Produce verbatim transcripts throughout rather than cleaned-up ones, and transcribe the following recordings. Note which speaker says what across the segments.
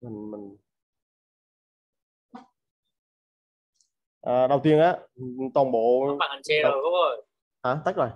Speaker 1: mình mình à, đầu tiên á, toàn bộ
Speaker 2: bạn share
Speaker 1: đầu,
Speaker 2: rồi.
Speaker 1: hả tách rồi.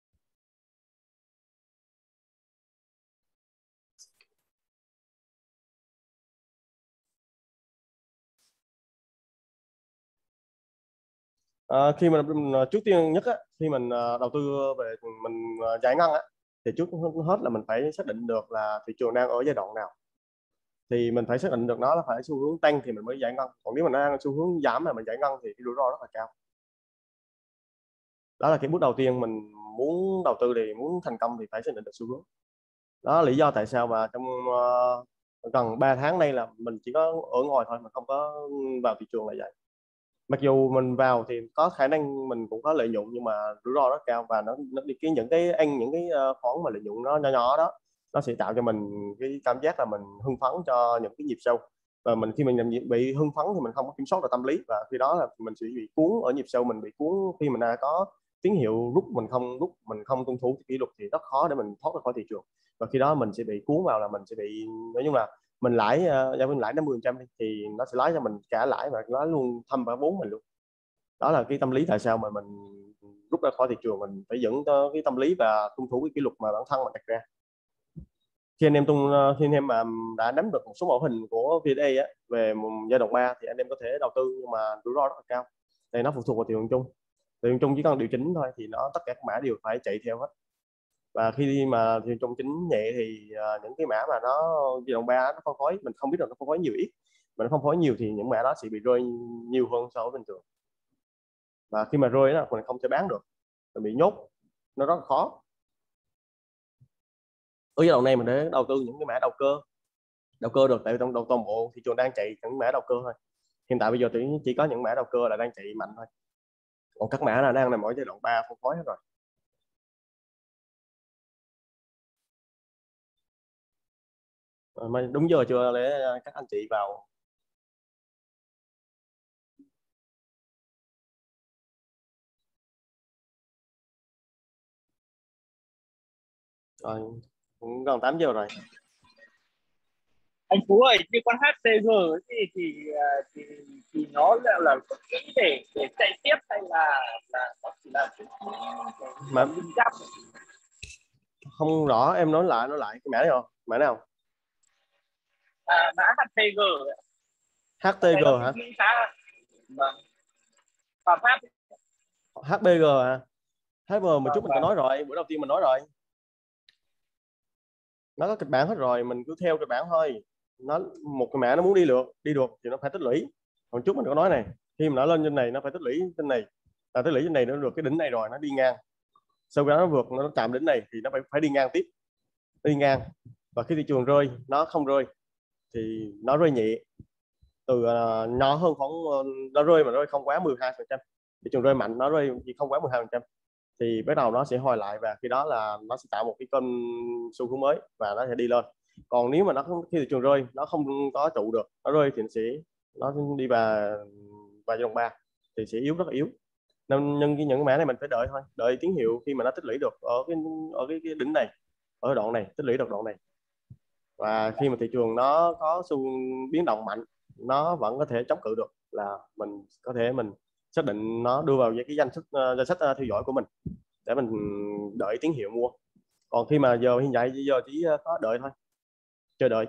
Speaker 1: À, khi mà mình, trước tiên nhất á, khi mình à, đầu tư về mình à, giải ngân á, thì trước hết là mình phải xác định được là thị trường đang ở giai đoạn nào. Thì mình phải xác định được nó là phải xu hướng tăng thì mình mới giải ngân, còn nếu mà nó đang xu hướng giảm mà mình giải ngân thì cái rủi ro rất là cao. Đó là cái bước đầu tiên, mình muốn đầu tư thì muốn thành công thì phải xác định được xu hướng. Đó là lý do tại sao mà trong uh, gần ba tháng nay là mình chỉ có ở ngoài thôi, mình không có vào thị trường là vậy. Mặc dù mình vào thì có khả năng mình cũng có lợi nhuận, nhưng mà rủi ro rất cao, và nó, nó đi cái những cái ăn những cái ờ, khoản mà lợi nhuận nó nhỏ nhỏ đó, nó sẽ tạo cho mình cái cảm giác là mình hưng phấn cho những cái nhịp sâu. Và mình khi mình làm gì- bị hưng phấn thì mình không có kiểm soát được tâm lý, và khi đó là mình sẽ bị cuốn ở nhịp sâu, mình bị cuốn khi mình đã có tín hiệu rút, mình không rút, mình không tuân thủ kỷ luật thì rất khó để mình thoát ra khỏi thị trường. Và khi đó mình sẽ bị cuốn vào, là mình sẽ bị, nói chung là mình lãi, uh, giao mình lãi năm mươi phần trăm thì nó sẽ lái cho mình cả lãi và lái luôn thâm cả vốn mình luôn. Đó là cái tâm lý tại sao mà mình rút ra khỏi thị trường, mình phải dẫn tới cái tâm lý và tuân thủ cái kỷ luật mà bản thân mình đặt ra. Khi anh em tung khi anh em mà đã nắm được một số mẫu hình của vê en a á, về một giai đoạn ba thì anh em có thể đầu tư, nhưng mà rủi ro rất là cao. Đây nó phụ thuộc vào thị trường chung. Thị trường chung chỉ cần điều chỉnh thôi thì nó tất cả các mã đều phải chạy theo hết. Và khi mà thị trường chung chỉnh nhẹ thì uh, những cái mã mà nó giai đoạn ba nó phân phối, mình không biết được nó phân phối nhiều ít, mà nó phân phối nhiều thì những mã đó sẽ bị rơi nhiều hơn so với bình thường. Và khi mà rơi đó mình không thể bán được, mình bị nhốt, nó rất là khó. Ở giai đoạn này mình để đầu tư những cái mã đầu cơ, đầu cơ được, tại vì trong đầu toàn bộ thị trường đang chạy những mã đầu cơ thôi. Hiện tại bây giờ chỉ chỉ có những mã đầu cơ là đang chạy mạnh thôi, còn các mã là đang nằm ở giai đoạn ba phân phối hết rồi. Ờ, mà đúng giờ chưa để các anh chị vào rồi, cũng gần tám giờ rồi.
Speaker 2: Anh Phú ơi, như con hát tê giê ấy thì thì à, thì, thì nó là là kỹ để để chạy tiếp, hay là là nó chỉ là cái
Speaker 1: Mà
Speaker 2: linh găm.
Speaker 1: không rõ, em nói lại nói lại cái mã này không, mã nào?
Speaker 2: À, mã hát tê giê ấy. Con này
Speaker 1: hát tê giê
Speaker 2: nó
Speaker 1: hả?
Speaker 2: cũng nghĩ khá. Vâng. Và pháp.
Speaker 1: hát bê giê hả? hát bê giê một chút
Speaker 2: Vâng,
Speaker 1: mình có
Speaker 2: vâng.
Speaker 1: nói rồi, bữa đầu tiên mình nói rồi, nó có kịch bản hết rồi, mình cứ theo kịch bản thôi. Nó một cái mã nó muốn đi được đi được thì nó phải tích lũy. Còn trước mình có nói này, khi mà nó lên trên này nó phải tích lũy trên này, là tích lũy trên này nó được cái đỉnh này rồi nó đi ngang, sau đó nó vượt, nó chạm đỉnh này thì nó phải phải đi ngang tiếp, đi ngang. Và khi thị trường rơi, nó không rơi thì nó rơi nhẹ, từ uh, nhỏ hơn khoảng uh, nó rơi mà rơi không quá mười hai phần trăm. Thị trường rơi mạnh nó rơi chỉ không quá mười hai phần trăm thì bắt đầu nó sẽ hồi lại, và khi đó là nó sẽ tạo một cái kênh xu hướng mới và nó sẽ đi lên. Còn nếu mà nó khi thị trường rơi nó không có trụ được, nó rơi thì nó sẽ nó đi vào vào giai đoạn ba thì sẽ yếu, rất là yếu. Nên nhưng cái những mã này mình phải đợi thôi, đợi tín hiệu khi mà nó tích lũy được ở cái ở cái, cái đỉnh này, ở đoạn này, tích lũy được đoạn này. Và khi mà thị trường nó có xu biến động mạnh, nó vẫn có thể chống cự được, là mình có thể mình xác định nó đưa vào cái danh sách uh, danh sách uh, theo dõi của mình để mình đợi tín hiệu mua. Còn khi mà giờ hiện tại giờ chỉ uh, có đợi thôi, chờ đợi.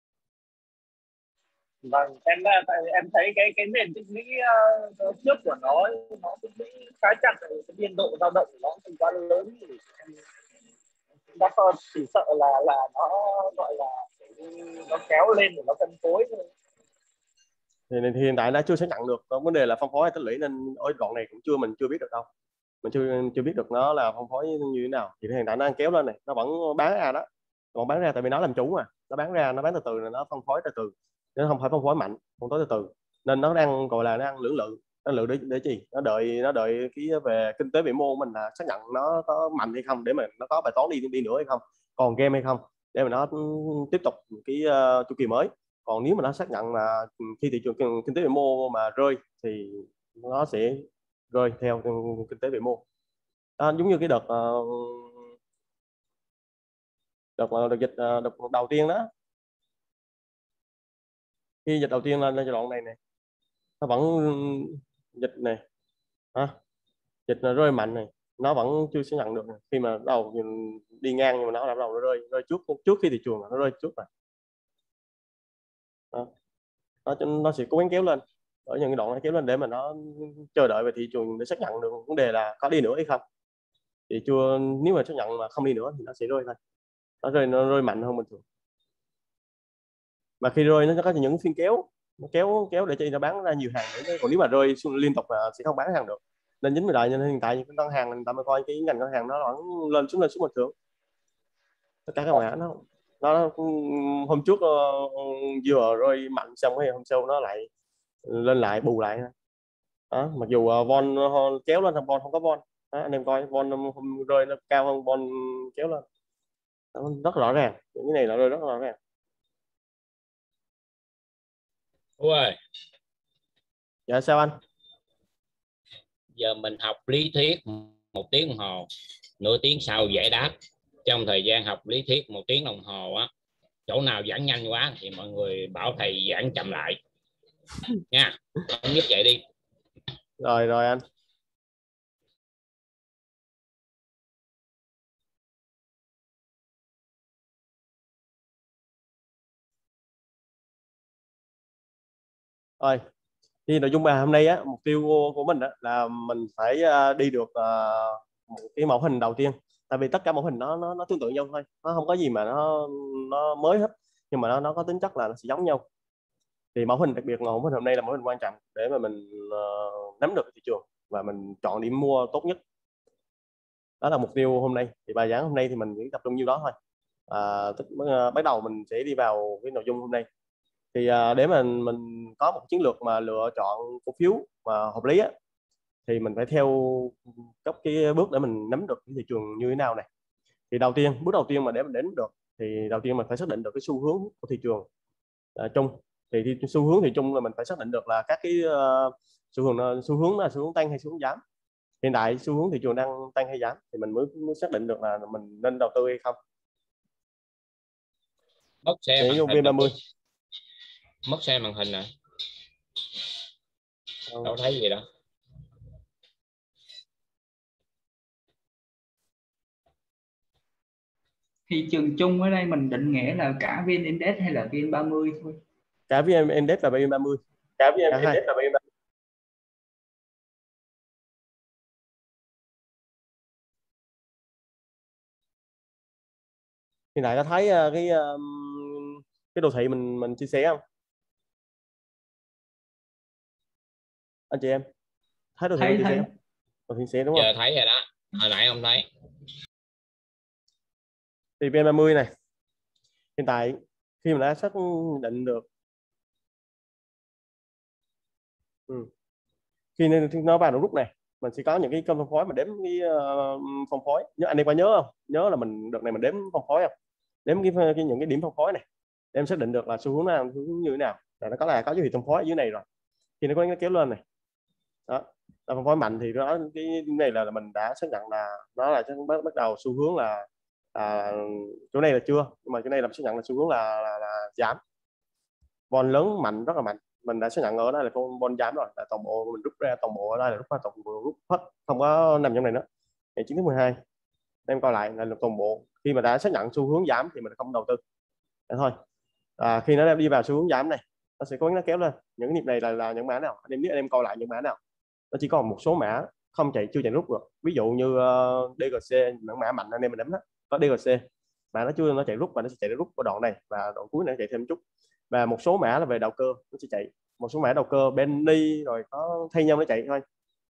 Speaker 2: Vâng, em tại em thấy cái cái nền tích lũy uh, trước của nó nó tích lũy khá chặt rồi, cái biên độ dao động của nó không quá lớn, thì em đã chỉ sợ là là nó gọi là nó kéo lên để nó phân phối thôi.
Speaker 1: Thì, thì hiện tại nó chưa xác nhận được, có vấn đề là phân phối hay tích lũy, nên ở đoạn này cũng chưa mình chưa biết được đâu. Mình chưa chưa biết được nó là phân phối như thế nào. Thì hiện tại nó đang kéo lên này, nó vẫn bán ra đó, còn bán ra tại vì nó làm chủ mà, nó bán ra, nó bán từ từ, là nó phân phối từ từ, nó không phải phân phối mạnh, phân phối từ từ. Nên nó đang gọi là nó đang lưỡng lự. Nó lựa để, để gì, nó đợi nó đợi cái về kinh tế vĩ mô của mình là xác nhận nó có mạnh hay không, để mà nó có bài toán đi đi nữa hay không, còn game hay không, để mà nó tiếp tục cái uh, chu kỳ mới. Còn nếu mà nó xác nhận là khi thị trường kinh tế vĩ mô mà rơi thì nó sẽ rơi theo kinh tế vĩ mô. Đó, giống như cái đợt ờ, đợt, đợt dịch ờ, đợt đầu tiên đó, Khi dịch đầu tiên lên lên giai đoạn này này, nó vẫn dịch này, à, dịch là rơi mạnh này, nó vẫn chưa xác nhận được này. Khi mà đầu đi ngang nhưng mà nó bắt đầu nó rơi rơi trước trước khi thị trường nó rơi trước rồi. Đó. Nó, nó sẽ cố gắng kéo lên ở những cái đoạn này, kéo lên để mà nó chờ đợi về thị trường để xác nhận được vấn đề là có đi nữa hay không. Thì chưa, nếu mà xác nhận mà không đi nữa thì nó sẽ rơi thôi, nó rơi nó rơi mạnh hơn bình thường. Mà khi rơi nó có những phiên kéo, nó kéo kéo để cho nó bán ra nhiều hàng nữa. Còn nếu mà rơi xuống liên tục là sẽ không bán hàng được. Nên chính vì vậy nên hiện tại những cái ngân hàng người ta mới coi cái ngành ngân hàng nó vẫn lên xuống lên xuống bình thường. Tất cả các mã nó nó hôm trước uh, vừa rơi mạnh xong cái hôm sau nó lại lên lại bù lại. Đó, mặc dù uh, von uh, kéo lên thằng von không có von. Đó, anh em coi von hôm rơi nó cao hơn von kéo lên. Đó, rất rõ ràng, những cái này là rơi rất rõ ràng.
Speaker 3: Ôi,
Speaker 1: Dạ sao anh?
Speaker 3: giờ mình học lý thuyết một tiếng đồng hồ, nửa tiếng sau giải đáp. Trong thời gian học lý thuyết một tiếng đồng hồ á, chỗ nào giảng nhanh quá thì mọi người bảo thầy giảng chậm lại nha, thống nhất vậy đi.
Speaker 1: Rồi rồi anh. Rồi, thì nội dung bài hôm nay á, mục tiêu của mình á, là mình phải uh, đi được uh, một cái mẫu hình đầu tiên. Tại vì tất cả mẫu hình nó nó, nó tương tự nhau thôi, nó không có gì mà nó nó mới hết, nhưng mà nó nó có tính chất là nó sẽ giống nhau. Thì mẫu hình đặc biệt là mẫu hình hôm nay là mẫu hình quan trọng để mà mình uh, nắm được thị trường và mình chọn điểm mua tốt nhất. Đó là mục tiêu hôm nay. Thì bài giảng hôm nay thì mình chỉ tập trung nhiêu đó thôi. À, tức, uh, bắt đầu mình sẽ đi vào cái nội dung hôm nay. Thì uh, để mà mình, mình có một chiến lược mà lựa chọn cổ phiếu mà hợp lý á, thì mình phải theo các cái bước để mình nắm được cái thị trường như thế nào này. Thì đầu tiên, bước đầu tiên mà để mình đến được thì đầu tiên mình phải xác định được cái xu hướng của thị trường uh, chung. Thì, thì xu hướng thì chung là mình phải xác định được là các cái uh, xu hướng xu hướng là xu hướng tăng hay xu hướng giảm. Hiện tại xu hướng thị trường đang tăng hay giảm thì mình mới, mới xác định được là mình nên đầu tư hay không.
Speaker 3: Mất xe màn hình
Speaker 1: vê ba mươi.
Speaker 3: Mất xe màn hình nè. Đâu thấy gì đâu.
Speaker 4: Thị trường chung ở đây mình định nghĩa là cả vê en Index hay là vê en ba mươi thôi?
Speaker 1: Cả vê en Index và vê en ba mươi.
Speaker 3: Cả vê en Index và vê en ba mươi.
Speaker 1: Hiện tại có thấy cái cái đồ thị mình mình chia sẻ không anh chị em? Thấy đồ thị mình chia sẻ không? Đồ thị chia sẻ đúng không?
Speaker 3: Giờ thấy rồi đó, hồi nãy không thấy.
Speaker 1: Thì vê en ba mươi này, hiện tại khi mà đã xác định được ừ. khi nó vào lúc này mình sẽ có những cái kênh phân phối mà đếm cái uh, phân phối. Nhớ anh em có nhớ không? Nhớ là mình đợt này mình đếm phân phối không? Đếm cái, cái những cái điểm phân phối này để em xác định được là xu hướng nào, xu hướng như thế nào. Là nó có là có dấu hiệu phân phối ở dưới này rồi. Khi nó có cái kéo lên này, đó là phân phối mạnh thì đó, cái này là, là mình đã xác nhận là nó là bắt bắt đầu xu hướng là à, chỗ này là chưa, nhưng mà chỗ này là xác nhận là xu hướng là, là, là giảm. Von lớn mạnh, rất là mạnh, mình đã xác nhận ở đây là con von giảm rồi, là toàn bộ mình rút ra toàn bộ ở đây là rút ra toàn bộ rút hết, không có nằm trong này nữa. Ngày chín tháng mười hai em coi lại là toàn bộ khi mà đã xác nhận xu hướng giảm thì mình không đầu tư. Đấy thôi. À, khi nó đi vào xu hướng giảm này nó sẽ cố gắng nó kéo lên. Những cái nhịp này là, là những mã nào anh em biết, anh em coi lại những mã nào nó chỉ còn một số mã không chạy, chưa chạy rút được. Ví dụ như uh, đê giê xê, những mã mạnh anh em mình đánh đó, có đê giê xê mà nó chưa nó chạy rút và nó sẽ chạy rút ở đoạn này và đoạn cuối này chạy thêm chút. Và một số mã là về đầu cơ nó sẽ chạy, một số mã đầu cơ Benny rồi có thay nhau nó chạy thôi.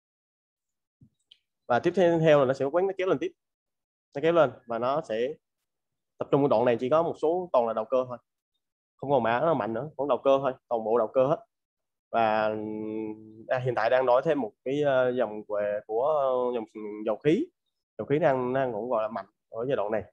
Speaker 1: Và tiếp theo là nó sẽ quán nó kéo lên tiếp, nó kéo lên và nó sẽ tập trung ở đoạn này chỉ có một số toàn là đầu cơ thôi, không còn mã nó mạnh nữa, còn đầu cơ thôi, toàn bộ đầu cơ hết. Và à, hiện tại đang nói thêm một cái uh, dòng về của uh, dòng dầu khí, dầu khí đang đang cũng gọi là mạnh ở giai đoạn này,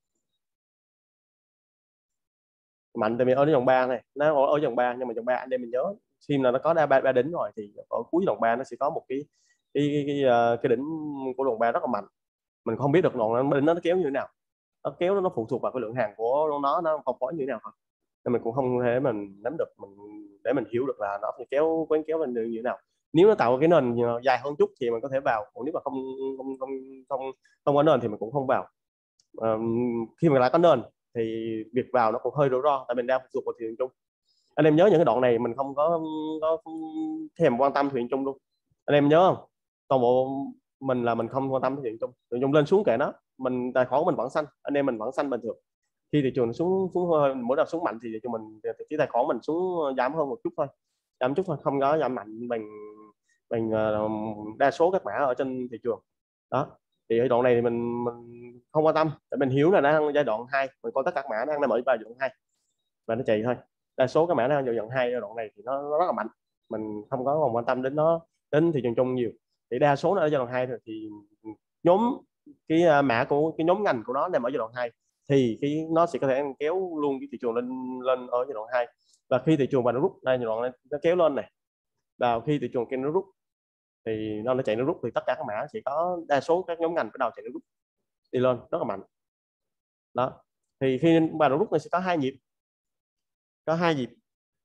Speaker 1: mạnh tại vì ở dòng ba này, nó ở, ở dòng ba, nhưng mà dòng ba anh em mình nhớ khi là nó có đa ba, ba đỉnh rồi thì ở cuối dòng ba nó sẽ có một cái cái cái, cái, uh, cái đỉnh của dòng ba rất là mạnh. Mình không biết được đoạn đỉnh nó, nó kéo như thế nào, nó kéo nó phụ thuộc vào cái lượng hàng của nó nó không có như thế nào thôi, nên mình cũng không thể mình nắm được, mình để mình hiểu được là nó phải kéo quán kéo lên như thế nào. Nếu nó tạo cái nền dài hơn chút thì mình có thể vào, còn nếu mà không không không không không có nền thì mình cũng không vào. À, khi mà lại có nền thì việc vào nó cũng hơi rủi ro, tại mình đang phụ thuộc vào thị trường chung. Anh em nhớ những cái đoạn này mình không có, có thèm quan tâm thị trường chung luôn, anh em nhớ không? Toàn bộ mình là mình không quan tâm thị trường chung, thị trường chung lên xuống kệ nó, mình tài khoản của mình vẫn xanh, anh em mình vẫn xanh bình thường. Khi thị trường xuống xuống mỗi đợt xuống mạnh thì cho mình chỉ tài khoản mình xuống giảm hơn một chút thôi, giảm chút thôi, không có giảm mạnh bằng bằng đa số các mã ở trên thị trường đó. Thì ở đoạn này thì mình mình không quan tâm, để mình hiểu là nó đang giai đoạn hai, mình coi tất cả các mã đang nằm ở giai đoạn hai và nó chạy thôi. Đa số các mã đang giai đoạn hai, giai đoạn này thì nó, nó rất là mạnh, mình không có còn quan tâm đến nó, đến thị trường chung nhiều. Thì đa số nó ở giai đoạn hai rồi, thì nhóm cái mã của cái nhóm ngành của nó nằm ở giai đoạn hai thì cái nó sẽ có thể kéo luôn cái thị trường lên lên ở giai đoạn hai. Và khi thị trường và nó rút đây, giai đoạn này nó kéo lên này, và khi thị trường kia nó rút thì nó nó chạy nó rút thì tất cả các mã sẽ có, đa số các nhóm ngành bắt đầu chạy nó rút đi lên rất là mạnh đó. Thì khi mà nó rút này sẽ có hai nhịp, có hai nhịp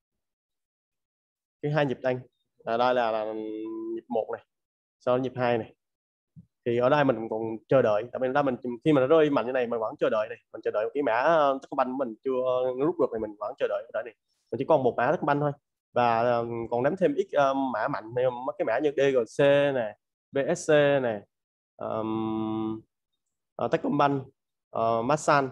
Speaker 1: cái hai nhịp tăng à, đây là, là nhịp một này, sau đó nhịp hai này. Thì ở đây mình còn chờ đợi, tại vì ra mình khi mà nó rơi mạnh như này mình vẫn chờ đợi này, mình chờ đợi cái mã Techcombank của mình chưa rút được thì mình vẫn chờ đợi ở đây này, mình chỉ còn một mã Techcombank thôi, và còn nắm thêm ít uh, mã mạnh, mấy cái mã như đê giê xê này, vê ét xê này, um, uh, Techcombank, uh, Masan,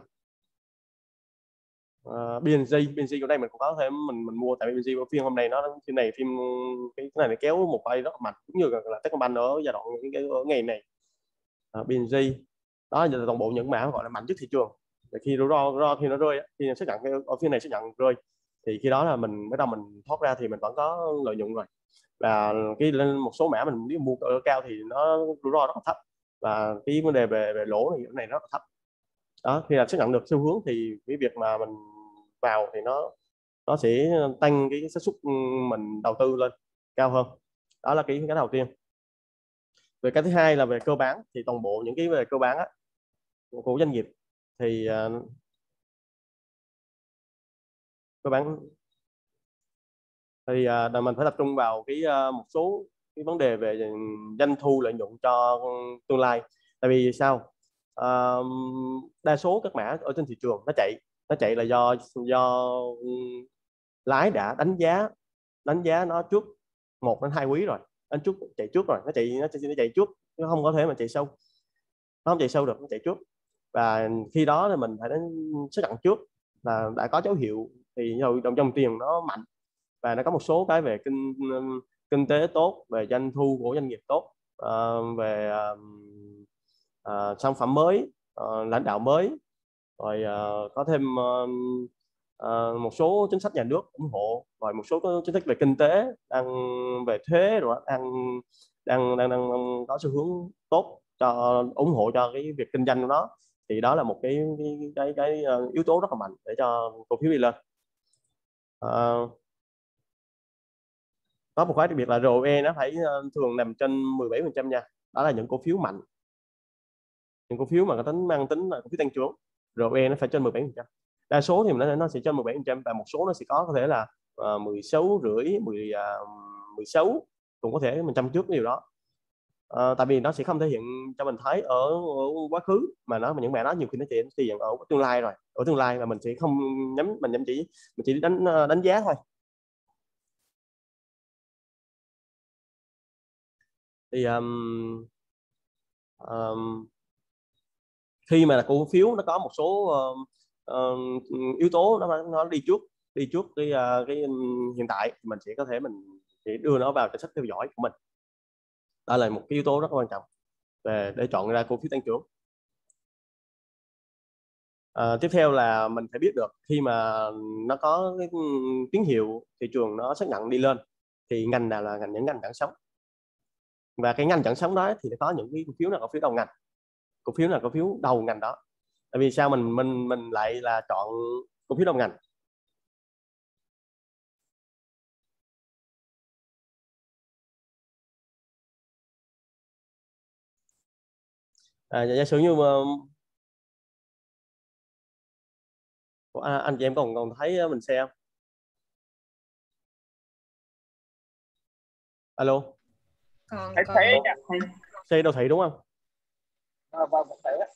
Speaker 1: uh, bê en giê. bê en giê ở đây mình cũng có thể mình mình mua, tại vì bê en giê phiên hôm nay nó phiên này phim cái, cái này nó kéo một bay rất là mạnh, cũng như là Techcombank ở giai đoạn cái, ở ngày này. uh, bê en giê đó là toàn bộ những mã gọi là mạnh nhất thị trường. Để khi rủi ro, ro khi nó rơi khi xác nhận ở phía này xác nhận rơi thì khi đó là mình bắt đầu mình thoát ra thì mình vẫn có lợi nhuận rồi. Và cái lên một số mã mình nếu mua ở cao thì nó rủi ro rất là thấp, và cái vấn đề về về lỗ này, này rất là thấp đó. Khi là xác nhận được xu hướng thì cái việc mà mình vào thì nó nó sẽ tăng cái xác suất mình đầu tư lên cao hơn. Đó là cái cái đầu tiên. Về cái thứ hai là về cơ bản, thì toàn bộ những cái về cơ bản á, của doanh nghiệp thì uh, cơ bản thì uh, mình phải tập trung vào cái uh, một số cái vấn đề về doanh thu lợi nhuận cho tương lai. Tại vì sao? Uh, đa số các mã ở trên thị trường nó chạy nó chạy là do do lái đã đánh giá đánh giá nó trước một đến hai quý rồi, đánh trước chạy trước rồi, nó chạy nó chạy, nó chạy trước, nó không có thể mà chạy sâu, nó không chạy sâu được, nó chạy trước. Và khi đó thì mình phải đến xác nhận trước là đã có dấu hiệu thì dòng dòng tiền nó mạnh, và nó có một số cái về kinh kinh tế tốt, về doanh thu của doanh nghiệp tốt, uh, về uh, uh, sản phẩm mới, uh, lãnh đạo mới, rồi uh, có thêm uh, uh, một số chính sách nhà nước ủng hộ, rồi một số chính sách về kinh tế đang về thuế rồi đang đang đang, đang có xu hướng tốt cho ủng hộ cho cái việc kinh doanh của nó. Thì đó là một cái cái cái, cái yếu tố rất là mạnh để cho cổ phiếu đi lên. Uh, có một cái đặc biệt là rờ o e nó phải thường nằm trên mười bảy phần trăm nha. Đó là những cổ phiếu mạnh, những cổ phiếu mà có tính mang tính là cổ phiếu tăng trưởng, rờ o e nó phải trên mười bảy phần trăm. Đa số thì nó nó sẽ trên mười bảy phần trăm, và một số nó sẽ có có thể là uh, mười sáu rưỡi, mười mười sáu, cũng có thể mình chăm trước điều đó. Uh, tại vì nó sẽ không thể hiện cho mình thấy ở, ở quá khứ, mà nó mà những mẹ đó nhiều khi nó chỉ thể hiện ở tương lai rồi, ở tương lai, và mình sẽ không nhắm mình nhắm chỉ mình chỉ đánh đánh giá thôi. Thì um, um, khi mà là cổ phiếu nó có một số uh, uh, yếu tố nó nó đi trước đi trước cái uh, cái hiện tại, mình sẽ có thể mình sẽ đưa nó vào danh sách theo dõi của mình. Đó là một cái yếu tố rất quan trọng để, để chọn ra cổ phiếu tăng trưởng. Uh, tiếp theo là mình phải biết được khi mà nó có cái tín hiệu thị trường nó xác nhận đi lên thì ngành nào là ngành những ngành chẳng sống, và cái ngành chẳng sống đó thì có những cái cổ phiếu là cổ phiếu đầu ngành, cổ phiếu là cổ phiếu đầu ngành đó. Tại vì sao mình mình mình lại là chọn cổ phiếu đầu ngành? À, giả sử như mà à, anh chị em còn còn thấy mình xem không? Alo.
Speaker 5: Còn
Speaker 2: Thấy
Speaker 5: còn
Speaker 2: thấy anh ạ.
Speaker 1: Xe đô thị đúng không?
Speaker 2: À, vâng, vẫn thấy ạ.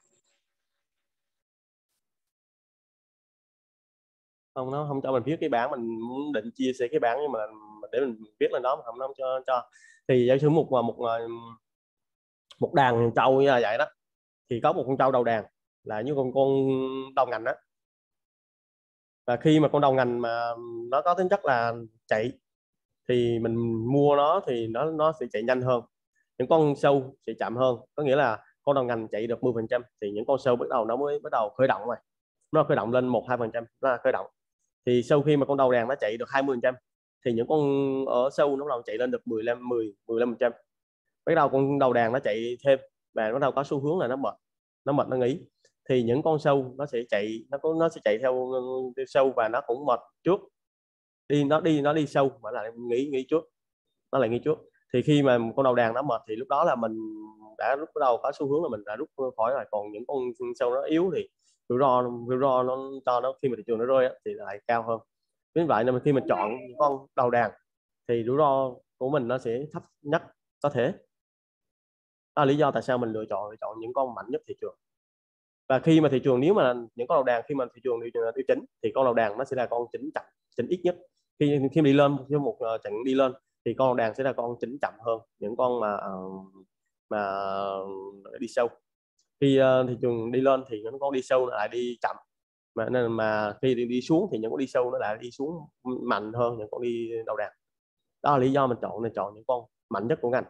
Speaker 1: Không, nó không cho mình viết cái bảng, mình muốn định chia sẻ cái bảng nhưng mà để mình viết lên đó mà không nó không cho cho thì giả sử một một một đàn trâu như là vậy đó, thì có một con trâu đầu đàn là như con con đầu ngành đó, và khi mà con đầu ngành mà nó có tính chất là chạy thì mình mua nó thì nó nó sẽ chạy nhanh hơn, những con sâu sẽ chậm hơn. Có nghĩa là con đầu ngành chạy được mười phần trăm thì những con sâu bắt đầu nó mới bắt đầu khởi động rồi, nó khởi động lên một hai phần trăm nó là khởi động. Thì sau khi mà con đầu đàn nó chạy được hai mươi phần trăm thì những con ở sâu nó bắt đầu chạy lên được mười lăm mười mười lăm phần trăm. Bắt đầu con đầu đàn nó chạy thêm và bắt đầu có xu hướng là nó mệt nó mệt nó nghỉ, thì những con sâu nó sẽ chạy nó có nó sẽ chạy theo, theo sâu và nó cũng mệt trước, đi nó đi nó đi sâu mà lại nghỉ nghỉ trước, nó lại nghỉ trước. Thì khi mà con đầu đàn nó mệt thì lúc đó là mình đã lúc bắt đầu có xu hướng là mình đã rút khỏi rồi. Còn những con sâu nó yếu thì rủi ro rủi ro nó cho nó khi mà thị trường nó rơi á, thì lại cao hơn. Vì vậy nên khi mình chọn những con đầu đàn thì rủi ro của mình nó sẽ thấp nhất có thể. Đó là lý do tại sao mình lựa chọn lựa chọn những con mạnh nhất thị trường. Và khi mà thị trường nếu mà những con đầu đàn khi mà thị trường điều chỉnh thì con đầu đàn nó sẽ là con chỉnh chậm chỉnh ít nhất. Khi khi đi lên với một trận đi lên thì con đầu đàn sẽ là con chỉnh chậm hơn những con mà mà đi sâu. Khi uh, thị trường đi lên thì những con đi sâu nó lại đi chậm, mà nên mà khi đi, đi xuống thì những con đi sâu nó lại đi xuống mạnh hơn những con đi đầu đàn. Đó là lý do mình chọn nên chọn những con mạnh nhất của ngành.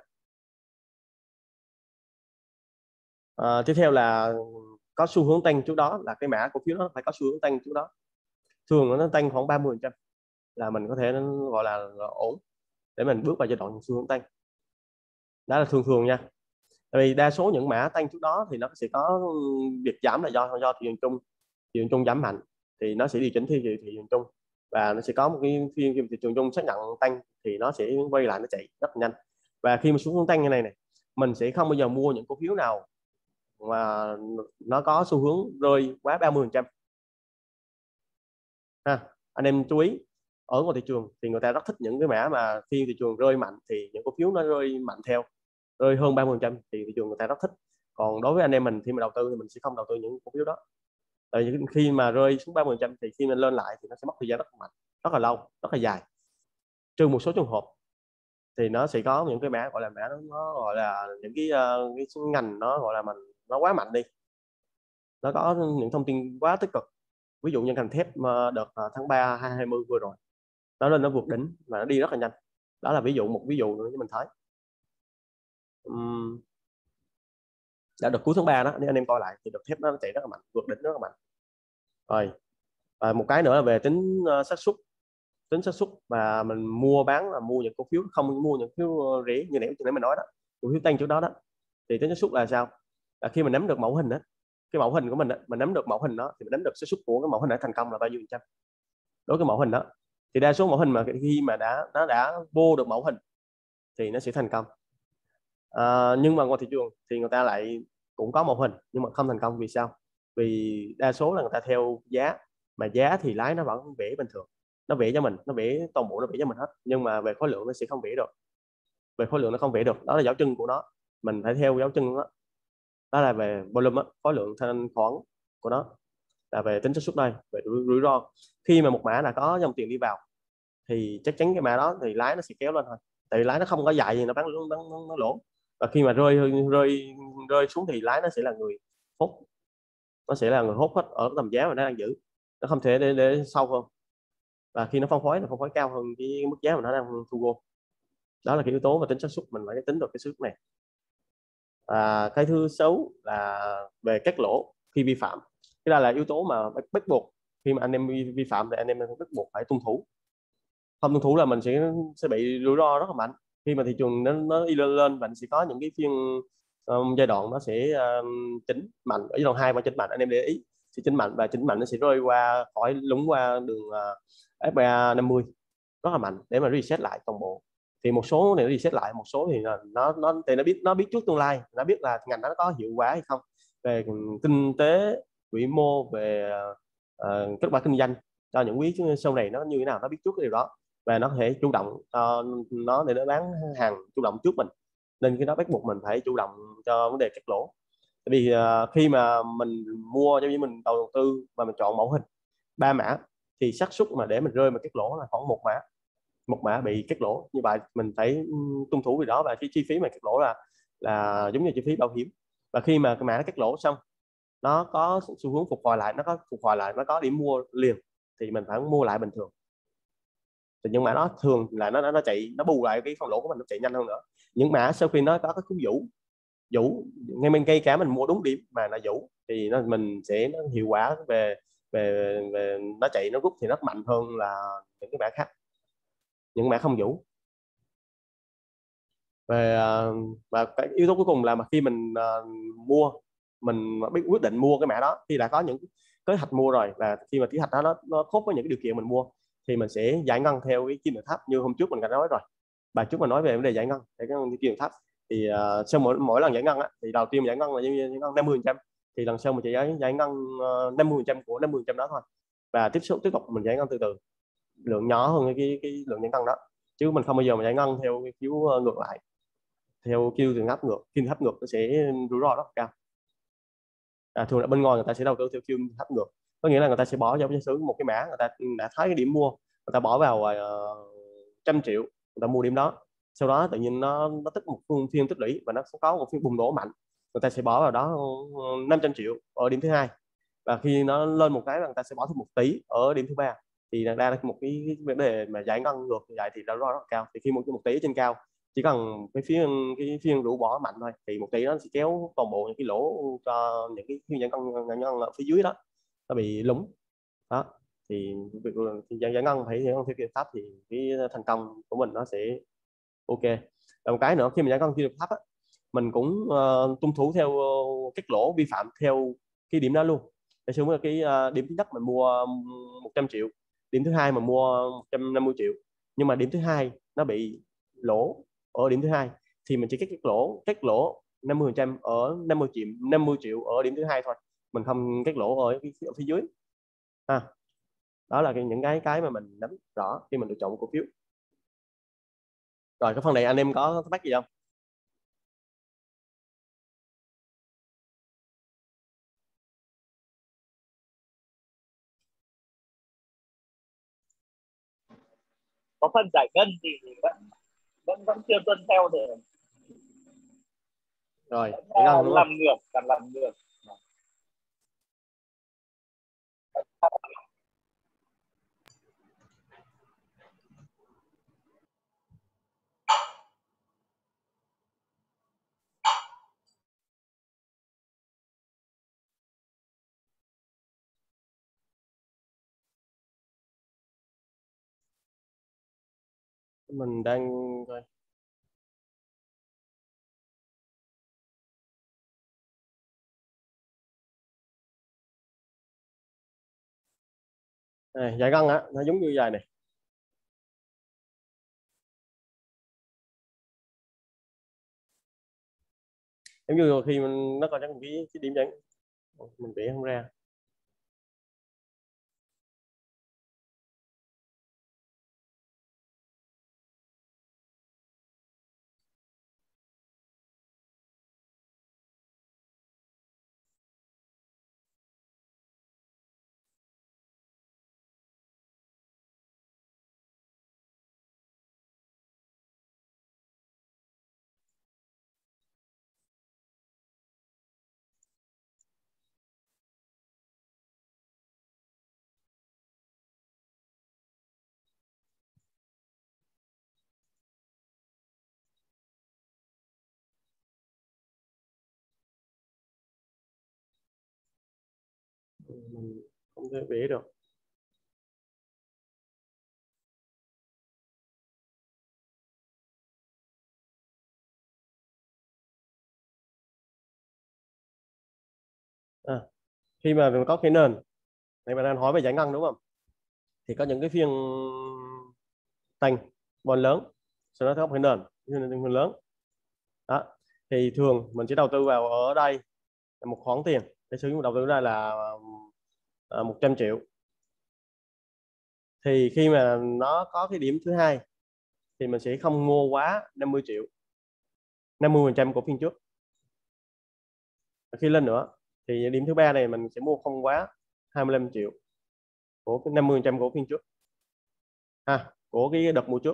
Speaker 1: À, tiếp theo là có xu hướng tăng trước đó, là cái mã cổ phiếu nó phải có xu hướng tăng trước đó, thường nó tăng khoảng ba mươi phần trăm là mình có thể nó gọi là, là ổn để mình bước vào giai đoạn xu hướng tăng. Đó là thường thường nha. Tại vì đa số những mã tăng trước đó thì nó sẽ có việc giảm là do do thị trường chung thị trường chung giảm mạnh thì nó sẽ điều chỉnh thị, thị trường chung, và nó sẽ có một cái phiên thị trường chung xác nhận tăng thì nó sẽ quay lại nó chạy rất nhanh. Và khi mà xu hướng tăng như này này, mình sẽ không bao giờ mua những cổ phiếu nào mà nó có xu hướng rơi quá ba mươi phần trăm. Ha, anh em chú ý, ở ngoài thị trường thì người ta rất thích những cái mã mà khi thị trường rơi mạnh thì những cổ phiếu nó rơi mạnh theo, rơi hơn ba mươi phần trăm thì thị trường người ta rất thích. Còn đối với anh em mình khi mà đầu tư thì mình sẽ không đầu tư những cổ phiếu đó. Tại vì khi mà rơi xuống ba mươi phần trăm thì khi mình lên lại thì nó sẽ mất thời gian rất mạnh, rất là lâu, rất là dài. Trừ một số trường hợp thì nó sẽ có những cái mã gọi là mã nó, nó gọi là những cái, uh, cái ngành nó gọi là mình nó quá mạnh đi, nó có những thông tin quá tích cực. Ví dụ như ngành thép mà đợt tháng ba hai hai mươi vừa rồi nó lên nó vượt đỉnh và nó đi rất là nhanh. Đó là ví dụ một ví dụ nữa cho mình thấy. Uhm, đã được cuối tháng ba đó, nếu anh em coi lại thì đợt thép nó chạy rất là mạnh, vượt đỉnh rất là mạnh. Rồi, và một cái nữa là về tính uh, xác suất, tính xác suất mà mình mua bán là mua những cổ phiếu, không mua những cổ phiếu rẻ như nãy nãy mình nói đó, cổ phiếu tăng trước đó đó. Thì tính xác suất là sao? Là khi mình nắm được mẫu hình đó, cái mẫu hình của mình đó, mình nắm được mẫu hình đó thì mình nắm được xác suất của cái mẫu hình đã thành công là bao nhiêu phần trăm. Đối với mẫu hình đó thì đa số mẫu hình mà khi mà đã nó đã vô được mẫu hình thì nó sẽ thành công. À, nhưng mà ngoài thị trường thì người ta lại cũng có mẫu hình nhưng mà không thành công. Vì sao? Vì đa số là người ta theo giá, mà giá thì lái nó vẫn vẽ bình thường, nó vẽ cho mình, nó vẽ toàn bộ, nó vẽ cho mình hết, nhưng mà về khối lượng nó sẽ không vẽ được, về khối lượng nó không vẽ được. Đó là dấu chân của nó, mình phải theo dấu chân đó. Đó là về volume, khối lượng thanh khoản của nó, là về tính xác suất đây, về rủi ro. Khi mà một mã là có dòng tiền đi vào thì chắc chắn cái mã đó thì lái nó sẽ kéo lên thôi, tại vì lái nó không có dạy gì nó bán nó, nó, nó lỗ. Và khi mà rơi rơi rơi xuống thì lái nó sẽ là người hốt, nó sẽ là người hốt hết ở tầm giá mà nó đang giữ, nó không thể để, để sâu hơn. Và khi nó phân phối nó phân phối cao hơn cái mức giá mà nó đang thu gom. Đó là cái yếu tố mà tính xác suất, mình phải tính được cái xác suất này. À, cái thứ sáu là về cắt lỗ khi vi phạm. Cái đó là yếu tố mà bắt buộc, khi mà anh em vi, vi phạm thì anh em bắt buộc phải tuân thủ. Không tuân thủ là mình sẽ sẽ bị rủi ro rất là mạnh. Khi mà thị trường nó nó đi lên lên, mình sẽ có những cái phiên um, giai đoạn nó sẽ um, chỉnh mạnh. Ở giai đoạn hai mà chỉnh mạnh anh em để ý sẽ chỉnh mạnh, và chỉnh mạnh nó sẽ rơi qua khỏi lúng qua đường uh, ép pê a năm mươi rất là mạnh để mà reset lại toàn bộ. Thì một số này reset lại, một số thì nó nó thì nó biết nó biết trước tương lai, nó biết là ngành nó có hiệu quả hay không, về kinh tế vĩ mô, về uh, kết quả kinh doanh cho những quý sau này nó như thế nào, nó biết trước cái điều đó. và nó có thể chủ động uh, nó để nó bán hàng chủ động trước mình, nên cái đó bắt buộc mình phải chủ động cho vấn đề cắt lỗ. Tại vì uh, khi mà mình mua, giống như mình đầu tư và mình chọn mẫu hình ba mã thì xác suất mà để mình rơi mà cắt lỗ là khoảng một mã một mã bị cắt lỗ. Như vậy mình phải tuân thủ về đó, và cái chi phí mà cắt lỗ là là giống như chi phí bảo hiểm. Và khi mà cái mã nó cắt lỗ xong, nó có xu hướng phục hồi lại, nó có phục hồi lại nó có điểm mua liền thì mình phải mua lại bình thường. Thì những mã đó thường là nó nó chạy, nó bù lại cái phần lỗ của mình, nó chạy nhanh hơn nữa. Những mã sau khi nó có cái khúc vũ vũ ngay bên cây cá mình mua đúng điểm mà nó vũ thì nó mình sẽ nó hiệu quả về về về nó chạy nó rút thì nó mạnh hơn là những cái mã khác, những mã không vũ. Về và cái yếu tố cuối cùng là mà khi mình uh, mua, mình biết quyết định mua cái mã đó, khi đã có những kế hoạch mua rồi, và khi mà kế hoạch đó nó, nó khớp với những cái điều kiện mình mua thì mình sẽ giải ngân theo cái kim tự tháp như hôm trước mình đã nói rồi. Bài trước mình nói về vấn đề giải ngân cái kim tự tháp thì uh, sau mỗi mỗi lần giải ngân á, thì đầu tiên mình giải ngân là như giải ngân năm mươi phần trăm, thì lần sau mình chỉ giải giải ngân uh, năm mươi phần trăm của năm mươi phần trăm đó thôi, và tiếp tục tiếp tục mình giải ngân từ từ, lượng nhỏ hơn cái cái lượng giải ngân đó, chứ mình không bao giờ mà giải ngân theo cái kiểu uh, ngược lại, theo kêu từ tháp ngược. Kim tháp ngược nó sẽ rủi ro rất cao. À, thường là bên ngoài người ta sẽ đầu tư theo kim tháp ngược, có nghĩa là người ta sẽ bỏ vào giả sử một cái mã, người ta đã thấy cái điểm mua, người ta bỏ vào uh, trăm triệu, người ta mua điểm đó, sau đó tự nhiên nó nó tích một phiên tích lũy và nó sẽ có một phiên bùng nổ mạnh, người ta sẽ bỏ vào đó năm trăm triệu ở điểm thứ hai, và khi nó lên một cái người ta sẽ bỏ thêm một tỷ ở điểm thứ ba, thì ra là một cái vấn đề mà giải ngân ngược như vậy thì rủi ro rất là cao. Thì khi một một tỷ trên cao, chỉ cần cái phiên cái phiên rũ bỏ mạnh thôi thì một tỷ nó sẽ kéo toàn bộ những cái lỗ cho những cái phiên giải ngân, giải ngân ở phía dưới đó nó bị lúng đó. Thì việc giải, giải ngân phải giải ngân theo kim pháp thì cái thành công của mình nó sẽ ok. Và một cái nữa, khi mình giải ngân kim pháp á, mình cũng uh, tuân thủ theo uh, các lỗ vi phạm theo cái điểm đó luôn. Để sử cái uh, điểm thứ nhất mình mua một trăm triệu, điểm thứ hai mà mua một trăm năm mươi triệu, nhưng mà điểm thứ hai nó bị lỗ ở điểm thứ hai thì mình chỉ cắt cái lỗ cắt lỗ năm mươi phần trăm ở năm mươi triệu năm mươi triệu ở điểm thứ hai thôi, mình không cắt lỗ ở, ở phía dưới ha. Đó là những cái cái mà mình nắm rõ khi mình lựa chọn cổ phiếu. Rồi cái phần này anh em có thắc mắc gì không?
Speaker 2: Có phần giải ngân thì vẫn vẫn vẫn chưa tuân theo để
Speaker 1: rồi
Speaker 2: vẫn, uh, làm ngược, cần làm ngược.
Speaker 1: Mình đang coi. Này, giải ngân á, nó giống như vậy này. Giống như khi mình nó còn chẳng cái, cái điểm dẫn mình vẽ không ra. Mình không thể vẽ được. À, khi mà mình có cái nền này, bạn đang hỏi về giải ngân đúng không, thì có những cái phiên tăng bon lớn, sau đó có cái nền phiên lớn đó, thì thường mình sẽ đầu tư vào ở đây là một khoản tiền, để sử dụng đầu tư ra là một trăm triệu, thì khi mà nó có cái điểm thứ hai thì mình sẽ không mua quá năm mươi triệu, năm mươi phần trăm của phiên trước. Khi lên nữa thì điểm thứ ba này mình sẽ mua không quá hai mươi lăm triệu của năm mươi phần trăm của phiên trước ha, của cái đợt mua trước,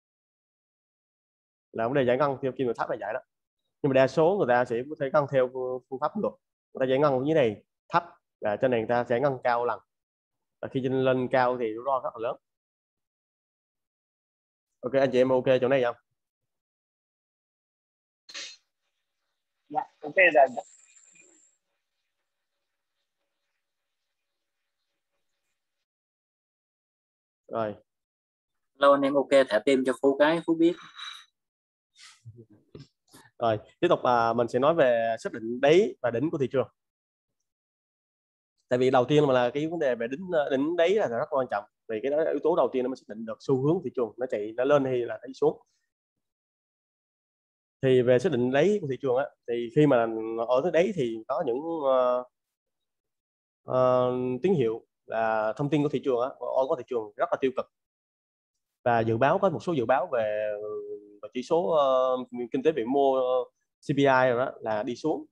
Speaker 1: là vấn đề giải ngân theo kim tự tháp là giải đó. Nhưng mà đa số người ta sẽ có thể ngân theo phương pháp được, người ta giải ngân dưới này thấp và trên này người ta sẽ ngân cao lần, và khi trên lên cao thì rủi ro rất là lớn. Ok anh chị em ok chỗ này không?
Speaker 2: Dạ, ok rồi.
Speaker 1: Rồi.
Speaker 5: Lâu anh em ok, thả tim cho Phú cái, Phú biết.
Speaker 1: Rồi tiếp tục à, mình sẽ nói về xác định đáy và đỉnh của thị trường. Tại vì đầu tiên mà là cái vấn đề về đỉnh đỉnh đáy là rất quan trọng, vì cái đó là yếu tố đầu tiên nó mới xác định được xu hướng thị trường nó chạy nó lên hay là nó đi xuống. Thì về xác định đáy của thị trường á, thì khi mà ở tới đáy thì có những uh, uh, tín hiệu là thông tin của thị trường á, của thị trường rất là tiêu cực, và dự báo có một số dự báo về, về chỉ số uh, kinh tế vĩ mô uh, xê pê i rồi đó là đi xuống.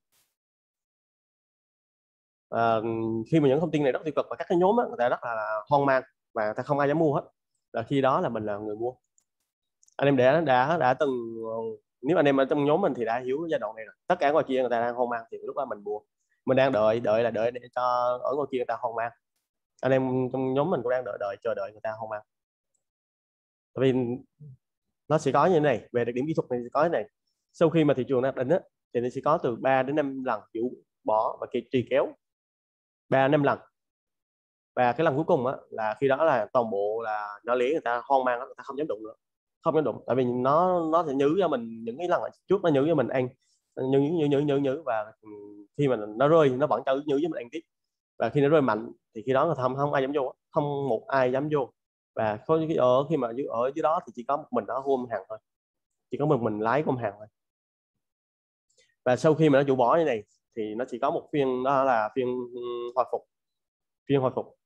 Speaker 1: À, khi mà những thông tin này rất tiêu cực và các cái nhóm á, người ta rất là hoang mang và người ta không ai dám mua hết, là khi đó là mình là người mua. Anh em đã đã đã từng, nếu anh em ở trong nhóm mình thì đã hiểu giai đoạn này rồi. Tất cả ngoài kia người ta đang hoang mang thì lúc đó mình mua, mình đang đợi đợi là đợi để cho ở ngoài kia người ta hoang mang. Anh em trong nhóm mình cũng đang đợi đợi chờ đợi người ta hoang mang. Tại vì nó sẽ có như thế này, về đặc điểm kỹ thuật này sẽ có thế này. Sau khi mà thị trường đạt đỉnh á, thì nó sẽ có từ ba đến năm lần chủ bỏ và trì kéo, ba năm lần, và cái lần cuối cùng á, là khi đó là toàn bộ là nó lý người ta hoang mang, người ta không dám đụng nữa, không dám đụng, tại vì nó nó sẽ nhử cho mình những cái lần trước, nó nhử cho mình ăn, nhử nhử nhử nhử nhử và khi mà nó rơi nó vẫn cho nhử với mình ăn tiếp, và khi nó rơi mạnh thì khi đó người ta không, không ai dám vô, không một ai dám vô. Và ở khi mà ở dưới đó thì chỉ có một mình nó ôm hàng thôi, chỉ có một mình lái ôm hàng thôi. Và sau khi mà nó chủ bỏ như này thì nó chỉ có một phiên, đó là phiên hồi phục, phiên hồi phục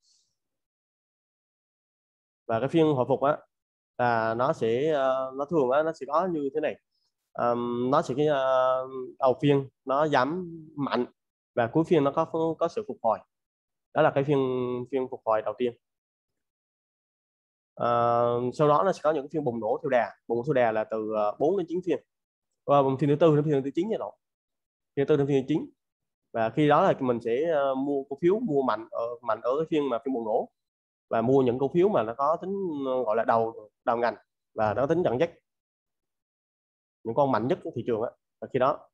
Speaker 1: và cái phiên hồi phục á là nó sẽ nó thường á, nó sẽ có như thế này. Um, nó sẽ cái uh, đầu phiên nó giảm mạnh và cuối phiên nó có có sự phục hồi. Đó là cái phiên phiên phục hồi đầu tiên. Uh, sau đó nó sẽ có những phiên bùng nổ theo đà, bùng nổ theo đà là từ bốn đến chín phiên, và uh, phiên thứ tư đến phiên thứ chín như đó, phiên thứ tư đến phiên thứ chín. Và khi đó là mình sẽ uh, mua cổ phiếu, mua mạnh ở mạnh ở cái phiên mà phiên bùng nổ, và mua những cổ phiếu mà nó có tính gọi là đầu đầu ngành và nó tính dẫn dắt, những con mạnh nhất của thị trường á. Và khi đó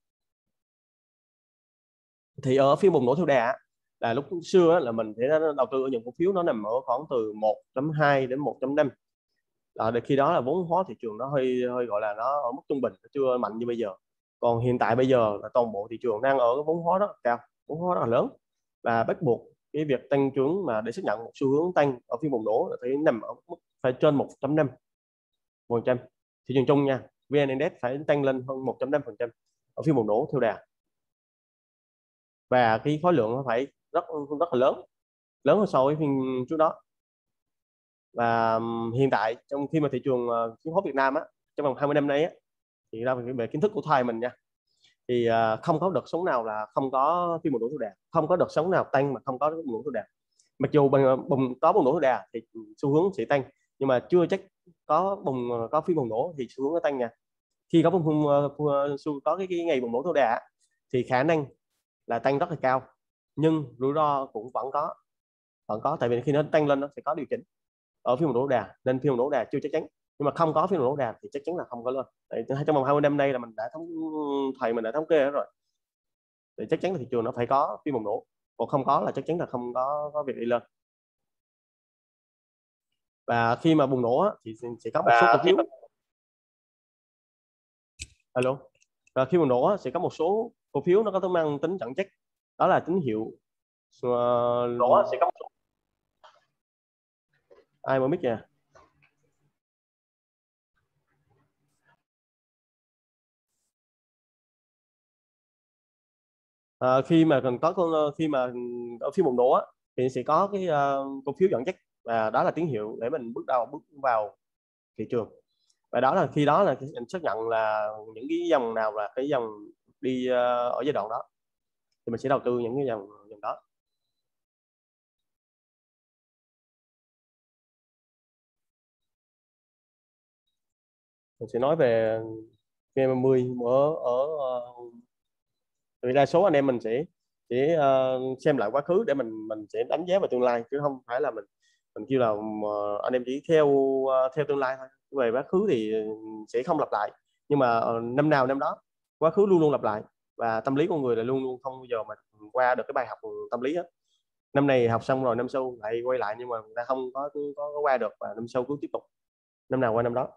Speaker 1: thì ở phiên bùng nổ theo đà là lúc xưa là mình sẽ đầu tư ở những cổ phiếu nó nằm ở khoảng từ một chấm hai đến một chấm năm. Đó, khi đó là vốn hóa thị trường nó hơi hơi gọi là nó ở mức trung bình, nó chưa mạnh như bây giờ. Còn hiện tại bây giờ là toàn bộ thị trường đang ở cái vốn hóa rất là cao, vốn hóa rất là lớn, và bắt buộc cái việc tăng trưởng mà để xác nhận một xu hướng tăng ở phiên bùng nổ là phải nằm ở mức phải trên một chấm năm phần trăm. Thị trường chung nha, vê en Index phải tăng lên hơn một chấm năm phần trăm ở phiên bùng nổ theo đà, và cái khối lượng nó phải rất rất là lớn, lớn hơn so với phiên trước đó. Và hiện tại trong khi mà thị trường chứng khoán Việt Nam á, trong vòng hai mươi năm nay á, thì ra về kiến thức của thầy mình nha, thì không có đợt sóng nào là không có phiên bùng nổ theo đà, không có đợt sóng nào tăng mà không có bùng nổ theo đà. Mặc dù bùng có bùng nổ theo đà thì xu hướng sẽ tăng, nhưng mà chưa chắc có bùng có phiên bùng nổ thì xu hướng nó tăng nha. Khi có bùng có cái, cái ngày bùng nổ theo đà thì khả năng là tăng rất là cao, nhưng rủi ro cũng vẫn có, vẫn có, tại vì khi nó tăng lên nó sẽ có điều chỉnh ở phiên bùng nổ đà, nên phiên bùng nổ đà chưa chắc chắn, nhưng mà không có phiên bùng nổ đà thì chắc chắn là không có lên. Tại trong vòng hai mươi năm nay là mình đã thống thầy mình đã thống kê hết rồi, thì chắc chắn là thị trường nó phải có phiên bùng nổ, còn không có là chắc chắn là không có có việc đi lên. Và khi mà bùng nổ thì sẽ có một số cổ phiếu, alo, và khi bùng nổ sẽ có một số cổ phiếu nó có tính mang tính dẫn dắt, đó là tín hiệu uh, nổ sẽ có một số... ai mở mic nha. À, khi mà cần có con khi mà ở phiên bùng nổ thì sẽ có cái uh, cổ phiếu dẫn dắt và đó là tín hiệu để mình bước đầu bước vào thị trường. Và đó là khi đó là mình xác nhận là những cái dòng nào là cái dòng đi uh, ở giai đoạn đó thì mình sẽ đầu tư những cái dòng dòng đó. Mình sẽ nói về vê em ba mươi ở ở uh, vì đa số anh em mình sẽ sẽ uh, xem lại quá khứ để mình mình sẽ đánh giá về tương lai, chứ không phải là mình mình kêu là uh, anh em chỉ theo uh, theo tương lai thôi. Về quá khứ thì sẽ không lặp lại, nhưng mà uh, năm nào năm đó, quá khứ luôn luôn lặp lại, và tâm lý con người là luôn luôn không bao giờ mà qua được cái bài học tâm lý hết. Năm này học xong rồi năm sau lại quay lại, nhưng mà người ta không có có, có qua được, và năm sau cứ tiếp tục, năm nào qua năm đó.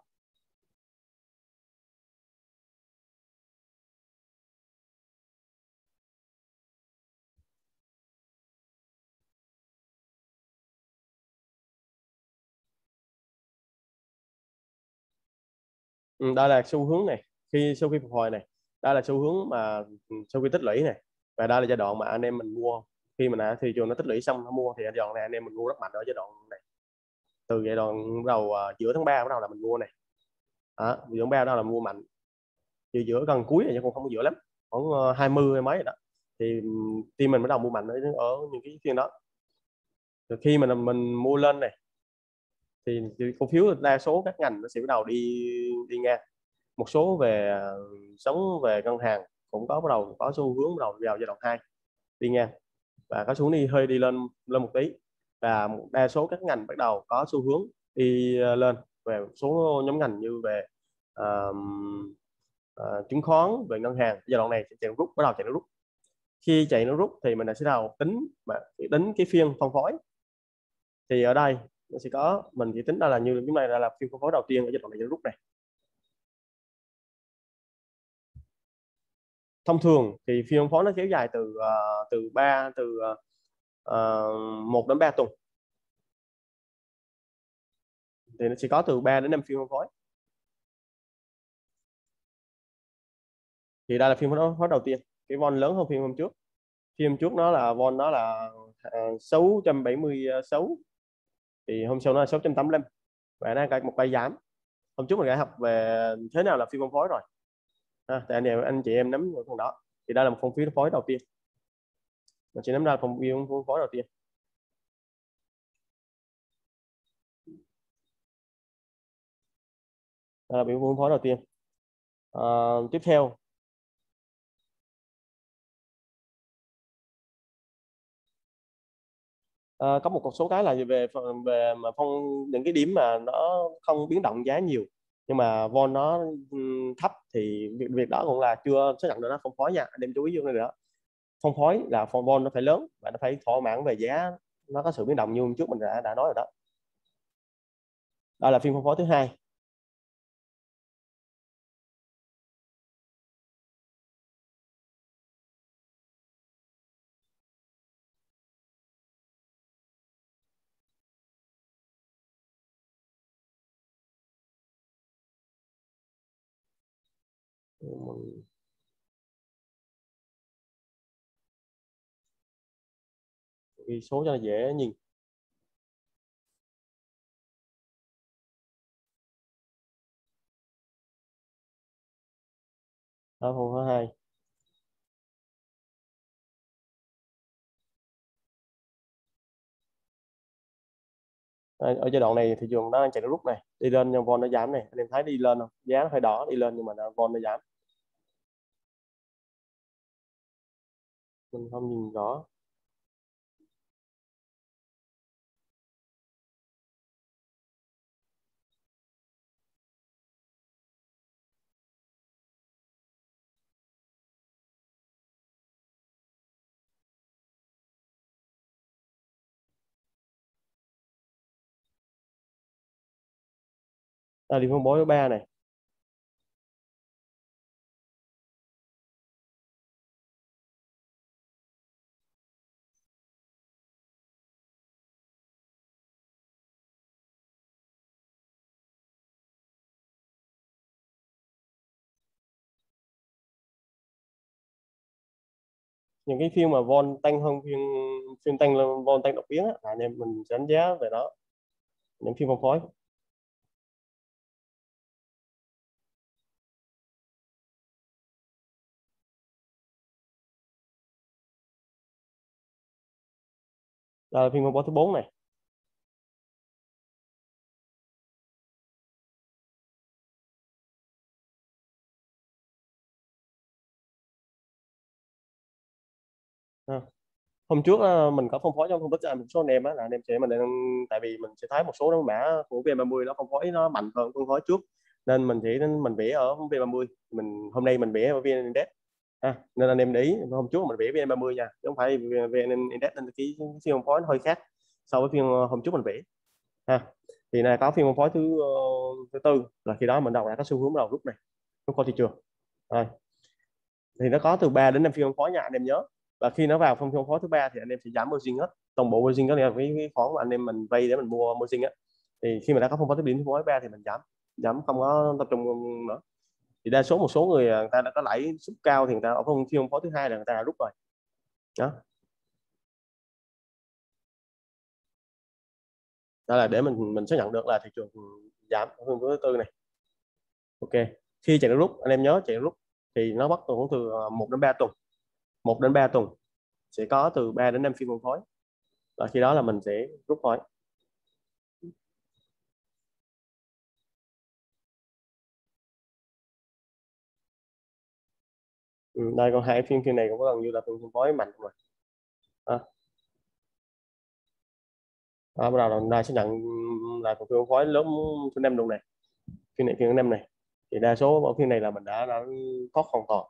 Speaker 1: Ừ, đây là xu hướng này, khi sau khi phục hồi này, đây là xu hướng mà ừ, sau khi tích lũy này, và đây là giai đoạn mà anh em mình mua. Khi mà đã thị trường nó tích lũy xong nó mua thì giai đoạn này anh em mình mua rất mạnh ở giai đoạn này. Từ giai đoạn đầu uh, giữa tháng ba bắt đầu là mình mua này, đó, giữa tháng ba đó là mua mạnh, giữa giữa gần cuối này nhưng cũng không có giữa lắm, khoảng uh, hai mươi hay mấy rồi đó, thì um, team mình bắt đầu mua mạnh ở, ở những cái phiên đó. Rồi khi mà mình mua lên này thì, thì cổ phiếu đa số các ngành nó sẽ bắt đầu đi đi ngang. Một số về sống về ngân hàng cũng có bắt đầu có xu hướng bắt đầu vào giai đoạn hai đi ngang, và có xuống đi hơi đi lên lên một tí, và đa số các ngành bắt đầu có xu hướng đi lên. Về một số nhóm ngành như về uh, uh, chứng khoán, về ngân hàng, giai đoạn này sẽ chạy rút, bắt đầu chạy rút. Khi chạy nó rút thì mình sẽ nào tính mà tính cái phiên phân phối. Thì ở đây nó sẽ có, mình chỉ tính ra là như cái này là, là phiên phân phối đầu tiên ở giai đoạn này chạy rút này. Thông thường thì phiên phân phối nó kéo dài từ uh, từ ba từ uh, một đến ba tuần, thì nó sẽ có từ ba đến năm phiên phân phối. Thì đây là phiên phân phối đầu tiên, cái von lớn hơn phiên hôm trước. Phiên hôm trước nó là von nó là uh, sáu trăm bảy mươi sáu, thì hôm sau nó là sáu trăm tám mươi lăm, và nó có một cây giảm. Hôm trước mình đã học về thế nào là phiên phân phối rồi, à, tại anh em anh chị em nắm ở phần đó. Thì đây là một phiên phân phối đầu tiên, mình sẽ nắm ra phần phiên phân phối đầu tiên. Đây là phiên phân phối đầu tiên. Uh, tiếp theo À, có một số cái là về về mà phong những cái điểm mà nó không biến động giá nhiều, nhưng mà vol nó um, thấp, thì việc, việc đó cũng là chưa xác nhận được nó phân phối nha, anh em chú ý vô này nữa. Phân phối là phong vol nó phải lớn và nó phải thỏa mãn về giá, nó có sự biến động như hôm trước mình đã đã nói rồi đó. Đây là phiên phân phối thứ hai. Ghi số cho nó dễ nhìn. Đó, phân phối hai. Ở giai đoạn này thị trường nó đang chạy rút này, đi lên nhưng vol nó giảm này, anh em thấy đi lên không, giá nó hơi đỏ đi lên nhưng mà vol nó giảm, mình không nhìn rõ. Đây là phân phối thứ ba này. Những cái phiên mà vol tăng hơn phiên phiên tăng lên vol tăng đột biến á, anh em mình sẽ đánh giá về đó. những phiên phân phối. Đây là phiên phân phối thứ bốn này. À. Hôm trước mình có phân phối trong phân tích cho một số anh em á, là anh em sẽ mình đang, tại vì mình sẽ thấy một số mã của vê en ba mươi nó phân phối nó mạnh hơn phân phối trước, nên mình chỉ mình vẽ ở vê en ba mươi, mình hôm nay mình vẽ ở vê en Index à, nên anh em để ý hôm trước mình vẽ vê en ba mươi nha, chứ không phải vê en Index, nên cái phiên phân phối nó hơi khác so với phiên hôm trước mình vẽ ha. Thì này có phiên phân phối thứ uh, thứ tư là khi đó mình đầu đã có xu hướng đầu rút này, rút khỏi thị trường rồi. Thì nó có từ ba đến năm phiên phân phối nha anh em nhớ, và khi nó vào phân phối thứ ba thì anh em sẽ giảm margin hết, toàn bộ margin đó là cái, cái khoản mà anh em mình vay để mình mua margin á, thì khi mà đã có phân phối thứ điểm phân phối ba thì mình giảm giảm không có tập trung nữa. Thì đa số một số người người ta đã có lãi suất cao thì người ta ở phân phiên phân phối thứ hai là người ta đã rút rồi đó. Đó là để mình mình sẽ nhận được là thị trường giảm ở phân phối thứ tư này. Ok, khi chạy rút anh em nhớ chạy rút thì nó bắt từ từ một đến ba tuần, một đến ba tuần sẽ có từ ba đến năm phiên phân phối, và khi đó là mình sẽ rút khỏi. Ừ, đây còn hai phiên phiên này cũng gần như là phiên phân phối mạnh rồi à. À, bắt đầu là đây sẽ nhận là phiên phân phối lớn thứ năm luôn này, phiên này phiên thứ năm này thì đa số ở phiên này là mình đã đã thoát hoàn toàn.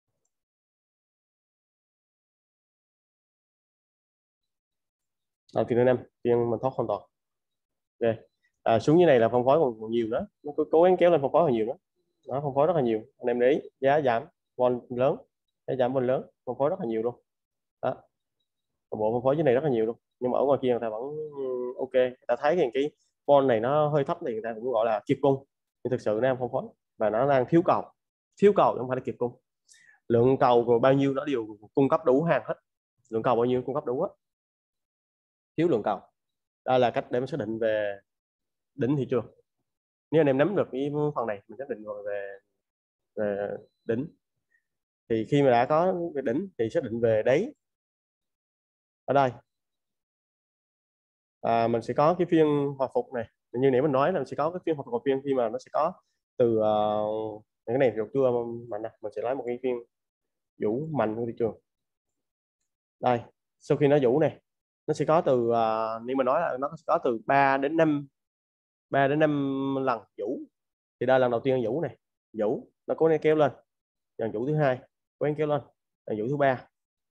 Speaker 1: À, phiên thứ năm phiên mình thoát hoàn toàn. Okay. À, xuống như này là phân phối còn, còn nhiều đó, nó cố gắng kéo lên phân phối còn nhiều đó, nó phân phối rất là nhiều anh em để ý, giá giảm vol lớn, giá giảm vol lớn, phân phối rất là nhiều luôn đó, bộ phân phối dưới này rất là nhiều luôn, nhưng mà ở ngoài kia người ta vẫn ok, người ta thấy cái, cái vol này nó hơi thấp thì người ta cũng gọi là kịp cung, nhưng thực sự nó đang phân phối và nó đang thiếu cầu, thiếu cầu không phải là kịp cung, lượng cầu của bao nhiêu nó đều cung cấp đủ hàng hết, lượng cầu bao nhiêu cung cấp đủ hết, thiếu lượng cầu. Đây là cách để mình xác định về đỉnh thị trường. Nếu anh em nắm được cái phần này mình xác định về, về đỉnh, thì khi mà đã có cái đỉnh thì xác định về đáy ở đây. À, mình sẽ có cái phiên hồi phục này, như nãy mình nói là mình sẽ có cái phiên hồi phục phiên khi mà nó sẽ có từ uh, cái này được chưa mạnh nè, mình sẽ lấy một cái phiên vũ mạnh của thị trường đây. Sau khi nó vũ này nó sẽ có từ uh, như mình nói là nó sẽ có từ ba đến năm ba đến năm lần vũ, thì đây lần đầu tiên vũ này, vũ nó cố gắng kéo lên, lần vũ thứ hai cố gắng kéo lên, lần vũ thứ ba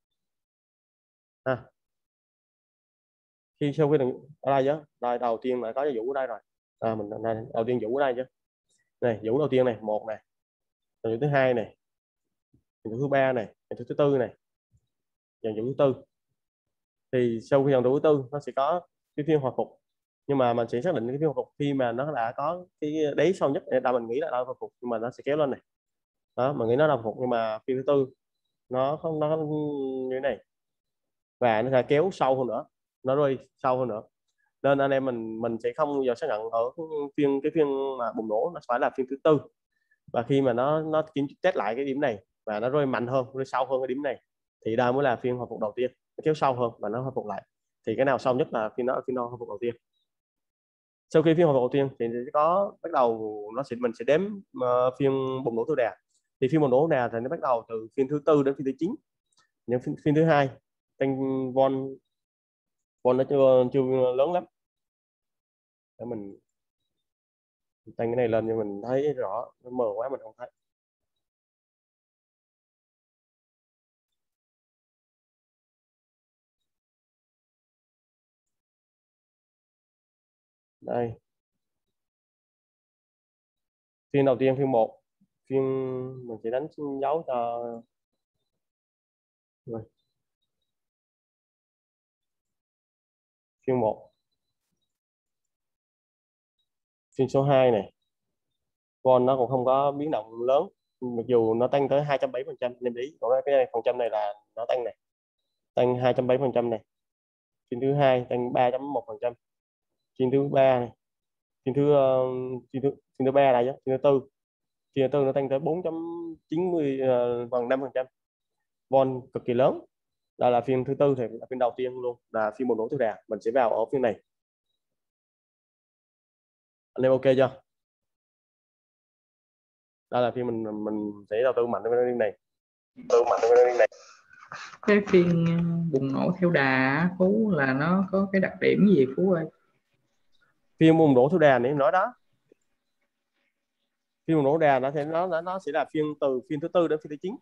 Speaker 1: ha. Khi sau khi đừng ở đây chứ, đây đầu tiên là có vũ ở đây rồi à, mình này, đầu tiên vũ ở đây chứ, này vũ đầu tiên này một này, vũ thứ hai này, vũ thứ ba này, vũ thứ tư này, dàn vũ thứ tư. Thì sau khi dàn vũ thứ tư nó sẽ có cái phiên hồi phục, nhưng mà mình sẽ xác định cái phiên hồi phục khi mà nó đã có cái đáy sâu nhất, đã mình nghĩ là đã hồi phục nhưng mà nó sẽ kéo lên này đó, mình nghĩ nó là hồi phục nhưng mà phiên thứ tư nó không, nó như thế này và nó sẽ kéo sâu hơn nữa, nó rơi sâu hơn nữa, nên anh em mình mình sẽ không bao giờ xác nhận ở phiên cái phiên mà bùng nổ nó phải là phiên thứ tư, và khi mà nó nó kiểm test lại cái điểm này và nó rơi mạnh hơn, rơi sâu hơn cái điểm này thì đây mới là phiên hồi phục đầu tiên, nó kéo sâu hơn và nó hồi phục lại, thì cái nào sâu nhất là phiên đó phiên đó hồi phục đầu tiên. Sau khi phiên hồi phục đầu tiên thì sẽ có bắt đầu nó sẽ mình sẽ đếm uh, phiên bùng nổ thứ đà, thì phiên bùng nổ đà thì nó bắt đầu từ phiên thứ tư đến phiên thứ chín, nhưng phiên, phiên thứ hai tăng von von nó chưa chưa lớn lắm, để mình tăng cái này lên cho mình thấy rõ, nó mờ quá mình không thấy. Đây phiên đầu tiên phiên một, phiên mình sẽ đánh dấu cho rồi. Phiên một, phiên số hai này von nó cũng không có biến động lớn, mặc dù nó tăng tới hai trăm bảy mươi phần trăm nên ý, còn cái này phần trăm này là nó tăng này, tăng hai trăm bảy mươi phần trăm này. Phiên thứ hai tăng ba chấm một phần trăm, phiên thứ ba này phiên thứ uh, phiên thứ phiên thứ ba đây nhé, phiên thứ tư phiên thứ tư nó tăng tới bốn chấm chín mươi uh, bằng năm phần trăm, vol cực kỳ lớn. Đây là phiên thứ tư thì là phiên đầu tiên luôn, là phiên bùng nổ theo đà. Mình sẽ vào ở phiên này. Anh em ok chưa? Đây là phiên mình mình sẽ đầu tư mạnh với phiên này. Đầu tư mạnh với phiên này.
Speaker 4: Cái phiên bùng nổ theo đà Phú là nó có cái đặc điểm gì Phú ơi?
Speaker 1: Phiên bùng nổ theo đà này nói đó. Phiên bùng nổ đà nó sẽ nó nó sẽ là phiên từ phiên thứ tư đến phiên thứ chín.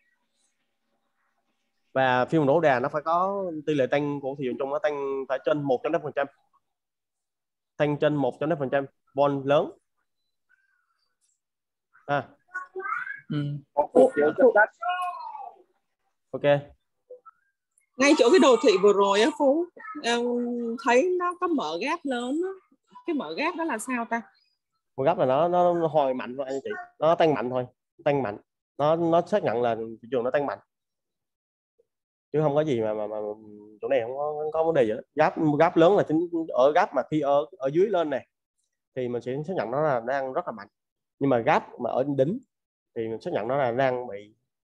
Speaker 1: Và phiên bùng nổ đà nó phải có tỷ lệ tăng của thị trường chung, nó tăng phải trên một trăm năm phần trăm. Tăng trên một trăm năm phần trăm, vol lớn. À.
Speaker 4: Ừ.
Speaker 1: Ok.
Speaker 6: Ngay chỗ cái đồ thị vừa rồi á Phú, em thấy nó có mở gap lớn á. Cái mở gap đó là sao ta?
Speaker 1: Mở gap là nó nó, nó hồi mạnh thôi anh chị, nó tăng mạnh thôi, tăng mạnh, nó nó xác nhận là thị trường nó tăng mạnh, chứ không có gì mà mà, mà chỗ này không có, không có vấn đề gì hết. Gap gap lớn là chính ở gap mà khi ở ở dưới lên này thì mình sẽ xác nhận nó là đang rất là mạnh, nhưng mà gap mà ở đỉnh thì mình xác nhận nó là đang bị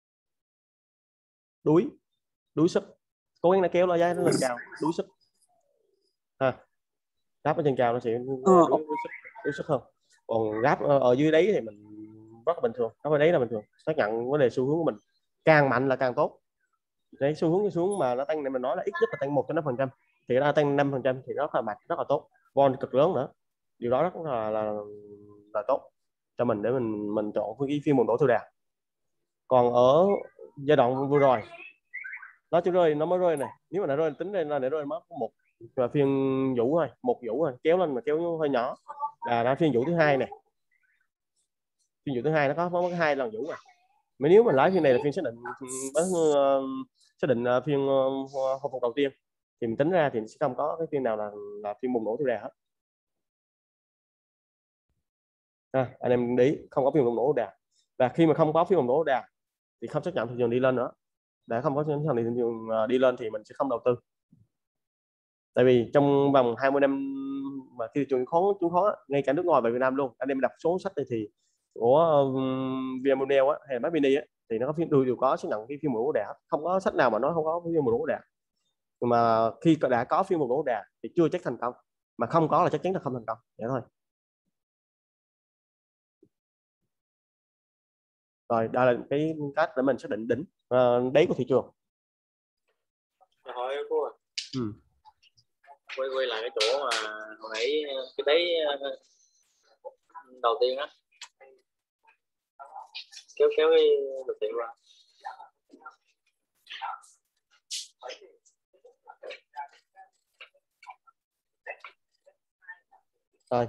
Speaker 1: đuối đuối sức, cố gắng nó kéo nó giá nó lên cao, đuối sức ha. Gap ở trên cao nó sẽ đuối, đuối, sức, đuối sức hơn. Còn gap ở dưới đấy thì mình rất là bình thường, gap ở đấy là bình thường, xác nhận vấn đề xu hướng của mình càng mạnh là càng tốt. Đấy, xu hướng cái xuống mà nó tăng này mình nói là ít nhất là tăng một trăm năm phần trăm, thì nó tăng năm phần trăm thì rất là mạnh, rất là tốt, vol cực lớn nữa, điều đó rất là là, là tốt cho mình để mình mình chọn với cái phiên bùng nổ theo đà. Còn ở giai đoạn vừa rồi nó chỉ rơi, nó mới rơi này, nếu mà nó rơi tính lên là để rơi mất một và phiên vũ thôi, một vũ thôi, kéo lên mà kéo hơi nhỏ là đã phiên vũ thứ hai này, phiên vũ thứ hai nó có có hai lần vũ này. Mà nếu mình lái phiên này là phiên xác định xác định phiên hồi phục đầu tiên thì mình tính ra thì sẽ không có cái phiên nào là là phiên bùng nổ theo đà hết. À, anh em để ý, không có phiên bùng nổ đà, và khi mà không có phiên bùng nổ đà thì không chấp nhận thị trường đi lên nữa. Để không có thị trường đi lên thì mình sẽ không đầu tư. Tại vì trong vòng hai mươi năm mà thị trường khó chứng khoán ngay cả nước ngoài và Việt Nam luôn, anh em đọc số sách này thì của um, Vietnambank á hay Mac Mini á thì nó có phiên đều đều có xác nhận cái phiên bùng nổ đà, không có sách nào mà nói không có phiên bùng nổ đà. Nhưng mà khi đã có phiên bùng nổ đà thì chưa chắc thành công, mà không có là chắc chắn là không thành công, vậy thôi. Rồi đây là cái cách để mình xác định đỉnh uh, đáy của thị trường.
Speaker 5: Hỏi cô à.
Speaker 1: Ừ.
Speaker 5: quay quay lại cái chỗ mà hồi nãy cái đáy đầu tiên á, kéo kéo cái đồ thị qua.
Speaker 1: Rồi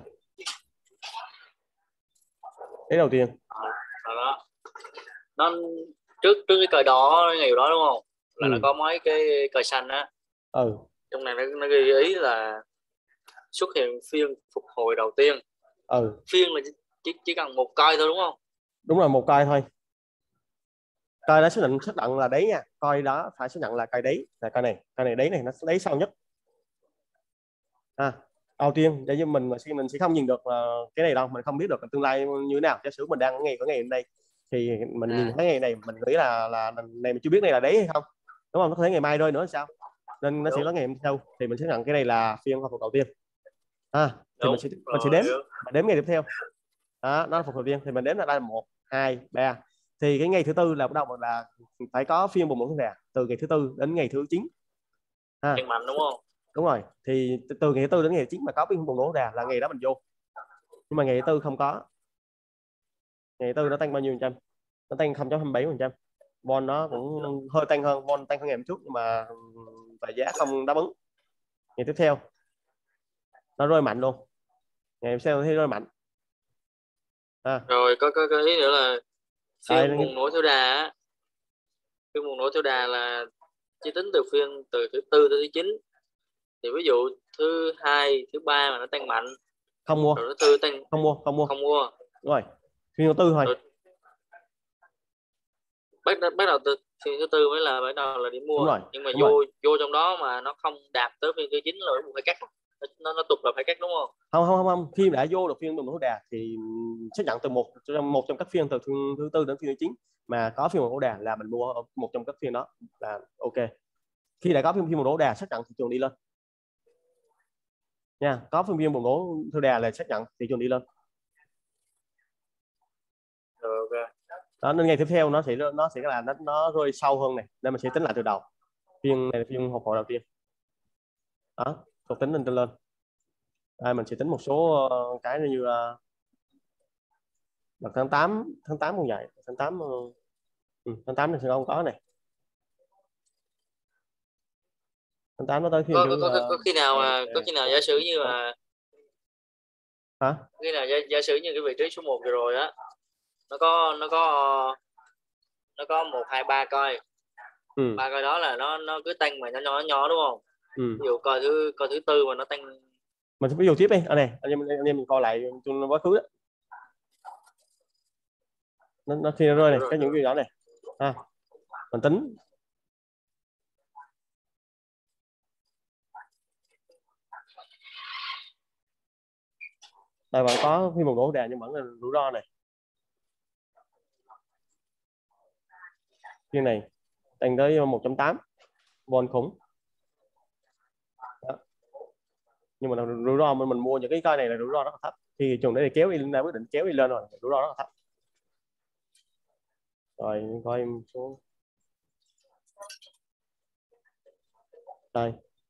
Speaker 1: cái đầu tiên
Speaker 5: à, đó. Nó trước trước cái cờ đỏ ngày đó đúng không, là ừ. nó có mấy cái cờ xanh á.
Speaker 1: Ừ.
Speaker 5: Trong này nó, nó ghi ý là xuất hiện phiên phục hồi đầu tiên.
Speaker 1: Ừ.
Speaker 5: Phiên là chỉ chỉ cần một coi thôi đúng không?
Speaker 1: Đúng rồi, một coi thôi. Coi đã xác định xác định là đấy nha, coi đó phải xác nhận là coi đấy là coi này, coi này đấy này nó đấy sau nhất. À, đầu tiên để cho mình khi mình sẽ không nhìn được uh, cái này đâu, mình không biết được tương lai như thế nào. Giả sử mình đang ở ngày có ngày hôm nay thì mình à. nhìn thấy ngày này mình nghĩ là là này mình chưa biết này là đấy hay không, đúng không? Nó có thể ngày mai rơi nữa sao, nên nó đúng. Sẽ có ngày hôm sau thì mình sẽ nhận cái này là phiên hồi phục đầu tiên. À, thì đúng. mình sẽ mình sẽ đếm mình đếm ngày tiếp theo. Đó, nó là phục hồi tiên thì mình đếm là đây là một, hai, ba. Thì cái ngày thứ tư là bắt đầu là phải có phiên bùng nổ theo đà từ ngày thứ tư đến ngày thứ chín.
Speaker 5: À, mạnh đúng không?
Speaker 1: Đúng rồi, thì từ ngày thứ tư đến ngày thứ chín mà có phiên bùng nổ đà là ngày đó mình vô. Nhưng mà ngày thứ tư không có. Ngày thứ tư nó tăng bao nhiêu phần trăm? Nó tăng không phẩy hai mươi bảy phần trăm. Vol nó cũng hơi tăng hơn, vol tăng hơn ngày hôm trước nhưng mà tại giá không đáp ứng. Ngày tiếp theo nó rơi mạnh luôn. Ngày tiếp theo thì rơi mạnh. À.
Speaker 5: Rồi có có, có ý nữa là phiên bùng nổ theo đà á. Phiên bùng nổ theo đà là chỉ tính từ phiên từ thứ tư tới thứ chín. Thì ví dụ thứ hai, thứ ba mà nó tăng mạnh
Speaker 1: không mua,
Speaker 5: rồi thứ tư tăng
Speaker 1: không mua, không mua,
Speaker 5: không mua.
Speaker 1: Đúng rồi, phiên thứ tư thôi. Rồi,
Speaker 5: bắt bắt đầu từ phiên thứ tư mới là bắt đầu là đi mua.
Speaker 1: Đúng rồi,
Speaker 5: nhưng mà
Speaker 1: đúng
Speaker 5: vô
Speaker 1: rồi.
Speaker 5: vô trong đó mà nó không đạt tới phiên thứ chín rồi buộc phải cắt. nó nó tục là phải cắt đúng không?
Speaker 1: Không không không không, khi đã vô được phiên bùng nổ đà thì xác nhận từ một trong một trong các phiên từ phiên thứ tư đến phiên thứ chín mà có phiên bùng nổ đà là mình mua ở một trong các phiên đó là ok. Khi đã có phiên phiên bùng nổ đà xác nhận thị trường đi lên nha, có phiên phiên bùng nổ theo đà là xác nhận thị trường đi lên.
Speaker 5: Rồi, ok.
Speaker 1: Đó, nên ngày tiếp theo nó sẽ nó sẽ là nó nó rơi sâu hơn này nên mình sẽ tính lại từ đầu. Phiên này là phiên phục hồi đầu tiên đó, tôi tính lên trên lên. Đây, mình sẽ tính một số cái như là đợt tháng tám tháng tám cũng vậy, tháng tám ừ, tháng tám này sẽ không có này, tháng tám nó tới phiên
Speaker 5: có,
Speaker 1: thứ
Speaker 5: có, có, có khi nào mà có khi nào giả sử như là
Speaker 1: hả?
Speaker 5: Khi nào giả, giả sử như cái vị trí số một vừa rồi á, nó có nó có nó có một hai ba coi,
Speaker 1: ừ.
Speaker 5: ba coi đó là nó nó cứ tăng mà nó nhỏ nhỏ đúng không?
Speaker 1: Ừ.
Speaker 5: Ví dụ coi thứ coi thứ tư mà nó tăng,
Speaker 1: Mình sẽ ví dụ tiếp đi anh này, anh em anh em mình coi lại trong quá khứ đó. Nó, nó khi nó rơi này, cái những cái đó này ha, mình tính đây vẫn có khi một đổ đà nhưng vẫn là rủi ro này. Phiên này tăng tới một chấm tám vol khủng đó. Nhưng mà rủi ro mình, mình mua những cái coi này là rủi ro rất là thấp, thì trường đấy kéo đi lên, quyết định kéo đi lên rồi, rủi ro rất là thấp. Rồi coi em số đây,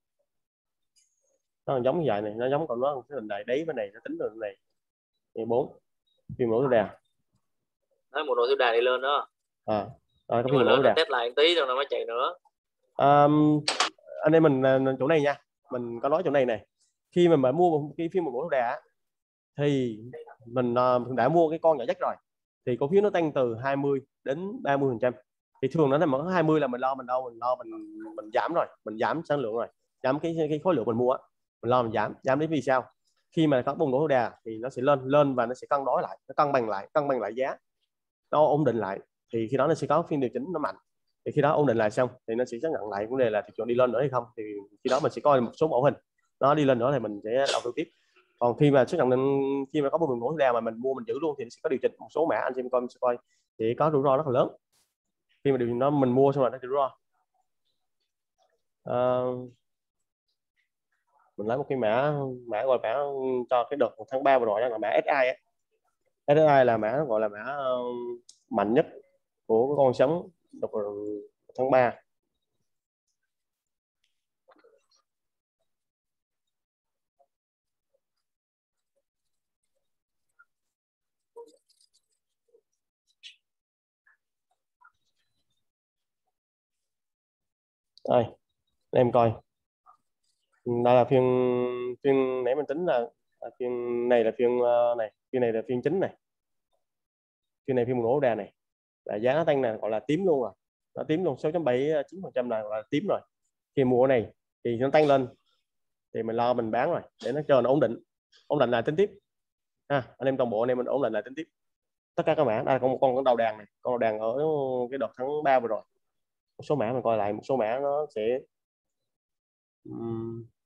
Speaker 1: nó giống như vậy này, nó giống còn nó cái hình này đấy bên này nó tính được này bốn phiên nổ đà,
Speaker 5: nói một độ thứ đà đi lên đó.
Speaker 1: à rồi có
Speaker 5: Nhưng mà
Speaker 1: phiên nổ đà
Speaker 5: test lại một tí rồi nó mới chạy nữa.
Speaker 1: À, anh em mình chỗ này nha, mình có nói chỗ này này, khi mà mình mua một cái phiên một nổ đà thì mình uh, đã mua cái con nhỏ nhất rồi thì cổ phiếu nó tăng từ hai mươi đến ba mươi phần trăm, thì thường nó nằm ở hai mươi là mình lo mình đâu mình lo mình mình giảm rồi, mình giảm sản lượng rồi, giảm cái cái khối lượng mình mua, mình lo mình giảm giảm đến vì sao, khi mà có bùng nổ đà thì nó sẽ lên lên và nó sẽ cân đối lại, nó cân bằng lại cân bằng lại giá, nó ổn định lại, thì khi đó nó sẽ có phiên điều chỉnh nó mạnh, thì khi đó ổn định lại xong thì nó sẽ xác nhận lại vấn đề là thị trường đi lên nữa hay không, thì khi đó mình sẽ coi một số mẫu hình nó đi lên nữa thì mình sẽ đầu tư tiếp. Còn khi mà xác nhận khi mà có một nổ đà mà mình mua mình giữ luôn thì sẽ có điều chỉnh một số mã, anh xem coi mình sẽ coi thì có rủi ro rất là lớn khi mà điều nó mình mua xong rồi nó rủi ro. À, mình lấy một cái mã mã gọi mã cho cái đợt tháng ba vừa rồi đó là mã ét i ấy. ét i là mã gọi là mã mạnh nhất của cái con sóng đợt tháng ba. Đây, em coi đây là phiên phiên nãy mình tính là, là phiên này là phiên uh, này phiên này là phiên chính này, phiên này phiên nổ đà này là giá nó tăng này gọi là tím luôn rồi, nó tím luôn sáu chấm bảy chín phần trăm là gọi là tím rồi. Khi mua này thì nó tăng lên thì mình lo mình bán rồi để nó chờ nó ổn định, ổn định lại tính tiếp ha. Anh em toàn bộ này mình ổn định lại tính tiếp tất cả các mã. Đây có một con con đầu đàn này, con đầu đàn ở cái đợt tháng ba vừa rồi, một số mã mình coi lại, một số mã nó sẽ um...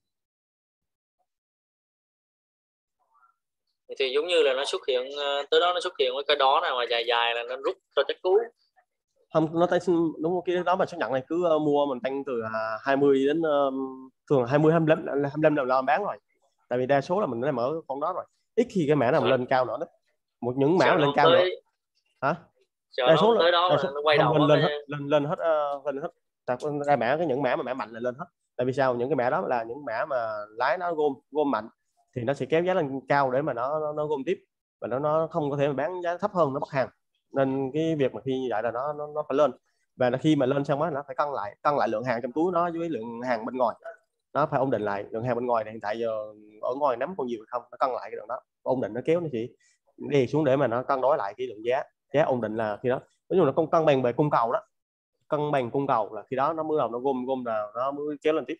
Speaker 5: thì giống như là nó xuất hiện tới đó, nó xuất hiện với cái đó nào mà dài dài là nó rút cho chắc cú.
Speaker 1: Không, nó tay đúng cái đó mà xác nhận này cứ uh, mua mình tăng từ uh, hai mươi đến uh, thường hai mươi hai mươi lăm hai mươi lăm là lo bán rồi, tại vì đa số là mình đã mở con đó rồi, ít khi cái mã nào lên cao nữa đó, một những mã lên cao tới... nữa hả, đa số là,
Speaker 5: tới đó
Speaker 1: số...
Speaker 5: nó quay đầu
Speaker 1: lên, lên
Speaker 5: hết
Speaker 1: hết lên lên hết uh, lên hết ra mã, cái những mã mà mã mạnh là lên hết, tại vì sao, những cái mã đó là những mã mà lái nó gom gom mạnh thì nó sẽ kéo giá lên cao để mà nó nó, nó gom tiếp, và nó nó không có thể mà bán giá thấp hơn, nó bắt hàng, nên cái việc mà khi như vậy là nó nó, nó phải lên, và khi mà lên xong đó nó phải cân lại cân lại lượng hàng trong túi nó với lượng hàng bên ngoài, nó phải ổn định lại lượng hàng bên ngoài này hiện tại giờ ở ngoài nắm còn nhiều hay không, nó cân lại cái lượng đó ổn định, nó kéo nó chỉ đi xuống để mà nó cân đối lại cái lượng giá, giá ổn định là khi đó nói chung là không cân bằng về cung cầu đó, cân bằng cung cầu là khi đó nó mới đầu nó gom gom nào nó mới kéo lên tiếp.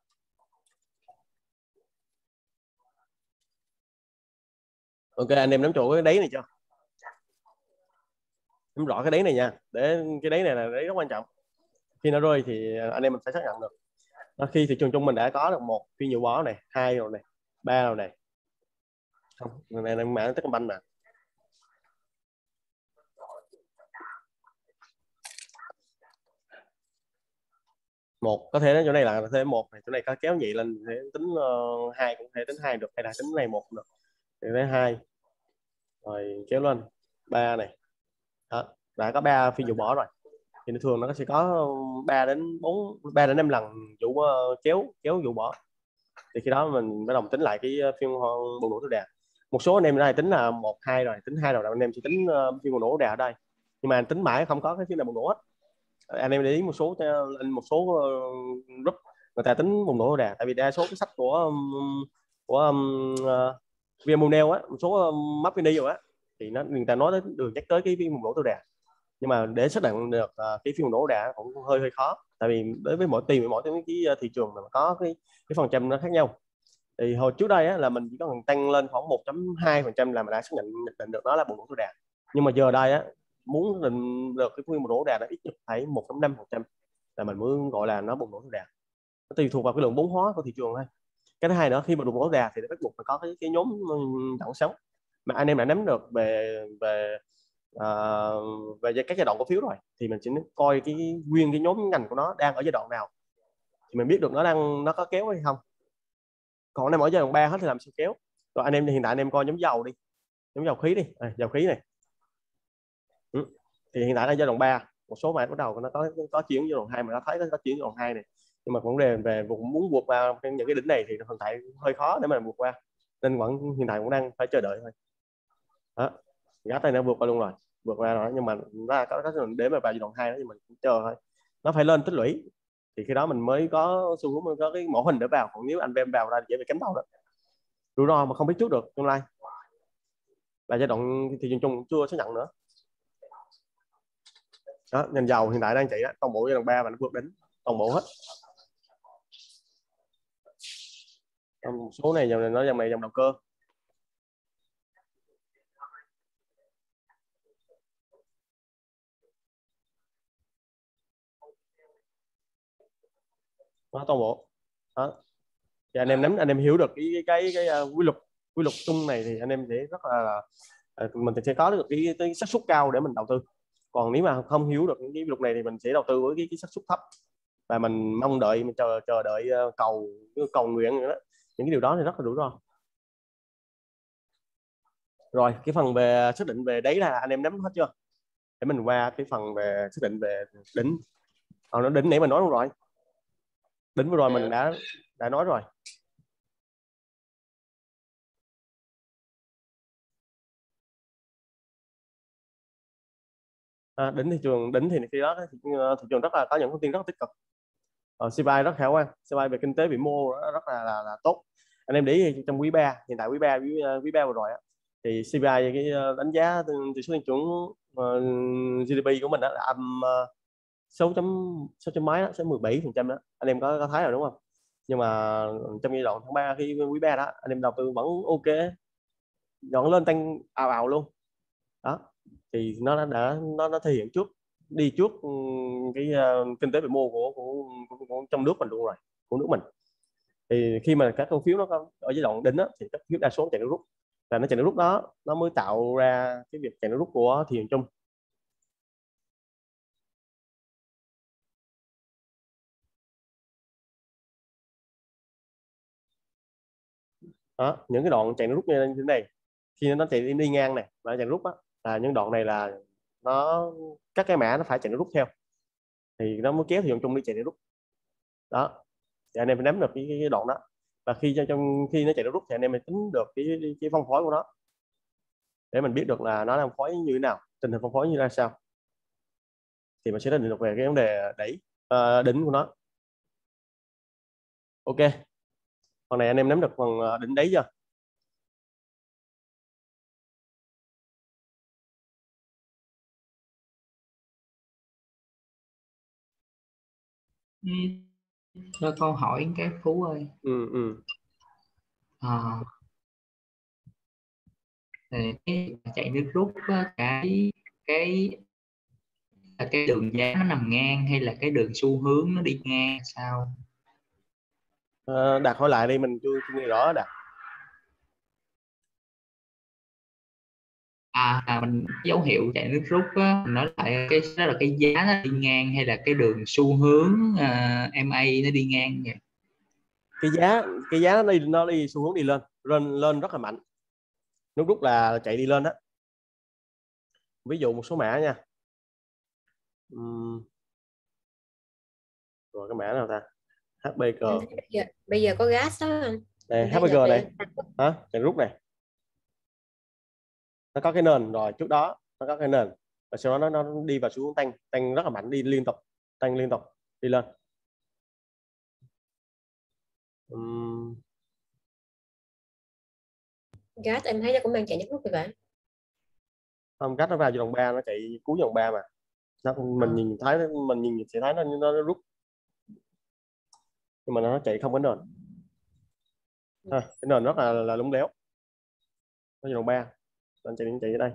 Speaker 1: Ok, anh em nắm chỗ cái đáy này chưa? Nắm rõ cái đáy này nha, để cái đáy này là đáy rất quan trọng, khi nó rơi thì anh em mình phải xác nhận được. Đó, khi thị trường chung mình đã có được một phiên dụ bó này, hai rồi này, ba rồi này, không này là mã Techcombank mà một có thể đến chỗ này là có thể một này, chỗ này có kéo nhị lên thể tính uh, hai cũng thể tính hai được, hay là tính này một được thì tới hai rồi kéo lên ba này. Đó, đã có ba phiên dụ bỏ rồi thì thường nó sẽ có ba đến bốn ba đến năm lần dụ uh, kéo kéo dụ bỏ, thì khi đó mình bắt đầu tính lại cái phiên bùng nổ theo đà. Một số anh em đây tính là một hai rồi, tính hai rồi anh em chỉ tính uh, phiên bùng nổ đà ở đây, nhưng mà tính mãi không có cái phiên nào bùng nổ hết. Anh em để ý một số một số uh, group người ta tính bùng nổ đà, tại vì đa số cái sách của um, của um, uh, Viemonel á, một số um, Mapini rồi á, thì nó người ta nói đến đường nhắc tới cái phiên bùng nổ theo đà, nhưng mà để xác định được uh, cái phiên bùng nổ đà cũng hơi hơi khó, tại vì đối với mỗi tiền mỗi cái thị trường mà có cái cái phần trăm nó khác nhau. Thì hồi trước đây á, là mình chỉ có cần tăng lên khoảng một phẩy hai phần trăm là mình đã xác định nhận định được nó là bùng nổ theo đà, nhưng mà giờ đây á, muốn định được cái phiên bùng nổ đà nó ít nhất phải một phẩy năm phần trăm là mình mới gọi là nó bùng nổ theo đà. Nó tùy thuộc vào cái lượng vốn hóa của thị trường thôi. Cái thứ hai nữa, khi mà bùng nổ đà thì bắt buộc phải có cái, cái nhóm dẫn sóng mà anh em đã nắm được về về uh, về các giai đoạn cổ phiếu rồi, thì mình chỉ coi cái nguyên cái nhóm ngành của nó đang ở giai đoạn nào thì mình biết được nó đang nó có kéo hay không. Còn em ở giai đoạn ba hết thì làm sao kéo. Rồi anh em hiện tại anh em coi nhóm dầu đi, nhóm dầu khí đi, à, dầu khí này ừ. Thì hiện tại là giai đoạn ba, một số mã bắt đầu nó có có chuyển giai đoạn hai mà nó thấy nó có chuyển giai đoạn hai này, nhưng mà vấn đề về vùng muốn vượt qua những cái đỉnh này thì hiện tại hơi khó để mà vượt qua, nên vẫn hiện tại cũng đang phải chờ đợi thôi. Đó, gác này nó vượt qua luôn rồi, vượt qua rồi, nhưng mà ra có cái để mà vào giai đoạn hai đó, nhưng mình cũng chờ thôi, nó phải lên tích lũy thì khi đó mình mới có xu hướng có cái mẫu hình để vào. Còn nếu anh em vào ra dễ bị cánh đầu đó, rủi ro mà không biết trước được tương lai. Và giai đoạn thị trường chung chưa xác nhận nữa. Đó, ngành dầu hiện tại đang chạy đó, toàn bộ giai đoạn ba và nó vượt đỉnh toàn bộ hết. Một số này dòng này nó dòng này dòng đầu cơ. Đó, toàn bộ đó. Thì anh em nắm, anh em hiểu được cái cái cái, cái uh, quy luật quy luật chung này thì anh em sẽ rất là uh, mình sẽ có được cái, cái xác suất cao để mình đầu tư. Còn nếu mà không hiểu được cái quy luật này thì mình sẽ đầu tư với cái, cái xác suất thấp, và mình mong đợi mình chờ chờ đợi uh, cầu cầu nguyện nữa đó. Những cái điều đó thì rất là rủi ro. Rồi cái phần về xác định về đấy là anh em nắm hết chưa, để mình qua cái phần về xác định về đỉnh. Còn nó đỉnh nãy mình nói luôn rồi, đỉnh vừa rồi mình đã đã nói rồi. À, đỉnh thị trường đỉnh thì khi đó thị, thị trường rất là có những thông tin rất là tích cực. Ờ, xê pê i rất khả quan, xê pê i về kinh tế vĩ mô rất, rất là, là là tốt. Anh em để ý trong quý ba, hiện tại quý ba quý, quý ba vừa rồi á, thì xê pê i cái đánh giá từ số tăng trưởng uh, giê đê pê của mình đó là âm uh, sáu chấm sáu chấm mấy đó, sẽ mười bảy phần trăm đó. Anh em có, có thấy rồi đúng không? Nhưng mà trong giai đoạn tháng ba khi quý ba đó, anh em đầu tư vẫn ok, dọn lên tăng ào ào luôn. Đó thì nó đã nó nó thể hiện trước đi trước cái uh, kinh tế vĩ mô của, của, của, của trong nước mình luôn rồi, của nước mình. Thì khi mà các cổ phiếu nó có ở giai đoạn đỉnh đó, thì các phiếu đa số chạy nước rút, và nó chạy nước rút đó nó mới tạo ra cái việc chạy nước rút của thị trường chung. Đó, những cái đoạn chạy nước rút như thế này, khi nó chạy đi, đi ngang này và chạy rút đó, là những đoạn này là nó các cái mã nó phải chạy nước rút theo thì nó mới kéo thị trường chung đi chạy nước rút. Đó thì anh em phải nắm được cái, cái đoạn đó, và khi trong khi nó chạy nước rút thì anh em phải tính được cái, cái phân phối của nó để mình biết được là nó đang phối như thế nào, tình hình phân phối như ra sao, thì mình sẽ định được về cái vấn đề đẩy uh, đỉnh của nó. Ok, phần này anh em nắm được phần đỉnh đáy chưa?
Speaker 4: Cho câu hỏi cái Phú ơi.
Speaker 1: Ừ, ừ.
Speaker 4: À, cái chạy nước rút cái cái là cái đường giá nó nằm ngang hay là cái đường xu hướng nó đi ngang sao?
Speaker 1: uh, Đạt hỏi lại đi, mình chưa, chưa nghe rõ Đạt.
Speaker 4: À, à mình dấu hiệu chạy nước rút á, mình nói lại cái đó là cái giá nó đi ngang hay là cái đường xu hướng uh, em a nó đi ngang vậy?
Speaker 1: Cái giá cái giá nó đi nó đi xu hướng đi lên lên lên rất là mạnh. Nước rút là chạy đi lên đó. Ví dụ một số mã nha. Uhm. Rồi cái mã nào ta? hát bê giê.
Speaker 7: Bây giờ, bây giờ có gas đó anh.
Speaker 1: Đây hát bê giê này. Hả? Chạy rút này. Nó có cái nền rồi, trước đó nó có cái nền và sau đó nó, nó đi vào xu hướng tăng tăng rất là mạnh, đi liên tục tăng liên tục đi lên. Uhm.
Speaker 7: Gas em thấy nó cũng đang chạy nước rút như vậy.
Speaker 1: Không, gas nó vào vòng ba, nó chạy cuối vòng ba mà nó, mình à. nhìn thấy mình nhìn sẽ thấy nó, nó, nó rút, nhưng mà nó chạy không có nền. À, cái nền rất là là lúng léo. Nó vòng ba nên chạy chạy ở đây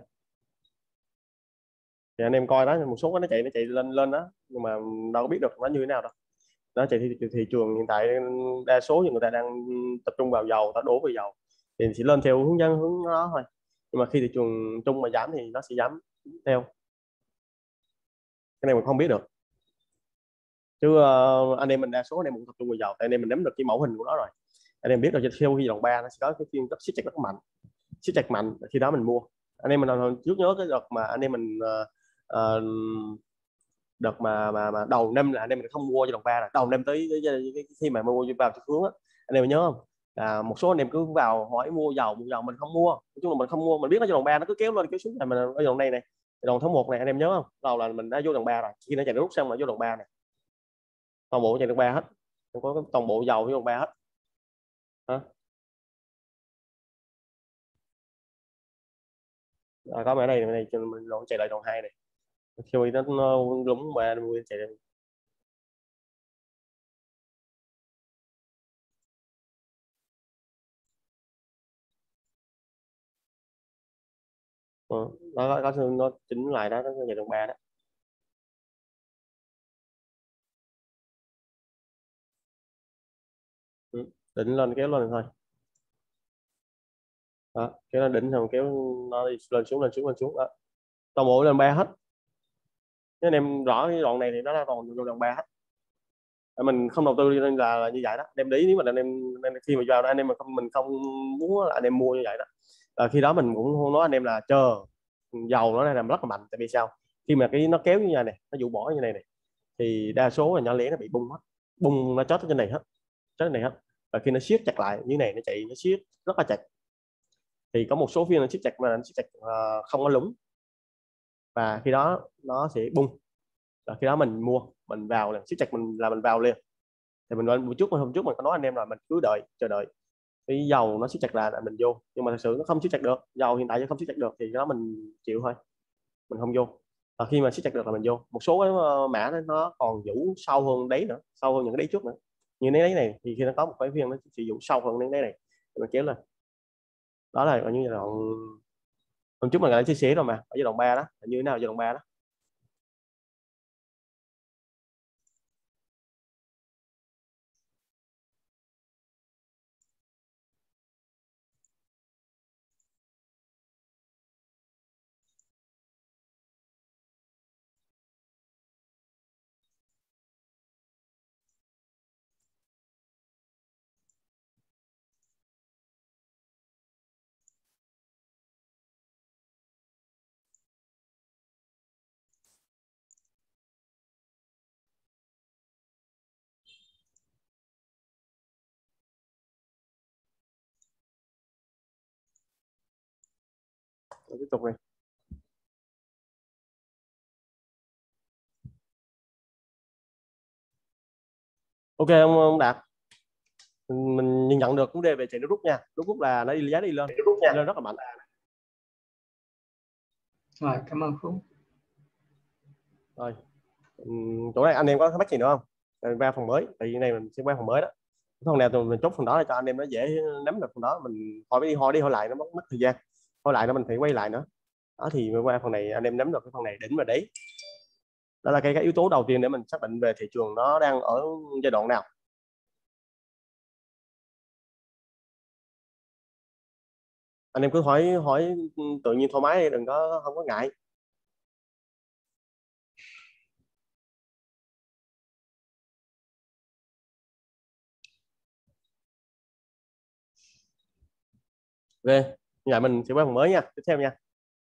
Speaker 1: thì anh em coi đó, một số cái nó chạy nó chạy lên lên đó, nhưng mà đâu có biết được nó như thế nào đâu. Nó chạy thị, thị trường hiện tại đa số những người ta đang tập trung vào dầu, ta đổ vào dầu thì chỉ lên theo hướng dẫn hướng đó thôi, nhưng mà khi thị trường chung mà giảm thì nó sẽ giảm theo. Cái này mình không biết được chứ uh, anh em mình đa số anh em cũng tập trung vào dầu, tại anh em mình nắm được cái mẫu hình của nó rồi. Anh em biết rồi, theo khi vòng ba nó sẽ có cái phiên siết chặt rất mạnh, siết chặt mạnh, khi đó mình mua. Anh em mình trước nhớ cái đợt mà anh em mình uh, uh, đợt mà mà mà đầu năm là anh em mình không mua cho đồng ba, là đầu năm tới, tới, tới, tới khi mà mua vào chiều hướng á, anh em nhớ không? À, một số anh em cứ vào hỏi mua dầu, mua dầu mình không mua, nói chung là mình không mua, mình biết nó cho đồng ba nó cứ kéo lên kéo xuống này, mình ở dòng này này, đồng tháng một này anh em nhớ không? Đầu là mình đã vô đồng ba rồi, khi nó chạy rút xong là vô đồng ba này, toàn bộ chạy đồng ba hết, không có toàn bộ dầu với đồng ba hết. Hả? À, có mẹ này này mình lộn, chạy lại đồng hai này, khi nó, nó lúng ba nó chạy lên. Ừ, nó có nó chỉnh lại đó, nó chạy đồng ba đó. Ừ, đỉnh lên kéo lên thôi đó, kéo lên đỉnh xong kéo nó đi lên xuống lên xuống lên xuống đó, toàn bộ lên ba hết. Nếu anh em rõ cái đoạn này thì nó là còn vô đoạn ba hết. Mình không đầu tư nên là, là như vậy đó. Em để ý nếu mà anh em, anh em khi mà vào đó anh em mà không, mình không muốn là anh em mua như vậy đó, à, khi đó mình cũng nói anh em là chờ dầu nó làm rất là mạnh. Tại vì sao? Khi mà cái nó kéo như này này, nó dụ bỏ như này này thì đa số là nhỏ lẻ nó bị bung hết, bung nó chót trên này hết, chót trên này hết. Và khi nó siết chặt lại như này, nó chạy nó siết rất là chặt, thì có một số phiên nó siết chặt mà nó siết chặt uh, không có lúng, và khi đó nó sẽ bung. Và khi đó mình mua, mình vào này, siết chặt mình là mình vào liền. Thì mình một chút hôm trước mình có nói anh em là mình cứ đợi, chờ đợi cái dầu nó siết chặt là, là mình vô. Nhưng mà thật sự nó không siết chặt được, dầu hiện tại nó không siết chặt được thì đó mình chịu thôi, mình không vô. Và khi mà siết chặt được là mình vô. Một số cái mã nó còn vũ sâu hơn đấy nữa, sâu hơn những cái đấy trước nữa. Như đấy này thì khi nó có một cái phiên nó sử dụng sâu hơn đến đấy này thì mình kéo lên. Đó là như là hôm trước mình đã chia sẻ rồi mà, ở giai đoạn ba đó là như thế nào, giai đoạn ba đó. Rồi tiếp tục này. Ok ông, ông Đạt, mình nhìn nhận được vấn đề về chạy nước rút nha. Nước rút là nó đi giá đi lên, đi lên rất là mạnh.
Speaker 4: Rồi, cảm ơn Phú.
Speaker 1: Rồi chỗ này anh em có thắc mắc gì nữa không? Rồi qua phần mới, tại vì này mình sẽ qua phần mới đó. Phần nào mình chốt phần đó để cho anh em nó dễ nắm được phần đó. Mình hỏi đi hỏi đi hỏi lại nó mất mất thời gian, hỏi lại nó mình phải quay lại nữa đó. Thì qua phần này anh em nắm được cái phần này đỉnh và đáy, đó là cái, cái yếu tố đầu tiên để mình xác định về thị trường nó đang ở giai đoạn nào. Anh em cứ hỏi hỏi tự nhiên thoải mái, đừng có không có ngại. Ok, giờ mình sẽ qua phần mới nha, tiếp theo nha.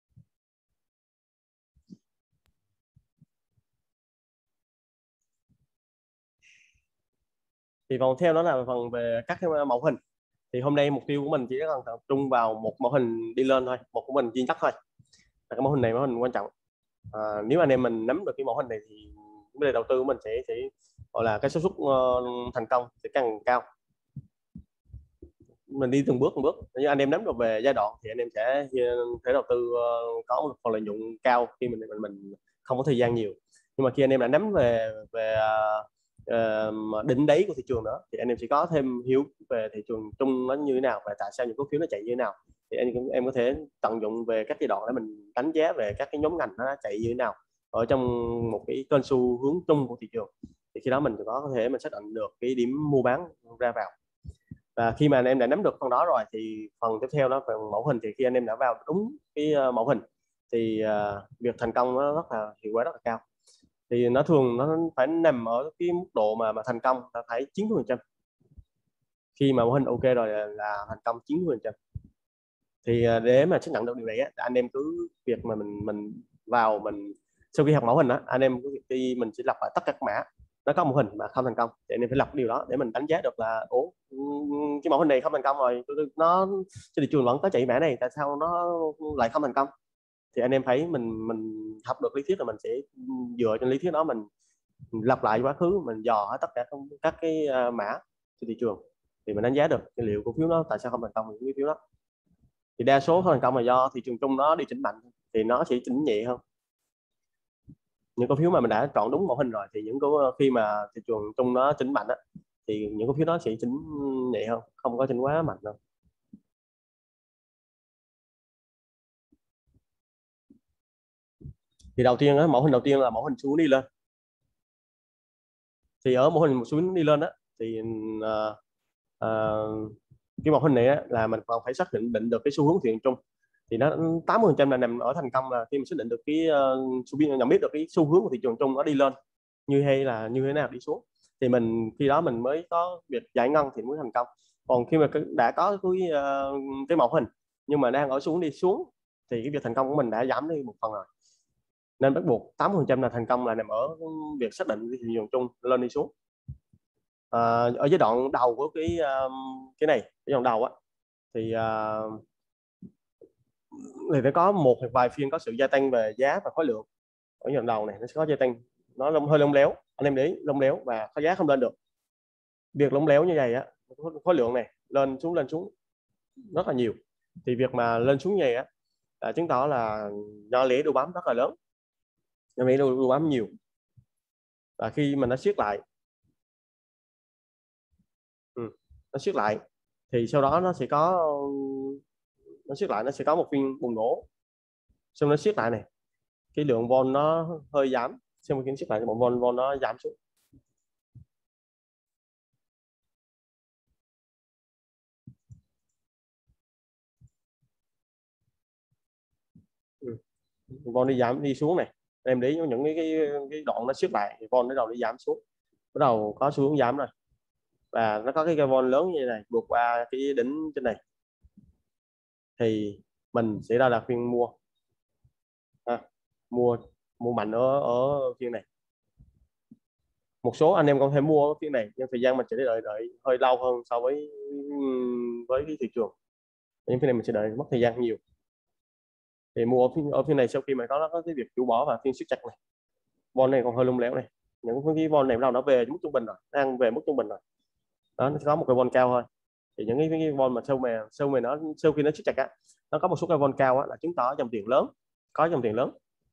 Speaker 1: Thì phần theo đó là phần về các cái mẫu hình. Thì hôm nay mục tiêu của mình chỉ cần tập trung vào một mẫu hình đi lên thôi, một mẫu hình duy nhất thôi. Cái mẫu hình này mẫu hình quan trọng. À, nếu anh em mình nắm được cái mẫu hình này thì vấn đề đầu tư của mình sẽ sẽ gọi là cái xác suất uh, thành công sẽ càng cao. Mình đi từng bước từng bước. Nếu anh em nắm được về giai đoạn thì anh em sẽ thể đầu tư uh, có một phần lợi nhuận cao khi mình mình mình không có thời gian nhiều. Nhưng mà khi anh em đã nắm về về uh, đỉnh đáy của thị trường nữa thì anh em sẽ có thêm hiểu về thị trường chung nó như thế nào và tại sao những cổ phiếu nó chạy như thế nào. Thì anh em có thể tận dụng về các giai đoạn để mình đánh giá về các cái nhóm ngành nó chạy như thế nào ở trong một cái kênh xu hướng chung của thị trường. Thì khi đó mình có thể mình xác định được cái điểm mua bán ra vào. Và khi mà anh em đã nắm được phần đó rồi thì phần tiếp theo đó phần mẫu hình, thì khi anh em đã vào đúng cái mẫu hình thì uh, việc thành công nó rất là hiệu quả rất là cao. Thì nó thường nó phải nằm ở cái mức độ mà mà thành công ta thấy chín mươi phần trăm. Khi mà mẫu hình ok rồi là, là thành công chín mươi phần trăm. Thì uh, để mà xác nhận được điều này á, anh em cứ việc mà mình mình vào mình sau khi học mẫu hình á, anh em cứ đi mình sẽ lặp lại tất cả các mã nó có mẫu hình mà không thành công thì anh em phải lọc điều đó để mình đánh giá được là ủa cái mẫu hình này không thành công rồi, nó trên thị trường vẫn có chạy mã này, tại sao nó lại không thành công. Thì anh em thấy mình mình học được lý thuyết là mình sẽ dựa trên lý thuyết đó mình lặp lại quá khứ, mình dò hết tất cả các cái mã trên thị trường thì mình đánh giá được liệu cổ phiếu nó tại sao không thành công những cổ phiếu đó. Thì đa số không thành công là do thị trường chung nó đi chỉnh mạnh thì nó sẽ chỉnh nhẹ hơn. Những cổ phiếu mà mình đã chọn đúng mẫu hình rồi thì những cổ khi mà thị trường chung nó chỉnh mạnh á, thì những cổ phiếu đó sẽ chỉnh nhẹ hơn, không có chỉnh quá mạnh đâu. Thì đầu tiên á, mẫu hình đầu tiên là mẫu hình xu hướng đi lên. Thì ở mẫu hình xu hướng đi lên á thì uh, uh, cái mẫu hình này á, là mình còn phải xác định định được cái xu hướng thị trường chung. Thì nó tám mươi phần trăm là nằm ở thành công là khi mình xác định được cái uh, nhận biết được cái xu hướng của thị trường chung nó đi lên như hay là như thế nào đi xuống, thì mình khi đó mình mới có việc giải ngân thì mới thành công. Còn khi mà đã có cái uh, cái mẫu hình nhưng mà đang ở xuống đi xuống thì cái việc thành công của mình đã giảm đi một phần rồi. Nên bắt buộc tám mươi phần trăm là thành công là nằm ở việc xác định thị trường chung lên đi xuống. À, ở giai đoạn đầu của cái uh, cái này giai đoạn đầu á thì uh, thì phải có một hoặc vài phiên có sự gia tăng về giá và khối lượng. Ở giai đoạn đầu này nó sẽ có gia tăng, nó hơi lông léo, anh em để ý lông léo và có giá không lên được. Việc lông léo như vậy á, khối lượng này lên xuống lên xuống rất là nhiều, thì việc mà lên xuống như vậy á là chứng tỏ là do lý đu bám rất là lớn, do lý đu bám nhiều. Và khi mà nó siết lại ừ, nó siết lại thì sau đó nó sẽ có nó siết lại nó sẽ có một phiên bùng nổ, xong nó siết lại này, cái lượng vol nó hơi giảm, xong khi siết lại thì một vol vol nó giảm xuống. Ừ. Vol đi giảm đi xuống này, em để những cái, cái cái đoạn nó siết lại thì vol nó đầu đi giảm xuống, bắt đầu có xu hướng giảm rồi, và nó có cái cây vol lớn như thế này vượt qua cái đỉnh trên này thì mình sẽ ra là phiên mua à, mua mua mạnh ở ở phiên này. Một số anh em có thể mua ở phiên này nhưng thời gian mình sẽ đợi đợi hơi lâu hơn so với với cái thị trường, những phiên này mình sẽ đợi mất thời gian nhiều. Thì mua ở phiên, ở phiên này sau khi mà có có cái việc chủ bỏ và phiên siết chặt này, vol này còn hơi lung lẻo này, những cái vol này bắt đầu nó về mức trung bình rồi, đang về mức trung bình rồi đó, nó có một cái vol cao thôi. Thì những cái, cái vol mà sau mà sau mà nó sau khi nó siết chặt á, nó có một số cái vol cao á, là chứng tỏ dòng tiền lớn, có dòng tiền lớn.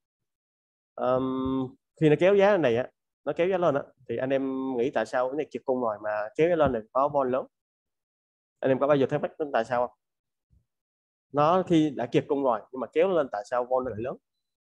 Speaker 1: Um, khi nó kéo giá này á, nó kéo giá lên á, thì anh em nghĩ tại sao cái này kiệt cung rồi mà kéo giá lên này có vol lớn? Anh em có bao giờ thắc mắc tại sao không? Nó khi đã kiệt cung rồi nhưng mà kéo lên tại sao vol lại lớn?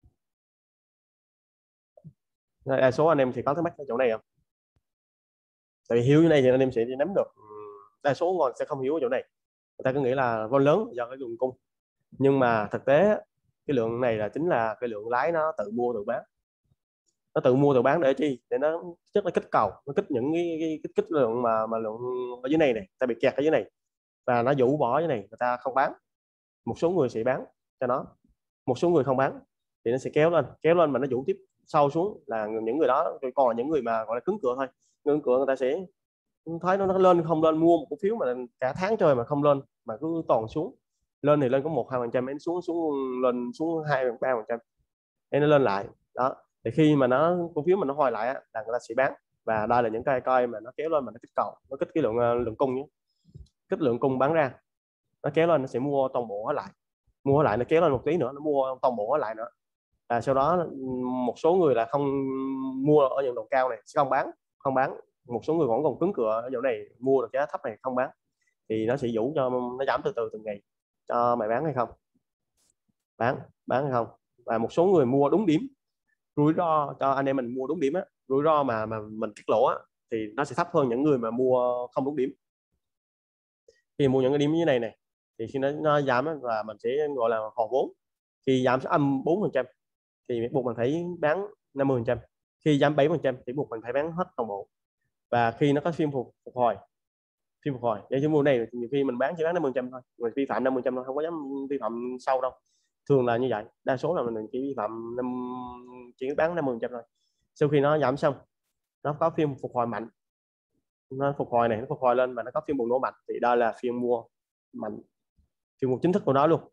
Speaker 1: Đa số anh em thì có thắc mắc ở chỗ này không? Tại vì hiểu như này thì anh em sẽ nắm được. Đa số ngon sẽ không hiểu ở chỗ này, người ta cứ nghĩ là vol lớn do cái nguồn cung, Nhưng mà thực tế cái lượng này là chính là cái lượng lái nó tự mua tự bán. Nó tự mua tự bán để chi? Để nó rất là kích cầu, nó kích những cái, cái kích kích lượng mà mà lượng ở dưới này này, ta bị kẹt ở dưới này và nó rũ bỏ dưới này, người ta không bán. Một số người sẽ bán cho nó, một số người không bán thì nó sẽ kéo lên kéo lên mà nó rũ tiếp sâu xuống, là những người đó còn là những người mà gọi là cứng cựa thôi. Cứng cựa người ta sẽ thấy nó, nó lên không lên, mua một cổ phiếu mà cả tháng trời mà không lên, mà cứ toàn xuống. Lên thì lên có một hai phần trăm, xuống xuống lên xuống hai ba phần trăm, nó lên lại đó. Thì khi mà nó cổ phiếu mà nó hồi lại á, là người ta sẽ bán. Và đây là những cái coi mà nó kéo lên mà nó kích cầu, nó kích cái lượng lượng cung nhé, kích lượng cung bán ra, nó kéo lên nó sẽ mua toàn bộ nó lại, mua lại nó kéo lên một tí nữa nó mua toàn bộ nó lại nữa. Và sau đó một số người là không mua ở những độ cao này sẽ không bán không bán một số người vẫn còn cứng cựa ở chỗ này, mua được giá thấp này không bán, thì nó sẽ dụ cho nó giảm từ từ từng ngày. Cho mày bán hay không, bán bán hay không. Và một số người mua đúng điểm, rủi ro cho anh em mình mua đúng điểm á, rủi ro mà mà mình cắt lỗ á, thì nó sẽ thấp hơn những người mà mua không đúng điểm. Khi mua những cái điểm như này này thì khi nó, nó giảm á, và mình sẽ gọi là hồi vốn. Khi giảm âm bốn phần trăm thì buộc mình phải bán năm mươi phần trăm, khi giảm bảy phần trăm thì buộc mình phải bán hết toàn bộ. Và khi nó có phiên phục phục hồi phiên phục hồi để chúng mua này, nhiều khi mình bán chỉ bán năm mươi phần trăm thôi, mình vi phạm năm mươi phần trăm thôi, không có dám vi phạm sâu đâu. Thường là như vậy, đa số là mình chỉ vi phạm năm chỉ bán năm mươi phần trăm thôi. Sau khi nó giảm xong, nó có phiên phục hồi mạnh, nó phục hồi này nó phục hồi lên và nó có phiên bùng nổ mạnh, thì đây là phiên mua mạnh, phiên mua chính thức của nó luôn.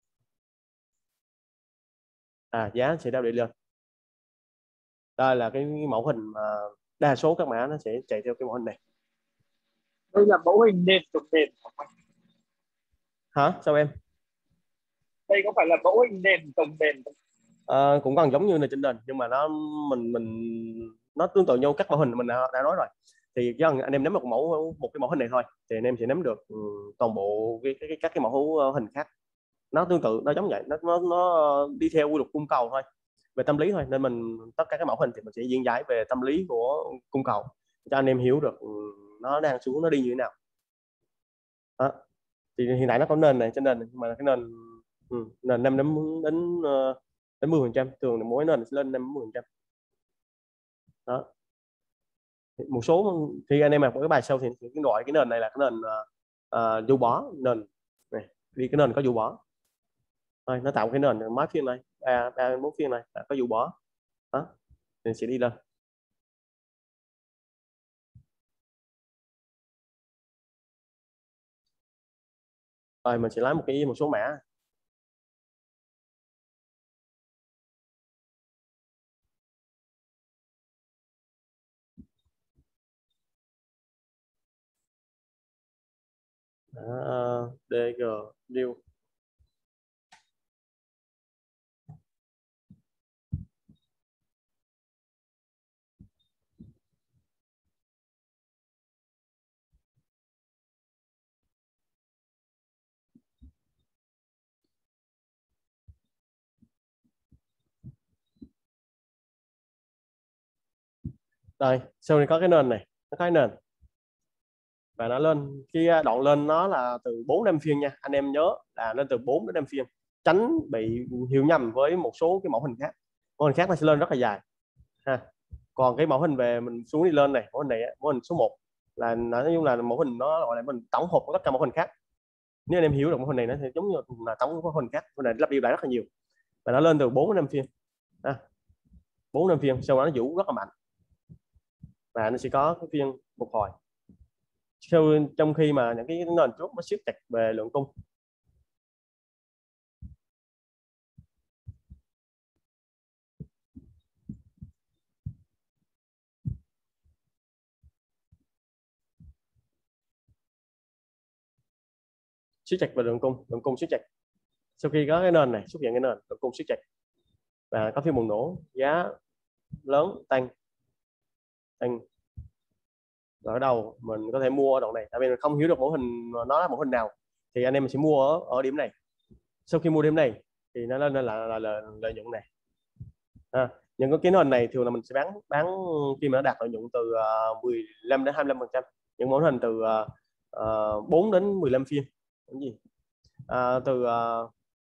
Speaker 1: À, giá sẽ đao đi lên. Đây là cái mẫu hình mà đa số các mã nó sẽ chạy theo cái mẫu hình này.
Speaker 2: Đây là mẫu hình nền trồng nền.
Speaker 1: Hả? Sao em?
Speaker 2: Đây có phải là mẫu hình nền trồng nền không?
Speaker 1: À, cũng còn giống như này trên nền, nhưng mà nó mình mình nó tương tự nhau các mẫu hình mình đã, đã nói rồi. Thì chỉ cần anh em nắm một mẫu một cái mẫu hình này thôi thì anh em sẽ nắm được toàn bộ cái, cái, cái các cái mẫu hình khác. Nó tương tự, nó giống vậy, nó nó, nó đi theo quy luật cung cầu thôi, về tâm lý thôi. Nên mình tất cả các mẫu hình thì mình sẽ diễn giải về tâm lý của cung cầu cho anh em hiểu được nó đang xuống, nó đi như thế nào đó. Thì hiện tại nó có nền này trên nền này, nhưng mà cái nền ừ, nền năm đến đến đến mười phần trăm, thường là mỗi nền sẽ lên năm mươi phần trăm đó. Một số khi anh em mặc cái bài sau thì cái loại cái nền này là cái nền uh, du bó nền này, đi cái nền có du bó thôi, nó tạo cái nền mấy phiên này ba ba bốn phiên này là có du bó đó, thì sẽ đi lên. Rồi mình sẽ lấy một cái một số mã. Đó, đê giê deal. Đây, sau này có cái nền này, nó có cái nền và nó lên, cái đoạn lên nó là từ bốn năm phiên nha, anh em nhớ là lên từ bốn đến năm phiên, tránh bị hiểu nhầm với một số cái mẫu hình khác. Mẫu hình khác nó sẽ lên rất là dài ha. Còn cái mẫu hình về mình xuống đi lên này, mẫu hình này, mẫu hình số một là nói chung là mẫu hình nó gọi là mình tổng hợp của tất cả mẫu hình khác. Nếu anh em hiểu được mẫu hình này nó sẽ giống như là tổng mẫu hình khác, mẫu này lặp đi lại rất là nhiều và nó lên từ bốn đến năm phiên ha. bốn năm phiên sau đó nó vũ rất là mạnh và nó sẽ có cái phiên phục hồi trong khi mà những cái nền trước nó siết chặt về lượng cung. Siết chặt về lượng cung, lượng cung siết chặt. Sau khi có cái nền này xuất hiện cái nền lượng cung siết chặt và có phiên bùng nổ, giá lớn tăng tăng ở đâu mình có thể mua ở đoạn này, tại vì mình không hiểu được mẫu hình nó là mẫu hình nào thì anh em mình sẽ mua ở, ở điểm này. Sau khi mua điểm này thì nó lên là là, là lợi nhuận này à, những cái nền này thường là mình sẽ bán bán khi mà nó đạt lợi nhuận từ uh, mười lăm đến hai mươi lăm phần trăm, những mẫu hình từ uh, uh, bốn đến mười lăm phiên cái gì à, từ uh,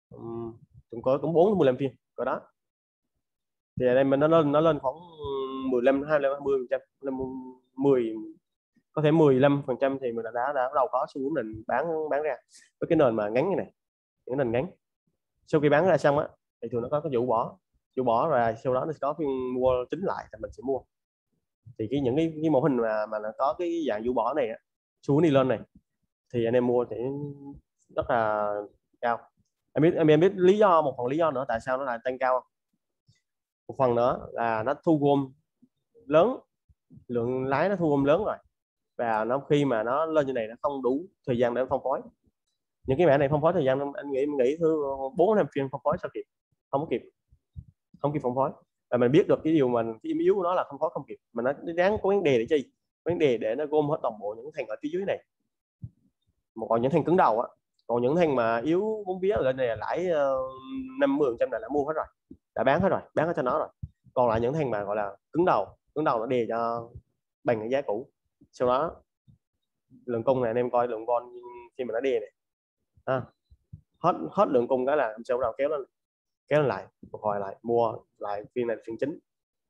Speaker 1: um, cũng có cũng bốn đến mười lăm phiên có đó. Thì ở đây mình nó lên nó lên khoảng mười lăm hai mươi phần trăm, mười có thể mười lăm phần trăm thì mình đã, đã đã bắt đầu có xu hướng định bán bán ra với cái nền mà ngắn như này, những nền ngắn. Sau khi bán ra xong á thì thường nó có cái vụ bỏ vụ bỏ rồi sau đó nó sẽ có phiên mua chính lại thì mình sẽ mua. Thì cái những cái, cái mô hình mà mà nó có cái dạng vụ bỏ này xu hướng đi lên này thì anh em mua thì rất là cao. Em biết em, em biết lý do, một phần lý do nữa tại sao nó lại tăng cao không? Một phần nữa là nó thu gom lớn, lượng lái nó thu gom lớn rồi, và nó khi mà nó lên như này nó không đủ thời gian để phân phối. Những cái mã này phân phối thời gian anh nghĩ nghĩ thứ bốn năm phiên phân phối sao kịp, không kịp không kịp phân phối. Và mình biết được cái điều mình cái yếu của nó là phân phối không kịp, mà nó đáng có vấn đề để chi, vấn đề để nó gom hết toàn bộ những thành ở phía dưới này. Một còn những thanh cứng đầu á, còn những thanh mà yếu bốn vía lên này là lãi năm mươi phần trăm là đã mua hết rồi, đã bán hết rồi, bán hết cho nó rồi. Còn lại những thanh mà gọi là cứng đầu, cứng đầu nó đè cho bằng cái giá cũ. Sau đó lượng cung này anh em coi lượng con khi mà nó đè này à, hết hết lượng cung cái là sau đầu kéo lên kéo lên lại phục hồi lại mua lại phiên này phiên chính.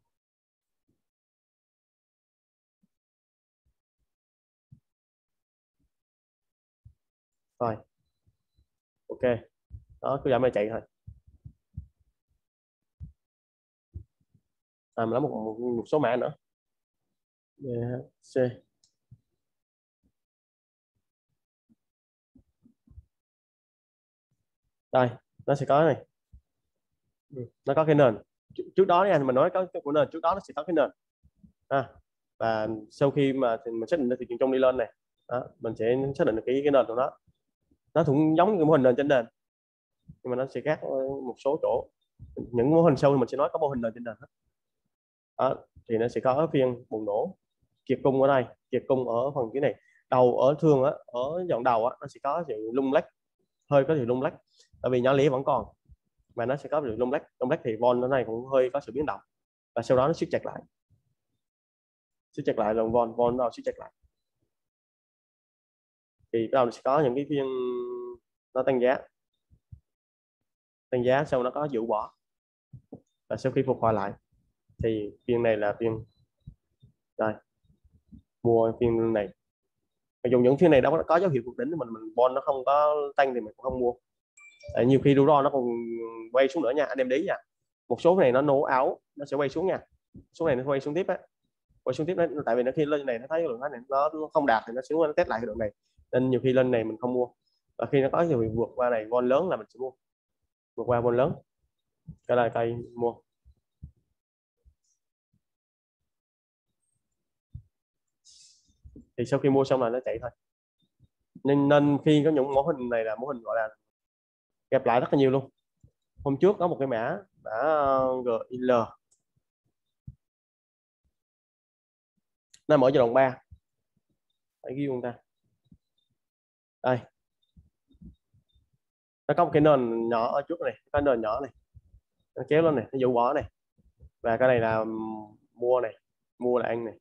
Speaker 1: Rồi ok, đó cứ giảm này chạy thôi. À, mình lấy một, một, một số mã nữa. B, C. Đây nó sẽ có này, nó có cái nền trước đó nha, mình nói có cái của nền trước đó nó sẽ có cái nền à, và sau khi mà thì mình xác định được thị trường chung đi lên này đó, mình sẽ xác định được cái cái nền của nó nó cũng giống như mô hình nền trên nền, nhưng mà nó sẽ khác một số chỗ. Những mô hình sau thì mình sẽ nói có mô hình nền trên nền hết đó, thì nó sẽ có phiên bùng nổ kiệt cung ở đây, kiệt cung ở phần dưới này, đầu ở thường á, ở dòng đầu á, nó sẽ có sự lung lắc, hơi có sự lung lắc, tại vì nhỏ lẻ vẫn còn mà nó sẽ có sự lung lắc, lung lắc thì vol ở này cũng hơi có sự biến động, và sau đó nó siết chặt lại, siết chặt lại lần vol vol nó siết chặt lại, thì bắt đầu sẽ có những cái phiên nó tăng giá, tăng giá sau nó có dụ bỏ, và sau khi phục hồi lại thì phiên này là phiên đây mua phiên này. Dùng những phiên này đó có dấu hiệu vượt đỉnh, mình mình bon nó không có tăng thì mình cũng không mua. Tại nhiều khi rủi ro nó còn quay xuống nữa nha anh em, đấy nha, một số này nó nổ áo nó sẽ quay xuống nha, số này nó quay xuống tiếp á, quay xuống tiếp đấy, tại vì nó khi lên này nó thấy lượng này nó không đạt thì nó xuống nó test lại cái lượng này, nên nhiều khi lên này mình không mua, và khi nó có nhiều vượt qua này von lớn là mình sẽ mua, vượt qua von lớn cái là cây mua. Thì sau khi mua xong là nó chạy thôi, nên nên khi có những mô hình này là mô hình gọi là gặp lại rất là nhiều luôn. Hôm trước có một cái mã mã giê i lờ nó mở giai đoạn ba, phải ghi chúng ta đây, nó có một cái nền nhỏ ở trước này, cái nền nhỏ này nó kéo lên này, nó dụ bỏ này, và cái này là mua này, mua là ăn này.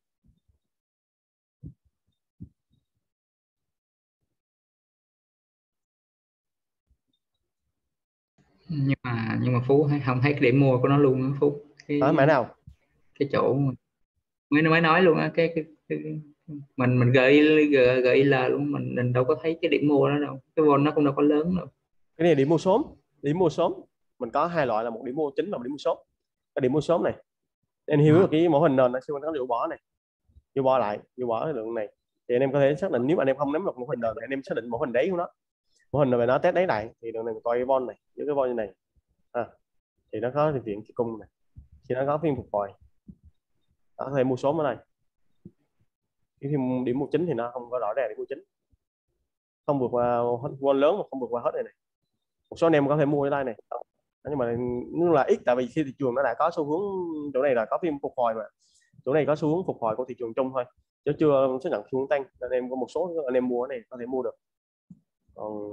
Speaker 4: Nhưng mà nhưng mà Phú không thấy cái điểm mua của nó luôn á Phú. Cái
Speaker 1: Đó, mã nào?
Speaker 4: Cái chỗ mới mới nói luôn á, cái, cái, cái mình mình gợi gợi gợi là luôn, mình mình đâu có thấy cái điểm mua đó đâu, cái vol nó cũng đâu có lớn đâu.
Speaker 1: Cái này điểm mua sớm, điểm mua sớm mình có hai loại là một điểm mua chính và một điểm mua sớm. Cái điểm mua sớm này anh hiểu được cái mẫu hình nền nó sẽ có dụ bỏ này, dụ bỏ lại, dụ bỏ cái lượng này, thì anh em có thể xác định, nếu mà anh em không nắm được mẫu hình nền thì anh em xác định mẫu hình đáy của nó, mẫu hình này nó test đáy lại thì đường này mình coi cái vol này với cái vol như này à, thì nó có thực hiện cái cung này, thì nó có phiên phục hồi đó, có thể mua sớm ở đây. Cái phim điểm mua chính thì nó không có rõ ràng điểm mua chính, không vượt qua vol lớn mà không vượt qua hết này này. Một số anh em có thể mua ở đây này, nhưng mà nó là ít, tại vì khi thị trường nó đã có xu hướng, chỗ này là có phim phục hồi mà, chỗ này có xu hướng phục hồi của thị trường chung thôi chứ chưa xác nhận xu hướng tăng, nên em có một số anh em mua ở này có thể mua được. Còn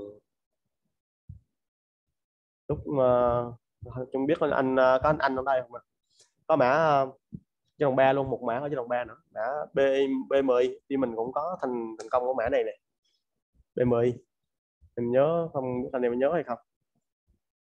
Speaker 1: lúc uh, không biết anh có anh anh ở đây không ạ? Có mã uh, giai đoạn ba luôn, một mã ở giai đoạn ba nữa, mã B M I thì mình cũng có thành thành công của mã này này, B M I em nhớ không biết anh em nhớ hay không.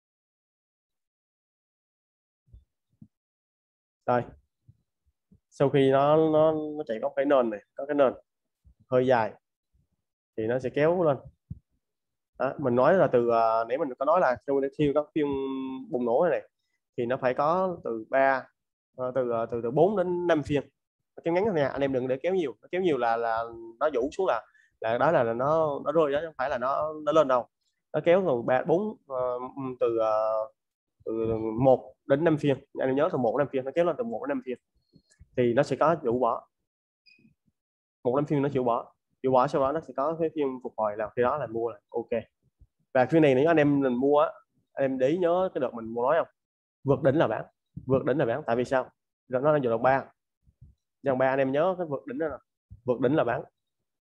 Speaker 1: Đây, sau khi nó nó nó chạy có cái nền này, có cái nền hơi dài thì nó sẽ kéo lên. Đó, mình nói là từ uh, nếu mình có nói là trong khi các phim bùng nổ này, này thì nó phải có từ ba uh, từ uh, từ từ bốn đến năm phiên kéo ngắn nha, anh em đừng để kéo nhiều. Nó kéo nhiều là là nó vũ xuống là là đó là, là nó nó rơi đó, không phải là nó nó lên đâu. Nó kéo từ ba bốn uh, từ uh, từ một đến năm phiên, anh em nhớ từ một đến năm phiên, nó kéo lên từ một đến năm phiên thì nó sẽ có vũ bỏ. Một năm phiên nó chịu bỏ, chịu bỏ sau đó nó sẽ có cái phim phục hồi, là khi đó là mua là ok. Và phiên này nếu anh em mình mua anh em để ý nhớ cái đợt mình mua nói không, vượt đỉnh là bán, vượt đỉnh là bán. Tại vì sao? Nó là giờ đồng ba, dòng ba anh em nhớ cái vượt đỉnh đó là vượt đỉnh là bán.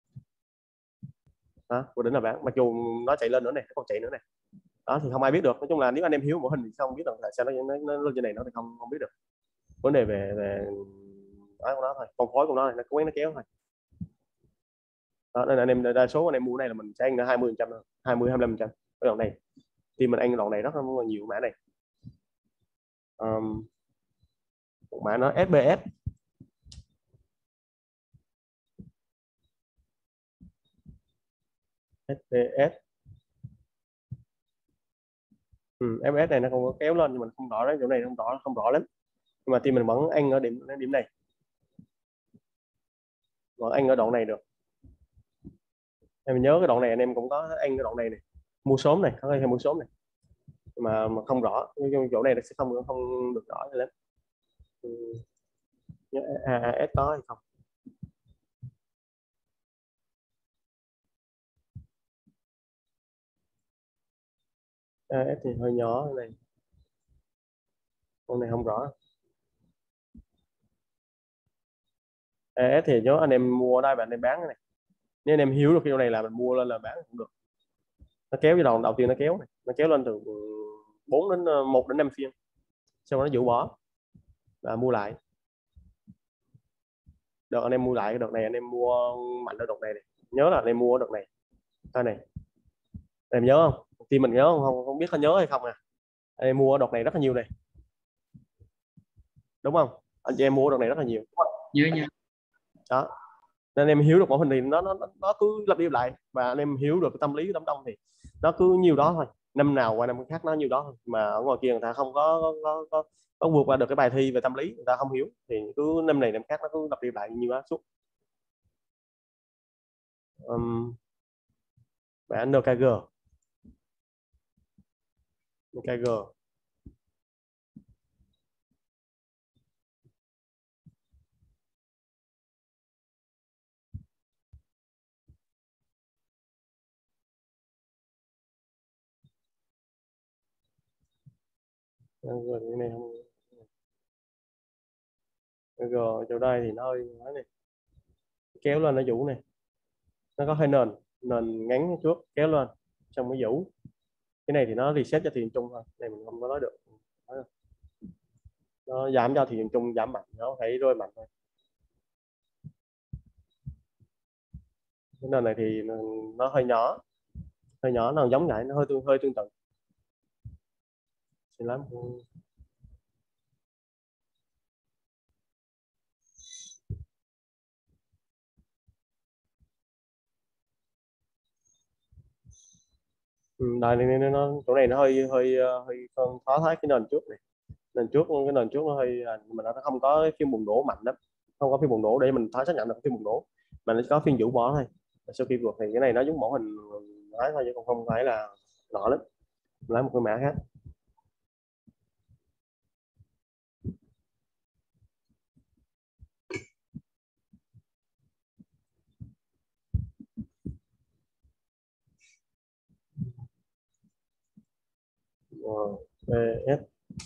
Speaker 1: Đó, vượt đỉnh là bán, mặc dù nó chạy lên nữa này, nó còn chạy nữa này. Đó thì không ai biết được. Nói chung là nếu anh em hiểu mẫu hình thì không biết được là sao nó nó, nó lên trên này nó thì không không biết được vấn đề về về đó của nó thôi, con khối của nó này nó cố nó kéo thôi. Đó, nên anh em đa số anh em mua này là mình sẽ ăn hai mươi phần trăm, hai mươi hai mươi lăm phần trăm cái đoạn này thì mình ăn đoạn này rất là nhiều mã này. Um, một mã nó ét bê ét ét bê ét ừ, ét bê ét này nó không có kéo lên, nhưng mình không rõ đấy, chỗ này không rõ không rõ lắm, nhưng mà thì mình vẫn ăn ở điểm điểm này, vẫn ăn ở đoạn này được. Em nhớ cái đoạn này anh em cũng có ăn cái đoạn này này, mua sớm này, có hay mua sớm này, mà mà không rõ, nhưng chỗ này nó sẽ không không được rõ lắm. a a ét có hay không? a ét thì hơi nhỏ này, con này không rõ. a ét thì nhớ anh em mua ở đây và anh em bán cái này, nếu anh em hiểu được cái chỗ này là mình mua lên là bán cũng được. Nó kéo cái đầu đầu tiên nó kéo này, nó kéo lên từ bốn đến một đến năm phiên, sau đó nó dụ bỏ và mua lại. Đợt anh em mua lại cái đợt này anh em mua mạnh ở đợt này, này. Nhớ là anh em mua ở đợt này cái này, em nhớ không? Thì mình nhớ không? không không biết có nhớ hay không à. Anh em mua ở đợt này rất là nhiều này, đúng không? Anh chị em mua ở đợt này rất là nhiều.
Speaker 4: Nhớ nhớ.
Speaker 1: Đó, nên em hiểu được mẫu hình thì nó nó nó cứ lặp đi lặp lại, và anh em hiểu được cái tâm lý của đám đông thì nó cứ nhiều đó thôi, năm nào qua năm khác nó nhiều đó thôi. Mà ở ngoài kia người ta không có có, có, có, có vượt qua được cái bài thi về tâm lý, người ta không hiểu thì cứ năm này năm khác nó cứ lặp đi lặp lại nhiều đó suốt. Um, bản en ca giê en ca giê cái này không, cái G chỗ đây thì nó hơi này, kéo lên nó vũ này, nó có hơi nền nền ngắn trước kéo lên xong mới vũ. Cái này thì nó reset cho thị trường chung thôi, này mình không có nói được, nó giảm cho thị trường chung giảm mạnh, nó phải rơi mạnh thôi. Cái nền này thì nó hơi nhỏ, hơi nhỏ, nó giống vậy, nó hơi tương hơi tương tự. Xin lắm. Ừ, đây nó, nó chỗ này nó hơi hơi hơi con khó thấy cái nền trước này, nền trước cái nền trước nó hơi mà nó không có cái phiên bùng nổ mạnh lắm, không có phiên bùng nổ để mình thấy xác nhận được phiên bùng nổ, mà nó có phiên vũ bỏ thôi. Sau khi vượt thì cái này nó giống mẫu hình nói thôi chứ còn không phải là nọ lắm. Lấy một cái mã khác. ét.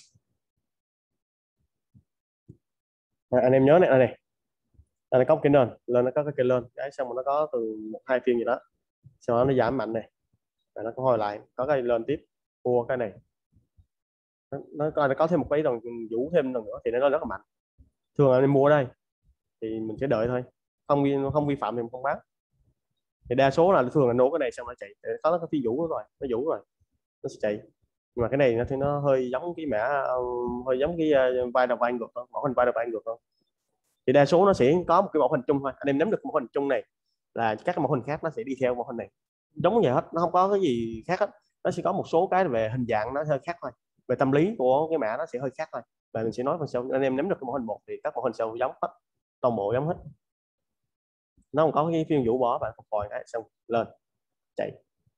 Speaker 1: À, anh em nhớ này, này này, nó có cái nền lên, nó có cái cây lên cái xong rồi nó có từ một hai phiên gì đó, sau đó nó giảm mạnh này, và nó có hồi lại có cái lên tiếp, mua cái này nó, nó, nó có thêm một cái lần vũ thêm lần nữa thì nó rất là mạnh. Thường anh em mua ở đây thì mình sẽ đợi thôi, không vi không vi phạm thì mình không bán. Thì đa số là thường là nổ cái này xong nó chạy, có nó có phi vũ rồi, nó vũ rồi nó sẽ chạy. Nhưng mà cái này nó thì nó hơi giống cái mã hơi giống cái vai đầu vai ngược thôi, mẫu hình vai đầu vai ngược thôi. Thì đa số nó sẽ có một cái mẫu hình chung thôi. Anh em nắm được mẫu hình chung này là các mẫu hình khác nó sẽ đi theo mẫu hình này, giống như vậy hết, nó không có cái gì khác hết. Nó sẽ có một số cái về hình dạng nó hơi khác thôi, về tâm lý của cái mã nó sẽ hơi khác thôi, và mình sẽ nói phần sau. Anh em nắm được cái mẫu hình một thì các mẫu hình sau giống hết, toàn bộ giống hết. Nó không có cái phiên vũ bỏ và phục hồi cái xong lên chạy.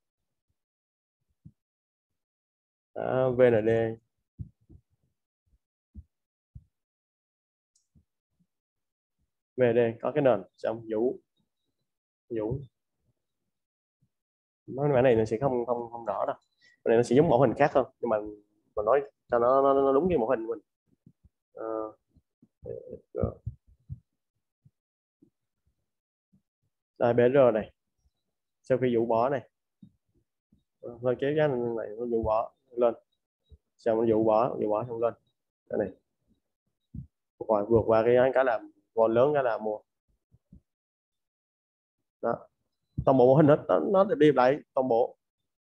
Speaker 1: Đó, vê en đê vê en đê có cái nền xong vũ vũ nói mã này nó sẽ không không không rõ đâu, cái này nó sẽ giống mẫu hình khác hơn, nhưng mà mình nói cho nó, nó, nó đúng cái mẫu hình của mình. Uh, đây bê rờ này, sau khi vũ bỏ này hơi kéo giá này nó vũ bỏ lên, sau nó vũ bỏ vũ bỏ xong lên cái này rồi vượt qua cái cái làm còn lớn cái là mua đó, toàn bộ mẫu hình hết nó, nó đi lại toàn bộ.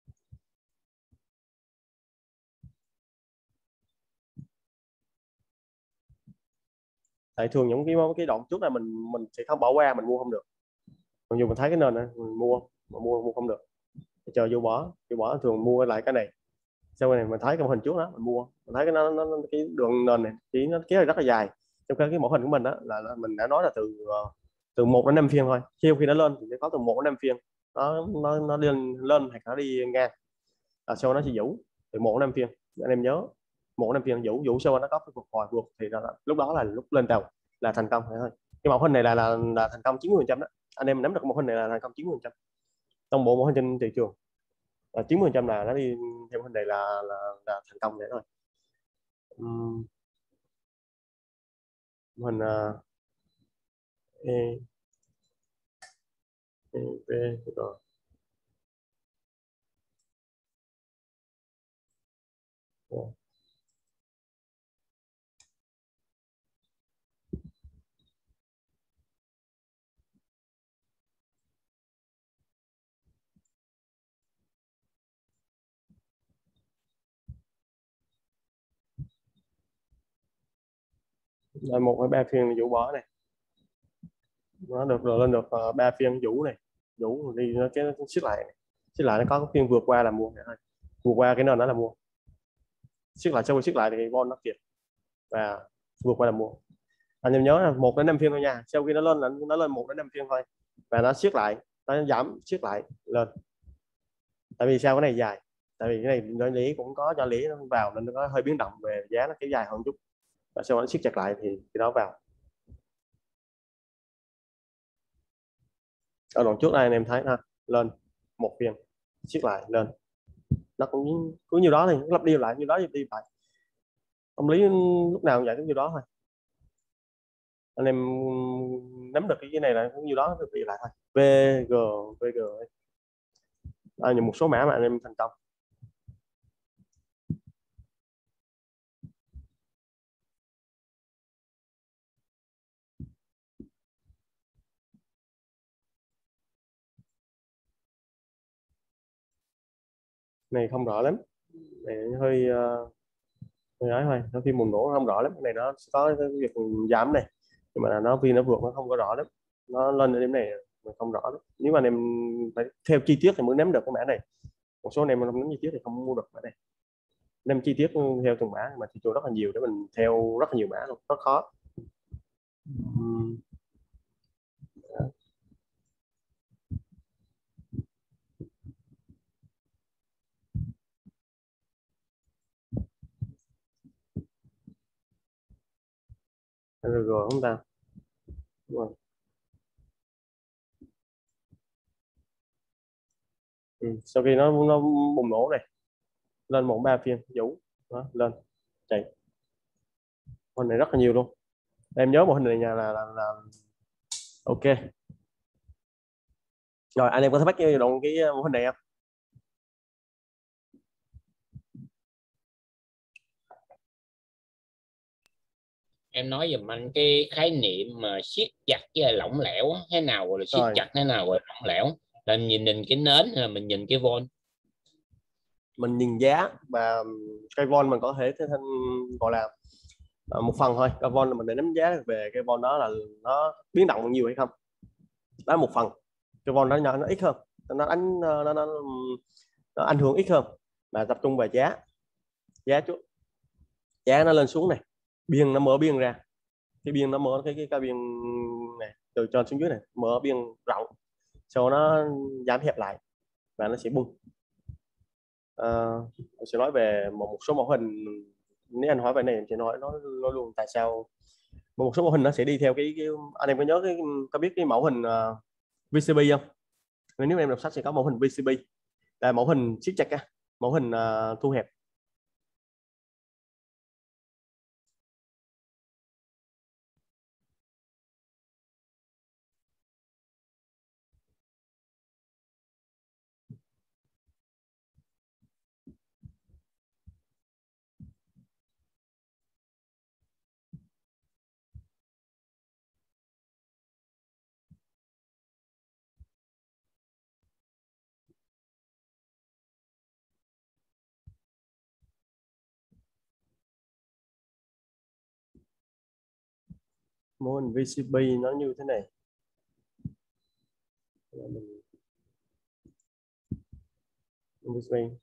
Speaker 1: Tại thường những cái cái đoạn trước này mình mình sẽ không bỏ qua, mình mua không được. Mặc dù mình thấy cái nền này mình mua mà mua mua không được, chờ vô bỏ vô bỏ thường mua lại cái này. Sau này mình thấy cái mẫu hình trước đó mình mua, mình thấy cái nó, nó cái đường nền này chỉ nó kéo rất là dài. Trong cái mẫu hình của mình đó là, là mình đã nói là từ từ một đến năm phiên thôi. Khi khi nó lên thì sẽ có từ một đến năm phiên, nó nó nó lên lên hoặc nó đi ngang, à, sau nó sẽ vũ từ một đến năm phiên. Anh em nhớ một đến năm phiên vũ vũ sau nó có phục hồi vượt thì là, lúc đó là lúc lên đầu là thành công thôi. Cái mẫu hình này là là, là thành công chín mươi phần trăm đó. Anh em nắm được mẫu hình này là thành công chín mươi phần trăm trong bộ mẫu hình trên thị trường. chín mươi phần trăm là nó đi theo hình này là là, là thành công vậy thôi. Uhm. Mình uh, e, e, b, rồi. Rồi. Là một hay ba phiên vũ bỏ này, nó được rồi lên được uh, ba phiên vũ này, vũ đi nó cái xích lại xích lại nó có cái phiên vượt qua là mua này thôi, vượt qua cái nền đó là mua, xích lại sau khi xích lại thì con nó kiệt và vượt qua là mua. Anh em nhớ là một đến năm phiên thôi nha, sau khi nó lên là nó lên một đến năm phiên thôi và nó siết lại, nó giảm siết lại lên. Tại vì sao cái này dài, tại vì cái này nó lý cũng có cho lý nó vào nên nó có hơi biến động về giá, nó kéo dài hơn chút và sau đó nó siết chặt lại thì cái đó vào. Ở đoạn trước đây anh em thấy ha, lên một phiên siết lại lên, nó cũng cứ như đó thì lặp đi lại như đó đi lại, tâm lý lúc nào cũng vậy, cũng như đó thôi. Anh em nắm được cái này là cũng như đó, được đi lại thôi. vê giê vê giê đây là một số mã mà anh em thành công. Này không rõ lắm, này hơi uh, hơi ấy thôi, nó khi mùn nổ không rõ lắm. Cái này nó có cái việc giảm này, nhưng mà nó vì nó vượt nó không có rõ lắm, nó lên đến điểm này mình không rõ lắm. Nếu mà anh em phải theo chi tiết thì mới nắm được cái mã này. Một số anh em không nắm chi tiết thì không mua được mã này. Nắm chi tiết theo từng mã mà thị trường rất là nhiều để mình theo rất là nhiều mã luôn, rất khó. uhm. Rồi, rồi không ta. Đúng rồi. Ừ. Sau khi nó nó bùng nổ này lên một ba phiên vũ đó, lên chạy hình này rất là nhiều luôn. Em nhớ một hình này nhà là, là, là ok. Rồi anh em có thể bắt động cái mô hình này không?
Speaker 3: Em nói giùm anh cái khái niệm mà siết chặt với lỏng lẻo, thế nào gọi là siết chặt, thế nào gọi là lỏng lẻo? Là mình nhìn nhìn cái nến hay là mình nhìn cái vol?
Speaker 1: mình nhìn giá và cây vol mình có thể thế thành gọi là uh, một phần thôi. Cây vol là mình để đánh giá về cây vol đó là nó biến động nhiều hay không, đó là một phần. Cây vol nó nhỏ, nó ít hơn, nó đánh nó, nó, nó, nó ảnh hưởng ít hơn, mà tập trung về giá. Giá chút giá nó lên xuống này, biên nó mở biên ra, cái biên nó mở cái cái, cái biên này từ trên xuống dưới này, mở biên rộng, sau nó giảm hẹp lại và nó sẽ bung. À, tôi sẽ nói về một, một số mẫu hình. Nếu anh hỏi về này em sẽ nói nó nói luôn tại sao một số mẫu hình nó sẽ đi theo cái, cái anh em có nhớ cái có biết cái mẫu hình uh, vê xê bê không? Nếu em đọc sách sẽ có mẫu hình vê xê bê là mẫu hình siết chặt á, mẫu hình uh, thu hẹp. Mẫu hình vê xê bê nó như thế này. vê xê bê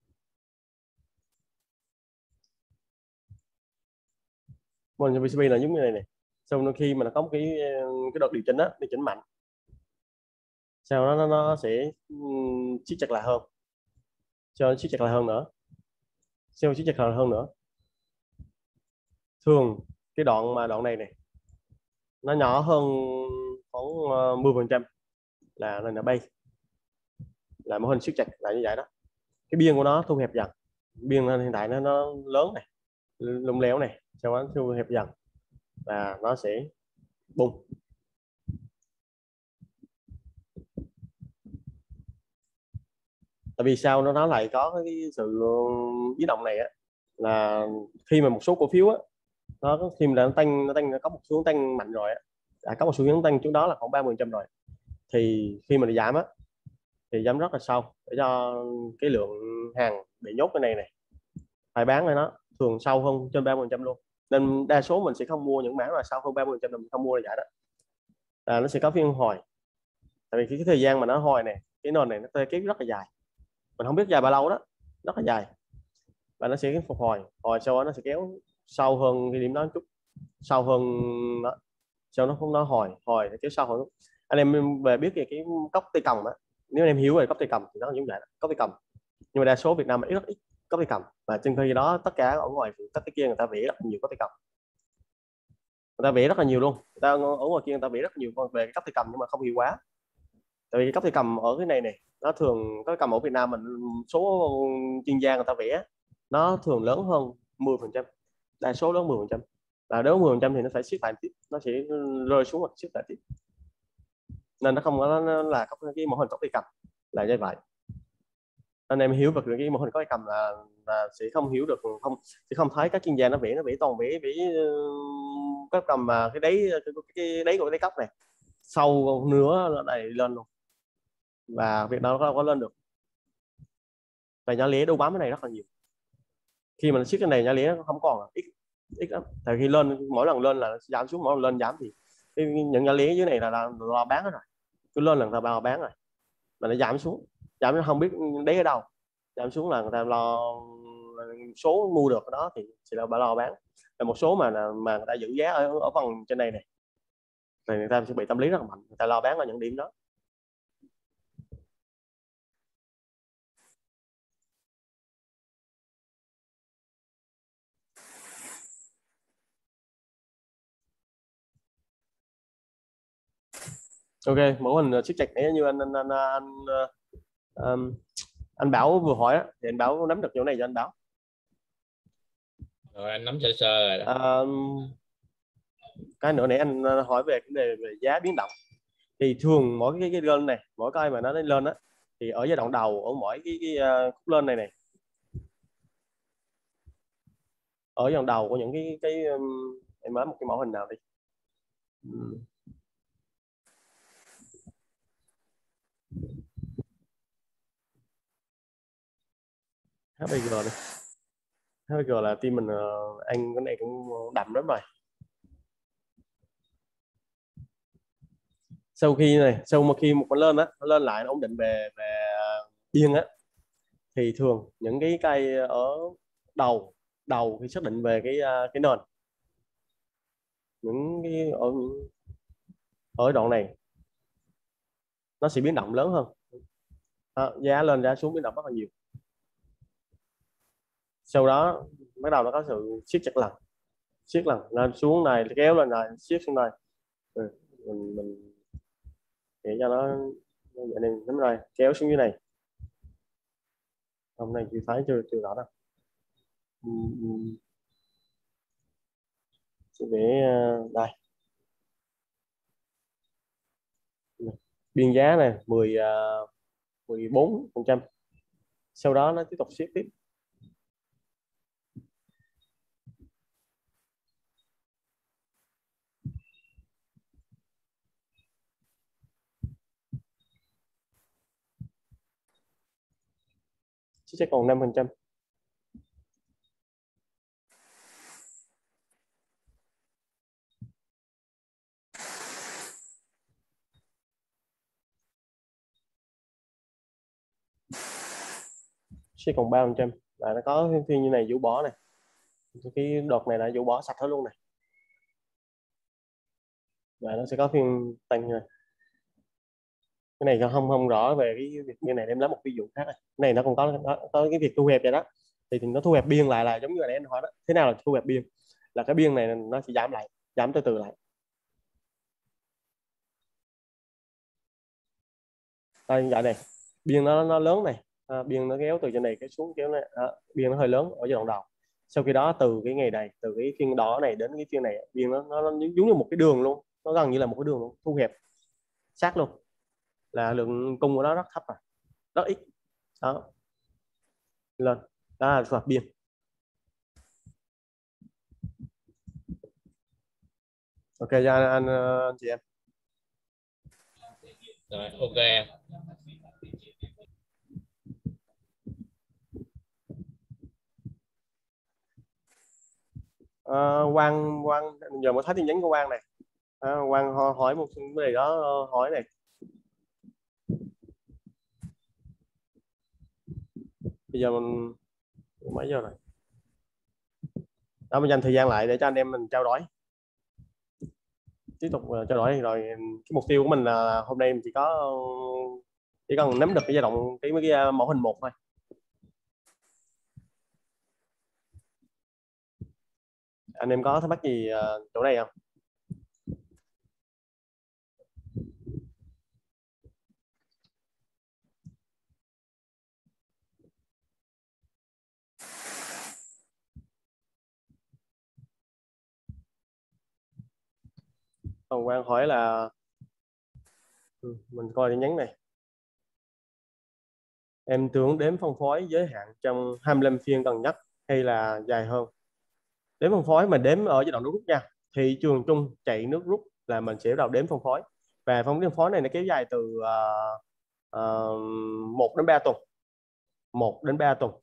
Speaker 1: mẫu hình vê xê bê là giống như này này. Sau đó khi mà nó có một cái cái đợt điều chỉnh á, điều chỉnh mạnh, sau đó nó, nó sẽ um, siết chặt lại hơn, cho nó siết chặt lại hơn nữa, sau siết chặt lại hơn nữa. Thường cái đoạn mà đoạn này này nó nhỏ hơn khoảng uh, mười phần trăm là là nó bay, là mẫu hình siết chặt lại như vậy đó. Cái biên của nó thu hẹp dần, biên hiện tại nó nó lớn này, lung léo này, sau đó thu hẹp dần và nó sẽ bung. Tại vì sao nó nó lại có cái sự biến động này á, là khi mà một số cổ phiếu á, nó khi mà nó tăng nó tăng nó có một xuống tăng mạnh rồi á, đã có một xu hướng tăng trước đó là khoảng ba mươi phần trăm rồi, thì khi mà giảm á thì giảm rất là sâu để cho cái lượng hàng bị nhốt cái này này phải bán này, nó thường sâu hơn trên ba mươi phần trăm luôn. Nên đa số mình sẽ không mua những mã là sâu hơn ba mươi phần trăm, là mình không mua là vậy đó. À, nó sẽ có phiên hồi, tại vì cái, cái thời gian mà nó hồi này, cái nền này nó tê kéo rất là dài, mình không biết dài bao lâu đó, rất là dài, và nó sẽ phục hồi, hồi sau đó nó sẽ kéo sâu hơn cái điểm đó một chút, sâu hơn đó, sau nó không nó hồi hồi kéo sâu hơn. Anh em về biết về cái cốc tay cầm á, nếu anh em hiểu về cốc tay cầm thì nó giống vậy đó, cốc tay cầm, nhưng mà đa số Việt Nam rất ít cốc tay cầm, và trên khi đó tất cả ở ngoài tất cái kia người ta vẽ rất nhiều cốc tay cầm, người ta vẽ rất là nhiều luôn, người ta ở ngoài kia người ta vẽ rất nhiều về cái cốc tay cầm nhưng mà không hiệu quả. Tại vì cái cốc tay cầm ở cái này này nó thường có cầm ở Việt Nam mình, số chuyên gia người ta vẽ nó thường lớn hơn mười phần trăm, đa số lớn mười phần trăm, và nếu mười phần trăm thì nó phải siết lại tiếp, nó sẽ rơi xuống hoặc siết lại tiếp, nên nó không có nó là có cái mẫu hình cốc tay cầm là như vậy. Anh em hiểu được cái mẫu hình cốc tay cầm là, là sẽ không hiểu được, không sẽ không thấy các chuyên gia nó vẽ nó vẽ toàn vẽ vẽ cốc cầm mà cái đấy cái, cái đấy của cái cốc này sâu nữa nó đẩy lên luôn, và việc đó nó có lên được. Và nhỏ lẻ đâu bám cái này rất là nhiều, khi mà nó siết cái này nhỏ lẻ nó không còn ít ít lắm. Tại khi lên mỗi lần lên là giảm xuống, mỗi lần lên giảm thì cái, những nhỏ lẻ dưới này là, là, là bán rồi, cứ lên là người ta bao bán rồi, mà nó giảm xuống, giảm nó không biết đấy ở đâu, giảm xuống là người ta lo số mua được đó thì sẽ là bà lo bán, và một số mà mà người ta giữ giá ở ở phần trên này này thì người ta sẽ bị tâm lý rất là mạnh, người ta lo bán ở những điểm đó. Ok, mẫu hình siết chặt này như anh anh anh, anh, anh, anh Bảo vừa hỏi đó, thì anh Bảo nắm được chỗ này cho anh Bảo.
Speaker 3: Rồi anh nắm sơ sơ rồi đó.
Speaker 1: À, cái nữa nãy anh hỏi về cái đề về giá biến động, thì thường mỗi cái cái lên này, mỗi cái mà nó lên á thì ở giai đoạn đầu, ở mỗi cái, cái uh, khúc lên này này, ở giai đoạn đầu của những cái cái um, em nói một cái mẫu hình nào đi. um. hát pê giê đi. hát pê giê là team mình uh, anh cái này cũng đậm lắm rồi. Sau khi này sau một khi một con lên á nó lên lại nó ổn định về về biên á, thì thường những cái cây ở đầu đầu khi xác định về cái cái nền, những cái ở những ở đoạn này nó sẽ biến động lớn hơn. Đó, giá lên giá xuống biến động rất là nhiều. Sau đó bắt đầu nó có sự siết chặt lần siết lần lên xuống này, kéo lên này, siết xuống đây. Ừ, mình mình để cho nó vậy này đúng rồi, kéo xuống dưới này. Hôm nay chị thấy chưa chưa rõ đâu. Ừ, ừ. Chị vẽ đây biên giá này mười mười bốn phần trăm, sau đó nó tiếp tục siết tiếp. Sẽ còn năm phần trăm. Sẽ còn ba phần trăm là nó có phiên như này, vũ bỏ này, cái đợt này là vũ bỏ sạch hết luôn này, và nó sẽ có phiên tăng này. Cái này không không rõ về cái việc như này, em lấy một ví dụ khác này. Cái này nó còn có, có, có cái việc thu hẹp vậy đó, thì, thì nó thu hẹp biên lại là giống như là em hỏi đó, thế nào là thu hẹp biên, là cái biên này nó sẽ giảm lại, giảm từ từ lại. Đây vậy này, biên nó nó lớn này, à, biên nó kéo từ trên này cái xuống kéo này, à, biên nó hơi lớn ở giai đoạn đầu. Sau khi đó từ cái ngày này, từ cái phiên đỏ này đến cái phiên này, biên nó, nó, nó giống như một cái đường luôn, nó gần như là một cái đường luôn, thu hẹp sát luôn, là lượng cung của nó rất thấp rồi, rất ít. Đó, lên đó là soạt biên. Ok cho anh, anh, anh chị em.
Speaker 3: Rồi ok em.
Speaker 1: À, Quang Quang giờ mới thấy tin nhắn của Quang này. À, Quang hỏi một cái gì đó, hỏi này. Bây giờ mình mấy giờ rồi? Đó, mình dành thời gian lại để cho anh em mình trao đổi, tiếp tục uh, trao đổi. Rồi cái mục tiêu của mình là hôm nay mình chỉ có chỉ cần nắm được cái giai đoạn cái mấy cái mẫu hình một thôi. Anh em có thắc mắc gì uh, chỗ này không? Còn Quang hỏi là ừ, mình coi tin nhắn này. Em tưởng đếm phân phối giới hạn trong hai mươi lăm phiên gần nhất hay là dài hơn? Đếm phân phối mà đếm ở giai đoạn nước rút nha. Thị trường chung chạy nước rút là mình sẽ bắt đầu đếm phân phối. Và phân phối này nó kéo dài từ uh, uh, một đến ba tuần. một đến ba tuần.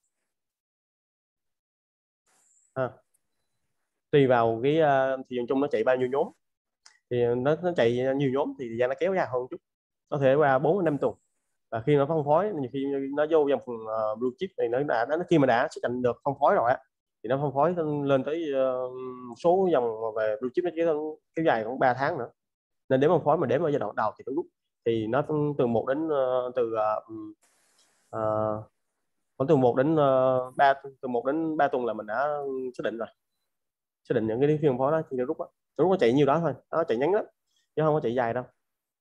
Speaker 1: À, tùy vào cái uh, thị trường chung nó chạy bao nhiêu nhóm. Thì nó, nó chạy nhiều nhóm thì thời gian nó kéo dài hơn chút. Có thể qua bốn đến năm tuần. Và khi nó phân phối, nhiều khi nó vô dòng phần uh, blue chip này, nó đã nó khi mà đã xác định được phân phối rồi á, thì nó phân phối lên tới uh, số dòng về blue chip nó kéo, kéo dài khoảng ba tháng nữa. Nên nếu phân phối mà đếm ở giai đoạn đầu thì lúc thì nó từ một đến uh, từ uh, uh, từ một đến ba uh, từ một đến ba tuần là mình đã xác định rồi, xác định những cái phiên phân phối đó thì lúc đó lúc nó chạy nhiều đó thôi, nó chạy ngắn lắm chứ không có chạy dài đâu.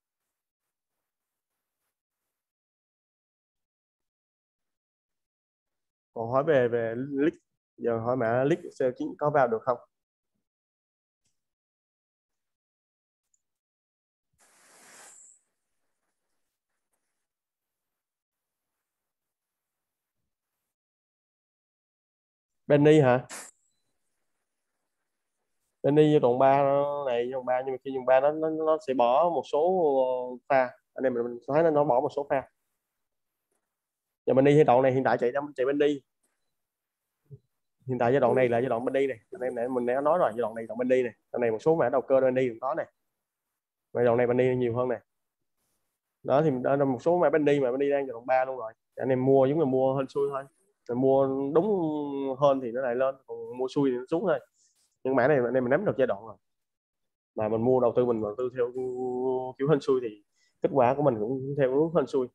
Speaker 1: Còn hỏi về về leak, giờ hỏi mã leak Excel chín có vào được không? Benny hả? Benny tuần ba này tuần ba, nhưng mà khi tuần ba nó, nó nó sẽ bỏ một số pha, anh em mình thấy nó nó bỏ một số pha. Giờ bên đi hiện đoạn này hiện tại chạy chạy bên đi, hiện tại giai đoạn này là giai đoạn bên đi này, anh em này mình đã nói rồi, giai đoạn này là bên đi này, đoạn này một số mã đầu cơ bên đi cũng có này, giai đoạn này bên đi nhiều hơn này. Đó thì đó là một số mã bên đi mà bên đi đang giai đoạn ba luôn rồi, anh em mua giống như mua hên xui thôi, rồi mua đúng hơn thì nó lại lên, còn mua xui thì nó xuống thôi. Nhưng mã này anh em mình nắm được giai đoạn rồi, mà mình mua đầu tư mình đầu tư theo kiểu hên xui thì kết quả của mình cũng theo hướng hên xui.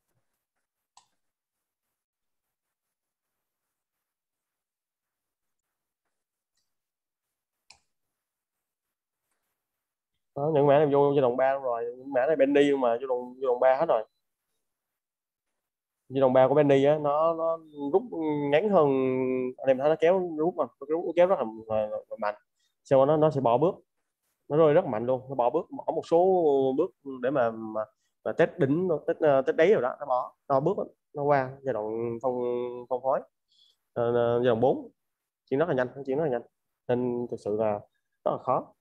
Speaker 1: Đó, những mã này vô giai đoạn ba rồi, những mã này Bendy mà giai đoạn giai đoạn ba hết rồi. Giai đoạn ba của Bendy á, nó nó rút ngắn hơn, anh em thấy nó kéo rút mà nó rút kéo rất là, là, là mạnh, sau đó nó nó sẽ bỏ bước, nó rơi rất mạnh luôn, nó bỏ bước, bỏ một số bước để mà mà, mà test đỉnh, test test đáy rồi đó, nó bỏ nó bước, nó qua giai đoạn phong phong phối. Ờ, giai đoạn bốn chuyển rất là nhanh, chuyển rất là nhanh, nên thực sự là rất là khó.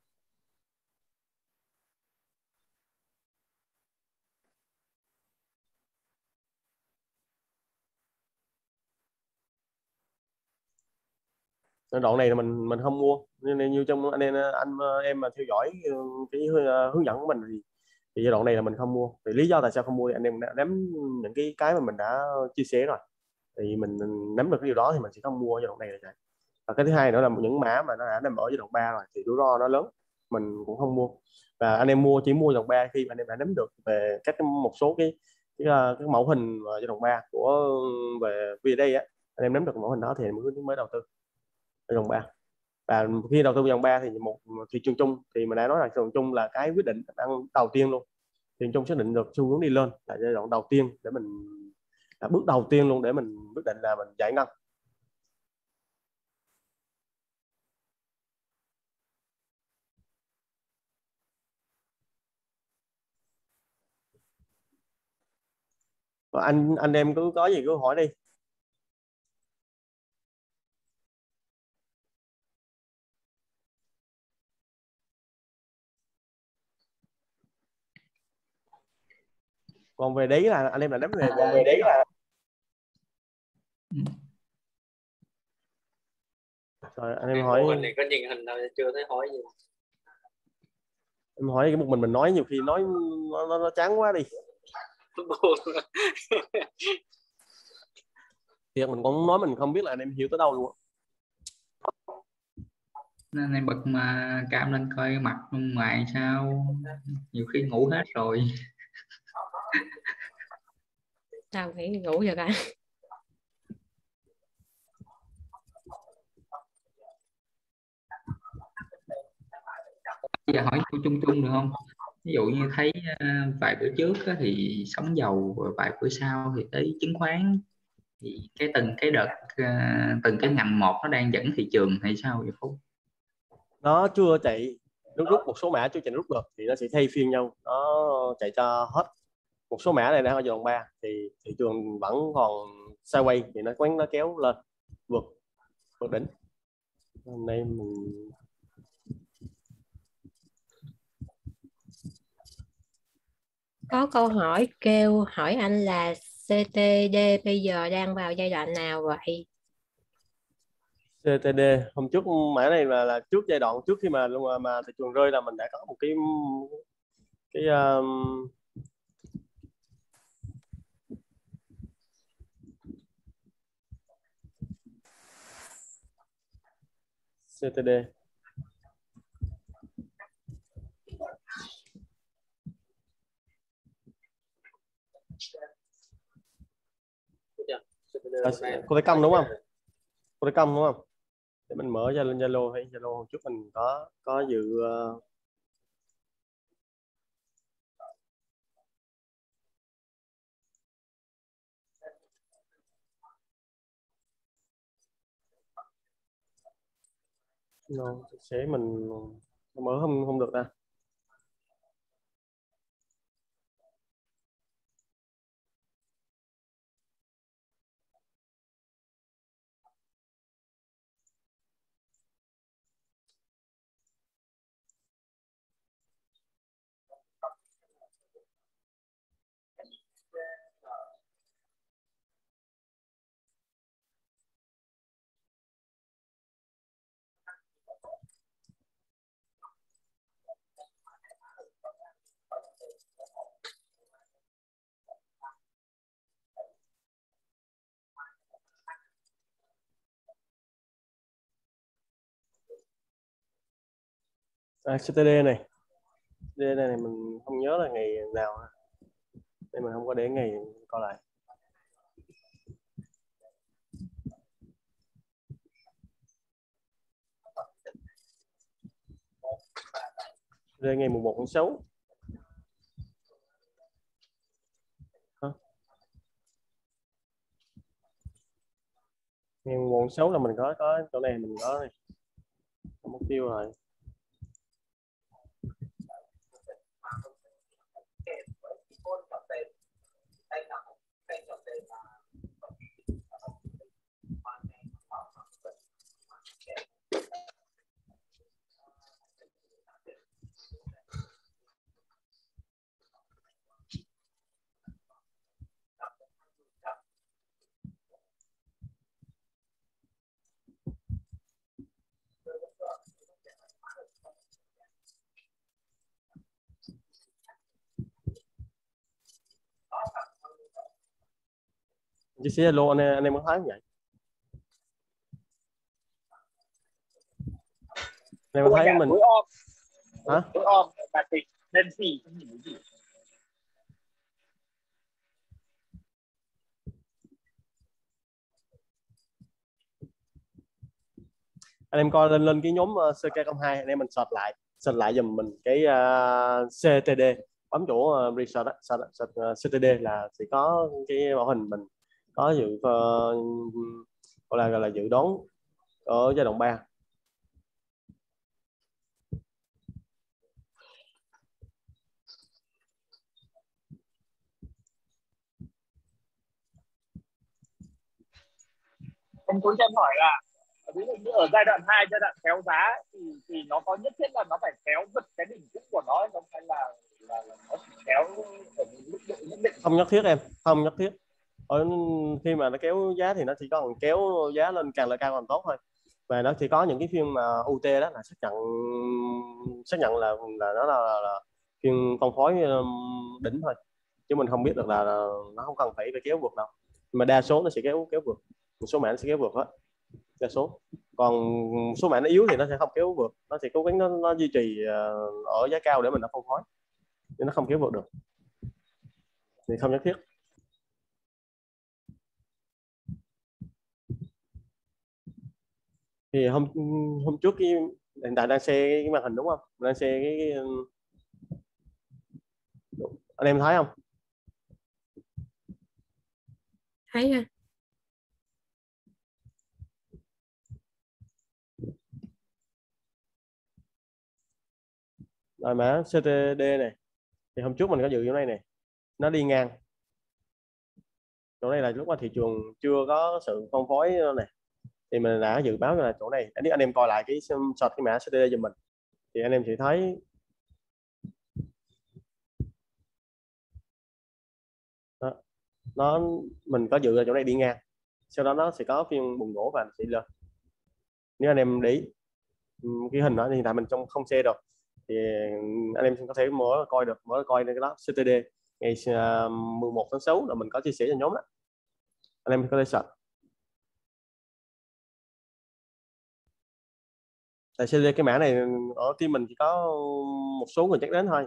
Speaker 1: Đoạn này là mình mình không mua, nên như trong anh em anh em mà theo dõi cái hướng dẫn của mình thì, thì giai đoạn này là mình không mua. Vì lý do tại sao không mua thì anh em đã nắm những cái cái mà mình đã chia sẻ rồi, thì mình nắm được cái điều đó thì mình sẽ không mua giai đoạn này là vậy. Và cái thứ hai nữa là những mã mà nó đã nằm ở giai đoạn ba rồi thì rủi ro nó lớn, mình cũng không mua. Và anh em mua chỉ mua giai đoạn ba khi mà anh em đã nắm được về các cái, một số cái cái, cái mẫu hình giai đoạn ba của về vê đê á, anh em nắm được mẫu hình đó thì mới mới đầu tư dòng ba. Và khi đầu tư dòng ba thì một thị trường chung thì mình đã nói là thị trường chung là cái quyết định đang đầu tiên luôn, thị trường chung xác định được xu hướng đi lên là giai đoạn đầu tiên để mình, là bước đầu tiên luôn để mình quyết định là mình giải ngân. Và anh anh em cứ có gì cứ hỏi đi. Còn về đấy là anh em là đánh về
Speaker 2: còn về đấy là
Speaker 1: rồi anh em
Speaker 5: Cái
Speaker 1: hỏi
Speaker 5: mô hình này có nhìn hình nào chưa thấy hỏi gì.
Speaker 1: em hỏi cái một mình mình nói nhiều khi nói nó, nó, nó chán quá đi. Thiệt mình cũng nói mình không biết là anh em hiểu tới đâu luôn.
Speaker 4: Nên em bật mà cam lên coi mặt ngoài sao, nhiều khi ngủ hết rồi.
Speaker 7: Tao nghĩ ngủ giờ cả.
Speaker 4: Bây giờ hỏi chung chung được không? Ví dụ như thấy uh, vài bữa trước á, thì sóng dầu, rồi vài bữa sau thì tới chứng khoán, thì cái từng cái đợt uh, từng cái ngành một nó đang dẫn thị trường hay sao vậy Phú?
Speaker 1: Nó chưa chạy rút rút một số mã chưa chạy rút được thì nó sẽ thay phiên nhau, nó chạy cho hết. Một số mã này đang ở giai đoạn ba thì thị trường vẫn còn sideways thì nó quán nó kéo lên vượt vượt đỉnh. Hôm nay mình
Speaker 7: Có câu hỏi kêu hỏi anh là xê tê đê bây giờ đang vào giai đoạn nào vậy?
Speaker 1: xê tê đê hôm trước mã này là là trước giai đoạn trước khi mà mà, mà thị trường rơi là mình đã có một cái cái um, xê tê đê cô thấy công đúng không? Cô thấy công đúng không? Để mình mở ra lên Zalo hay Zalo hôm trước mình có có dự uh, no, sẽ mình mở không không được ra. À, xê tê đê này, xê tê đê này mình không nhớ là ngày nào nên mình không có để ngày coi lại. Đây ngày mùng một tháng sáu. Ngày mùng một tháng sáu là mình có có chỗ này mình có này. Có mục tiêu rồi. Chia sẻ alo anh em, anh em có thấy không vậy? Anh em có thấy mình hả?
Speaker 2: Tối om và tịch đen xì không nhìn thấy gì.
Speaker 1: Anh em coi lên lên cái nhóm uh, xê ca không hai, anh em mình search lại search lại giùm mình cái uh, xê tê đê, bấm chỗ uh, research, search, search uh, xê tê đê là sẽ có cái mẫu hình mình có dự uh, gọi là gọi là dự đoán ở giai đoạn ba.
Speaker 2: Em cũng cho em hỏi là ví dụ như ở giai đoạn hai, giai đoạn kéo giá thì thì nó có nhất thiết là nó phải kéo vượt cái đỉnh cũ của nó không, hay là, là, là nó chỉ kéo ở mức độ nhất định?
Speaker 1: Không nhất thiết em, không nhất thiết. Ở khi mà nó kéo giá thì nó chỉ có kéo giá lên càng là cao càng tốt thôi. Và nó chỉ có những cái phim mà u tê đó là xác nhận xác nhận là là nó là, là, là phim phân phối đỉnh thôi, chứ mình không biết được là, là nó không cần phải phải kéo vượt đâu, mà đa số nó sẽ kéo kéo vượt, một số mã nó sẽ kéo vượt hết đa số, còn số mã nó yếu thì nó sẽ không kéo vượt, nó sẽ cố gắng nó, nó duy trì ở giá cao để mình nó phân phối, nhưng nó không kéo vượt được thì không nhất thiết. Thì hôm hôm trước cái hiện tại đang share cái màn hình đúng không, đang share cái, cái anh em thấy không?
Speaker 7: Thấy ha.
Speaker 1: Rồi mã xê tê đê này thì hôm trước mình có dự chỗ này này, nó đi ngang chỗ này là lúc mà thị trường chưa có sự phân phối này thì mình đã dự báo là chỗ này. Nếu anh em coi lại cái search cái mã xê tê đê giùm mình thì anh em sẽ thấy đó, nó mình có dự là chỗ này đi ngang, sau đó nó sẽ có phiên bùng nổ và sẽ lên. Nếu anh em để ý cái hình đó hiện tại mình trong không xe rồi thì anh em có thể mở coi được, mở coi cái đó xê tê đê ngày mười một tháng sáu là mình có chia sẻ cho nhóm đó, anh em có thể search. Tại xê tê đê cái mã này ở team mình chỉ có một số người chắc đến thôi.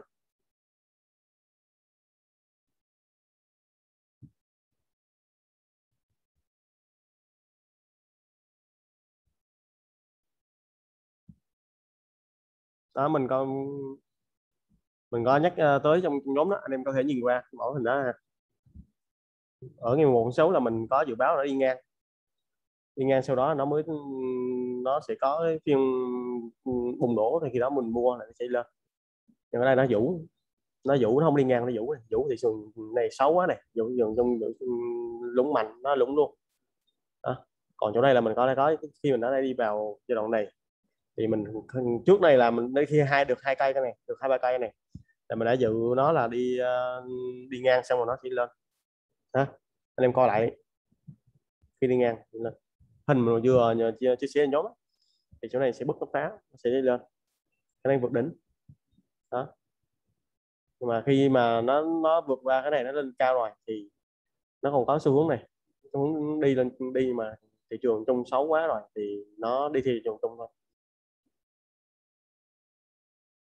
Speaker 1: Đó mình có mình có nhắc tới trong nhóm đó, anh em có thể nhìn qua mẫu hình đó. Ở ngày một tháng sáu là mình có dự báo nó đi ngang đi ngang sau đó nó mới nó sẽ có cái phiên bùng nổ thì khi đó mình mua là nó sẽ lên. Nhưng ở đây nó vũ nó vũ nó không đi ngang, nó vũ này vũ thị trường này xấu quá này, vũ dường trong lũng mạnh nó lũng luôn đó. Còn chỗ này là mình có đây có khi mình đã đi vào giai đoạn này thì mình trước này là mình đây khi hai được hai cây cái này, được hai ba cây này là mình đã dự nó là đi uh, đi ngang xong rồi nó chỉ lên đó. Anh em coi lại khi đi ngang lên hình mà vừa nhờ chia, chia sẻ nhóm thì chỗ này sẽ bứt nó phá, nó sẽ đi lên khả năng vượt đỉnh đó. Nhưng mà khi mà nó nó vượt qua cái này nó lên cao rồi thì nó còn có xu hướng này, xu hướng đi lên đi mà thị trường chung xấu quá rồi thì nó đi thị trường chung thôi.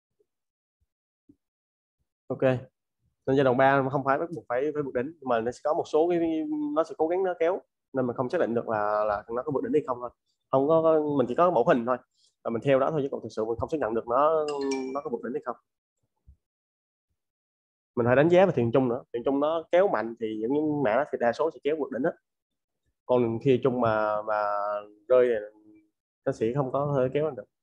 Speaker 1: Ok, nên giai đoạn ba không phải bắt buộc phải phải vượt đỉnh, mà nó sẽ có một số cái nó sẽ cố gắng nó kéo, nên mình không xác định được là là nó có vượt đỉnh hay không thôi. Không có, mình chỉ có mẫu hình thôi và mình theo đó thôi, chứ còn thực sự mình không xác nhận được nó nó có vượt đỉnh hay không. Mình phải đánh giá về thuyền chung nữa, thuyền chung nó kéo mạnh thì những mã đó thì đa số sẽ kéo vượt đỉnh hết, còn khi chung mà mà rơi thì nó sẽ không có thể kéo lên được.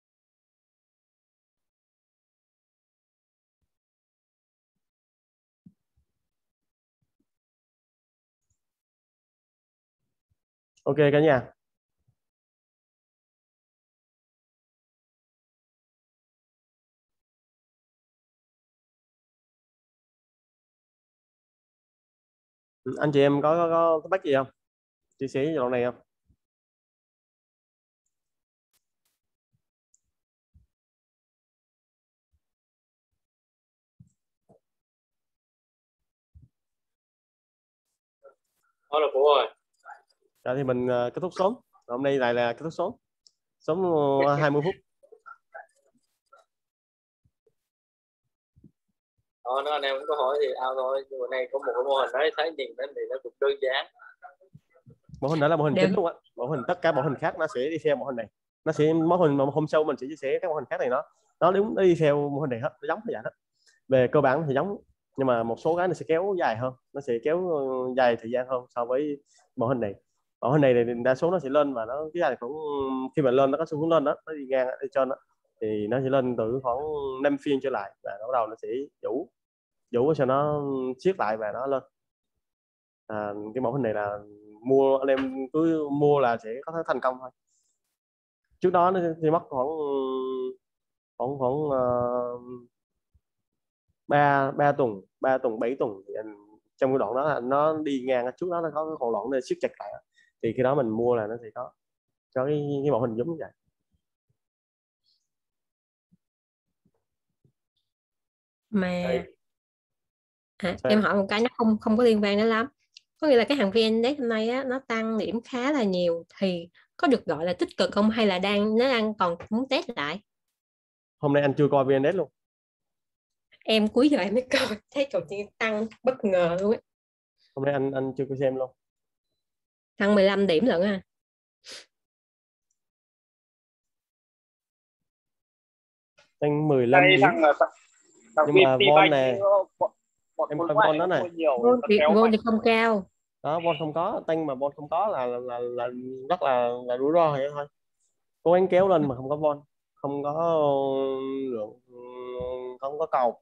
Speaker 1: Ok cả nhà. Anh chị em có có, có, có bắt gì không, chia sẻ đoạn này không?
Speaker 5: Đó là Phú ơi.
Speaker 1: Dạ thì mình uh, kết thúc sớm, hôm nay lại là kết thúc sớm sớm uh, hai mươi phút.
Speaker 5: Đó, nó anh em có hỏi thì ao thôi, nhưng mà nay có một cái mô hình đấy thấy nhìn đến thì nó cũng đơn giản.
Speaker 1: Mẫu hình đó là mẫu hình
Speaker 7: Được.
Speaker 1: chính luôn á, mẫu hình tất cả mẫu hình khác nó sẽ đi theo mẫu hình này, nó sẽ mẫu hình mà hôm sau mình sẽ chia sẻ các mẫu hình khác này, nó nó đúng nó đi theo mẫu hình này hết, nó giống vậy hết. Về cơ bản thì giống, nhưng mà một số cái nó sẽ kéo dài hơn, nó sẽ kéo dài thời gian hơn so với mẫu hình này. Mẫu hình này thì đa số nó sẽ lên và nó cái này cũng khi mà lên nó có xu hướng lên đó, nó đi ngang đi trên đó thì nó sẽ lên từ khoảng năm phiên trở lại và bắt đầu nó sẽ vũ vũ cho nó siết lại và nó lên. À, cái mẫu hình này là mua anh em cứ mua là sẽ có thể thành công thôi. Trước đó nó thì mất khoảng khoảng khoảng uh, ba ba tuần ba tuần bảy tuần thì anh, trong cái đoạn đó là nó đi ngang, trước đó nó có cái còn đoạn để siết chặt lại thì khi đó mình mua là nó sẽ có có cái, cái mẫu hình giống như vậy.
Speaker 7: Mà
Speaker 1: Đây.
Speaker 7: à, em hỏi một cái nó không không có liên quan đến lắm, có nghĩa là cái hàng vê en Index hôm nay á, nó tăng điểm khá là nhiều thì có được gọi là tích cực không, hay là đang nó đang còn muốn test lại?
Speaker 1: Hôm nay anh chưa coi vê en Index luôn.
Speaker 7: Em cuối giờ em mới coi thấy đột nhiên tăng bất ngờ luôn á,
Speaker 1: Hôm nay anh anh chưa có xem luôn.
Speaker 7: tăng mười lăm điểm lận à.
Speaker 1: Tăng mười lăm
Speaker 2: Đây
Speaker 1: điểm.
Speaker 2: thằng thằng
Speaker 1: Nhưng mà von
Speaker 2: VPBank
Speaker 1: này
Speaker 2: bọn bọn
Speaker 1: em
Speaker 2: khối
Speaker 1: coi
Speaker 2: ngoại
Speaker 1: von đó
Speaker 2: nó
Speaker 1: này,
Speaker 2: mua nhiều
Speaker 7: Gold
Speaker 2: nó
Speaker 7: thì,
Speaker 2: kéo
Speaker 7: gold
Speaker 2: mạnh.
Speaker 7: thì không cao.
Speaker 1: đó von không có tăng, mà von không có là là là, là rất là là rủi ro vậy thôi. Cố gắng kéo lên mà không có von, không có lượng, không có cầu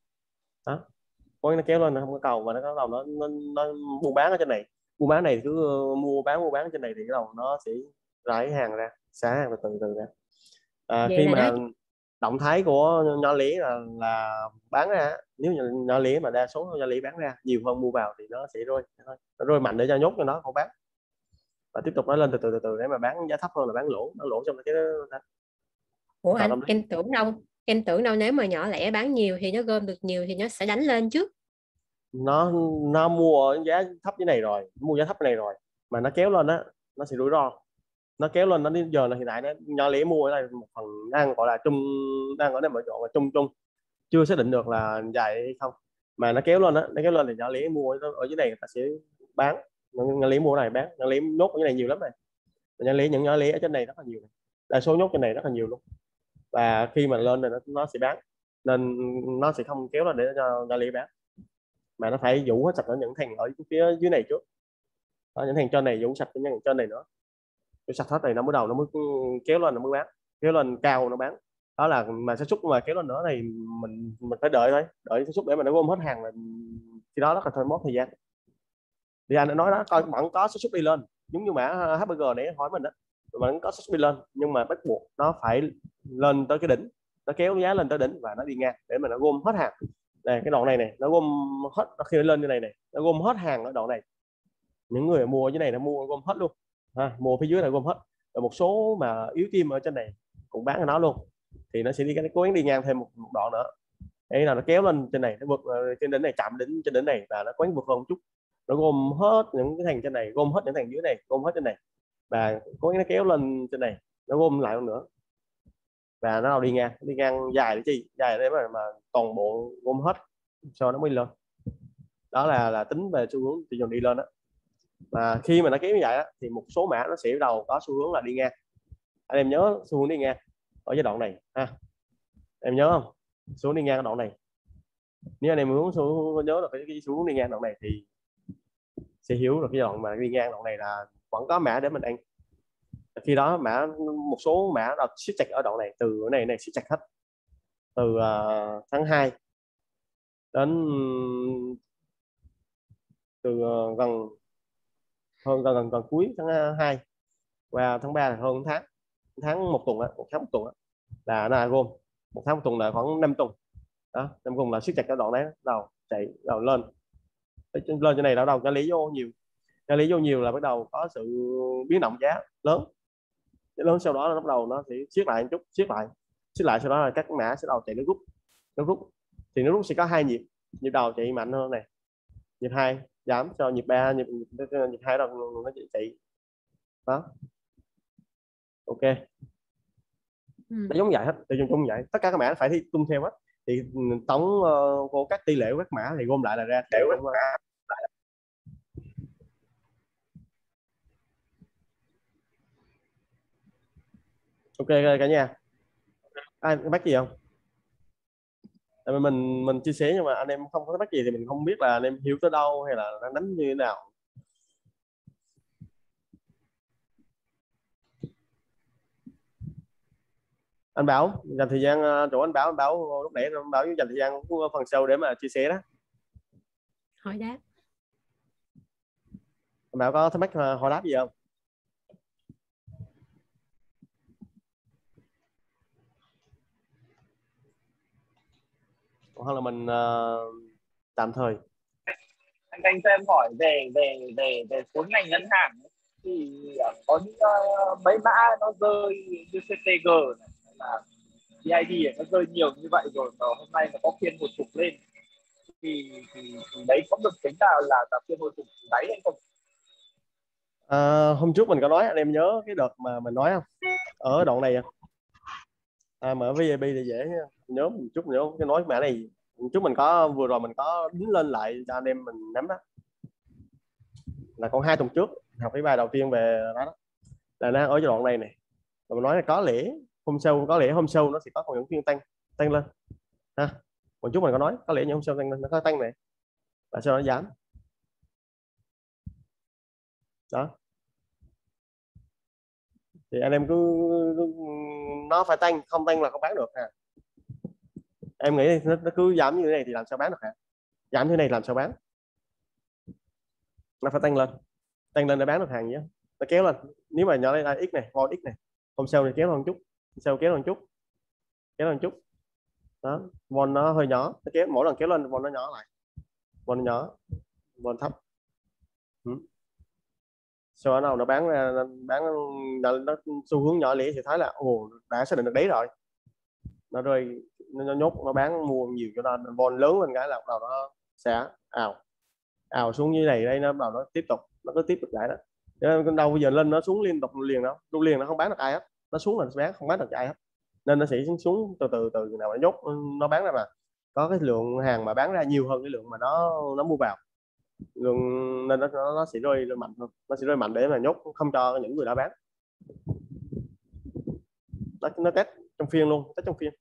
Speaker 1: đó, cố gắng nó kéo lên nó không có cầu và nó có đầu nó nó, nó buôn bán ở trên này, buôn bán này cứ mua bán mua bán ở trên này thì cái đầu nó sẽ rải hàng ra, xả hàng từ từ từ ra. À,
Speaker 7: Vậy
Speaker 1: khi
Speaker 7: là nó
Speaker 1: mà động thái của nho lý là là bán ra, nếu như nho lý mà đa số nho lý bán ra nhiều hơn mua vào thì nó sẽ rơi thôi, nó rơi mạnh để cho nhốt cho nó không bán và tiếp tục nó lên từ từ từ từ để mà bán giá thấp hơn là bán lỗ, bán lỗ trong cái đó.
Speaker 7: Ủa
Speaker 1: Tạo
Speaker 7: anh,
Speaker 1: tâm lý.
Speaker 7: em tưởng đâu em tưởng đâu nếu mà nhỏ lẻ bán nhiều thì nó gom được nhiều thì nó sẽ đánh lên chứ.
Speaker 1: nó nó mua ở giá thấp như này rồi, mua giá thấp này rồi mà nó kéo lên đó nó sẽ rủi ro, nó kéo lên nó đến giờ là hiện tại nó nho lẻ mua ở đây một phần đang gọi là trung, đang ở đây mở chọn là trung trung, chưa xác định được là dài hay không, mà nó kéo lên đó, nó kéo lên thì nho lẻ mua ở dưới này người ta sẽ bán, nho lẻ mua ở này bán, nho lẻ nốt ở dưới này nhiều lắm này, nho lẻ những nho lẻ ở trên này rất là nhiều này. Đa số nhốt trên này rất là nhiều luôn và khi mà lên này nó, nó sẽ bán, nên nó sẽ không kéo lên để cho nho lẻ bán mà nó phải vũ hết sạch ở những thằng ở phía dưới này trước đó, những thằng trên này vũ sạch những thằng trên này nữa, vũ sạch hết này nó mới đầu nó mới kéo lên, nó mới bán, kéo lên cao nó bán. Đó là mà sản xuất mà kéo lên nữa thì mình mình phải đợi thôi, đợi sản xuất để mà nó gom hết hàng là khi đó rất là thôi mất thời gian. Thì anh đã nói đó, coi vẫn có sản xuất đi lên giống như mã hát bê giê này hỏi mình đó, vẫn có sản xuất đi lên nhưng mà bắt buộc nó phải lên tới cái đỉnh, nó kéo giá lên tới đỉnh và nó đi ngang để mà nó gom hết hàng này, cái đoạn này này nó gom hết, nó khi nó lên như này này nó gom hết hàng ở đoạn này, những người mua dưới này nó mua gom hết luôn à, mua phía dưới này gom hết, rồi một số mà yếu tim ở trên này cũng bán cho nó luôn thì nó sẽ đi cái cố gắng đi ngang thêm một, một đoạn nữa để là nó kéo lên trên này, nó vượt trên đỉnh này, chạm đỉnh trên đỉnh này và nó cố gắng vượt hơn một chút, nó gom hết những cái thằng trên này, gom hết những thằng dưới này, gom hết trên này và cố gắng nó kéo lên trên này, nó gom lại nữa và nó đi ngang đi ngang dài để chi, dài để mà, mà toàn bộ gom hết sau nó mới lên. Đó là là tính về xu hướng thị trường đi lên đó. Và khi mà nó kéo như vậy đó, thì một số mã nó sẽ bắt đầu có xu hướng là đi ngang. Anh em nhớ xu hướng đi ngang ở giai đoạn này ha, em nhớ không? Xu hướng đi ngang ở đoạn này, nếu anh em muốn xu hướng nhớ được cái, cái xu hướng đi ngang đoạn này thì sẽ hiểu được cái đoạn mà đi ngang đoạn này là vẫn có mã để mình ăn. Khi đó mã một số mã là siết chặt ở đoạn này, từ cái này này siết chặt hết từ uh, tháng hai đến từ uh, gần hơn gần gần gần cuối tháng hai và tháng ba là hơn tháng tháng một tuần đó, một tháng một tuần đó, là nó là gom một tháng một tuần là khoảng năm tuần đó, năm tuần là siết chặt cái đoạn đấy, đầu chạy đầu lên lên trên này đầu đầu cái lý vô nhiều, cái lý vô nhiều là bắt đầu có sự biến động giá lớn lớn, sau đó nó bắt đầu nó sẽ siết lại một chút, siết lại siết lại sau đó là các mã sẽ đầu chạy nước rút nước rút thì nước rút sẽ có hai nhịp, nhịp đầu chạy mạnh hơn này, nhịp hai giảm, cho nhịp ba nhịp nhịp, nhịp hai đầu nó chạy, chạy đó. Ok,
Speaker 7: Ừ.
Speaker 1: nó giống vậy hết, thị trường chung vậy, tất cả các mã phải thi tuân theo hết, thì tổng uh, của các tỷ lệ của các mã thì gom lại là ra tỷ lệ của ok cả nhà. Ai bắt gì không? Tại vì mình mình chia sẻ nhưng mà anh em không có bắt gì thì mình không biết là anh em hiểu tới đâu hay là nó nắm như thế nào. Anh Bảo dành thời gian chỗ anh Bảo anh Bảo lúc nãy anh Bảo dành thời gian của phần sau để mà chia sẻ đó.
Speaker 7: Hỏi đáp.
Speaker 1: Anh Bảo có thắc mắc hỏi đáp gì không? Hoặc là mình uh, tạm thời.
Speaker 2: Anh anh cho em hỏi về về về về khối ngành ngân hàng thì có những uh, mấy mã nó rơi như xê tê giê này, là bê i đê nó rơi nhiều như vậy rồi mà hôm nay nó có phiên hồi phục lên thì, thì, thì đấy có được tính là là, là phiên hồi phục đáy hay không?
Speaker 1: À, hôm trước mình có nói, anh em nhớ cái đợt mà mình nói không, ở đoạn này à, mà ở vê i pê thì dễ nhớ một chút, nhớ cái nói mã này chút mình có vừa rồi mình có đính lên lại cho anh em mình nắm đó, là còn hai tuần trước học cái bài đầu tiên về đó, đó. Là đang ở giai đoạn này này, và mình nói là có lẽ hôm sau có lẽ hôm sau nó sẽ có còn những phiên tăng tăng lên ha. Một chút mình có nói có lẽ những hôm sau tăng lên, nó có tăng này và sau đó giảm đó, thì anh em cứ, cứ nó phải tăng, không tăng là không bán được ha. Em nghĩ nó, nó cứ giảm như thế này thì làm sao bán được hả? Giảm như thế này làm sao bán? Nó phải tăng lên, tăng lên để bán được hàng nhé, nó kéo lên. Nếu mà nhỏ đây là x này, vol x này, hôm sau thì kéo lên một chút, sau kéo lên một chút, kéo lên một chút đó, vol nó hơi nhỏ, nó kéo mỗi lần kéo lên vol nó nhỏ lại, vol nó nhỏ, vol thấp. Ừ. Sau đó nó bán ra, bán nó, nó xu hướng nhỏ lẻ thì thấy là ồ đã xác định được đấy rồi, nó rơi nó nhốt, nó bán mua nhiều cho nên vol lớn lên cái là bắt đầu nó sẽ ào ào xuống như này đây, nó bắt đầu nó tiếp tục nó cứ tiếp tục lại đó. Nên đâu bây giờ lên nó xuống liên tục liền đâu, luôn liền nó không bán được ai hết, nó xuống là bán không bán được ai hết, nên nó sẽ xuống từ từ từ nào nó nhốt nó bán ra, mà có cái lượng hàng mà bán ra nhiều hơn cái lượng mà nó nó mua vào lượng, nên nó nó sẽ rơi mạnh hơn, nó sẽ rơi mạnh để mà nhốt không cho những người đã bán. Nó, nó test trong phiên luôn, test trong phiên.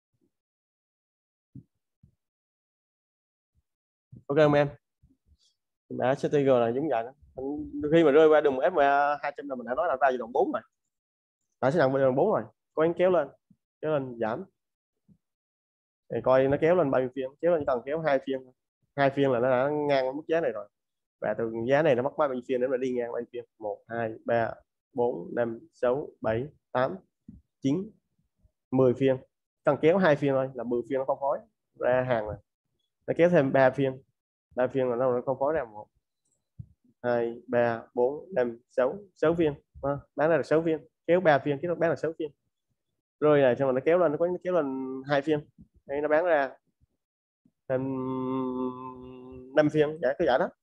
Speaker 1: Ok không em? Đã xê tê giê là giống vậy đó. Khi mà rơi qua đường ép a hai trăm là mình đã nói là ra giai đoạn bốn rồi, đã sẽ nằm giai đoạn bốn rồi, có anh kéo lên kéo lên giảm thì coi nó kéo lên bao nhiêu phiên, kéo lên cần kéo hai phiên, hai phiên là nó đã ngang mức giá này rồi, và từ giá này nó mất bao nhiêu phiên để mà đi ngang bao nhiêu phiên, một hai ba bốn năm sáu bảy tám chín mười phiên, cần kéo hai phiên thôi là mười phiên nó phân phối ra hàng rồi, nó kéo thêm ba phiên, ba phiên là nó phân phối ra một hai ba bốn năm sáu sáu phiên à, bán ra là sáu phiên, kéo ba phiên kéo bán là sáu phiên, rồi này xong rồi nó kéo lên, nó có kéo lên hai phiên đây, nó bán ra thêm năm phiên, dạ cứ vậy đó.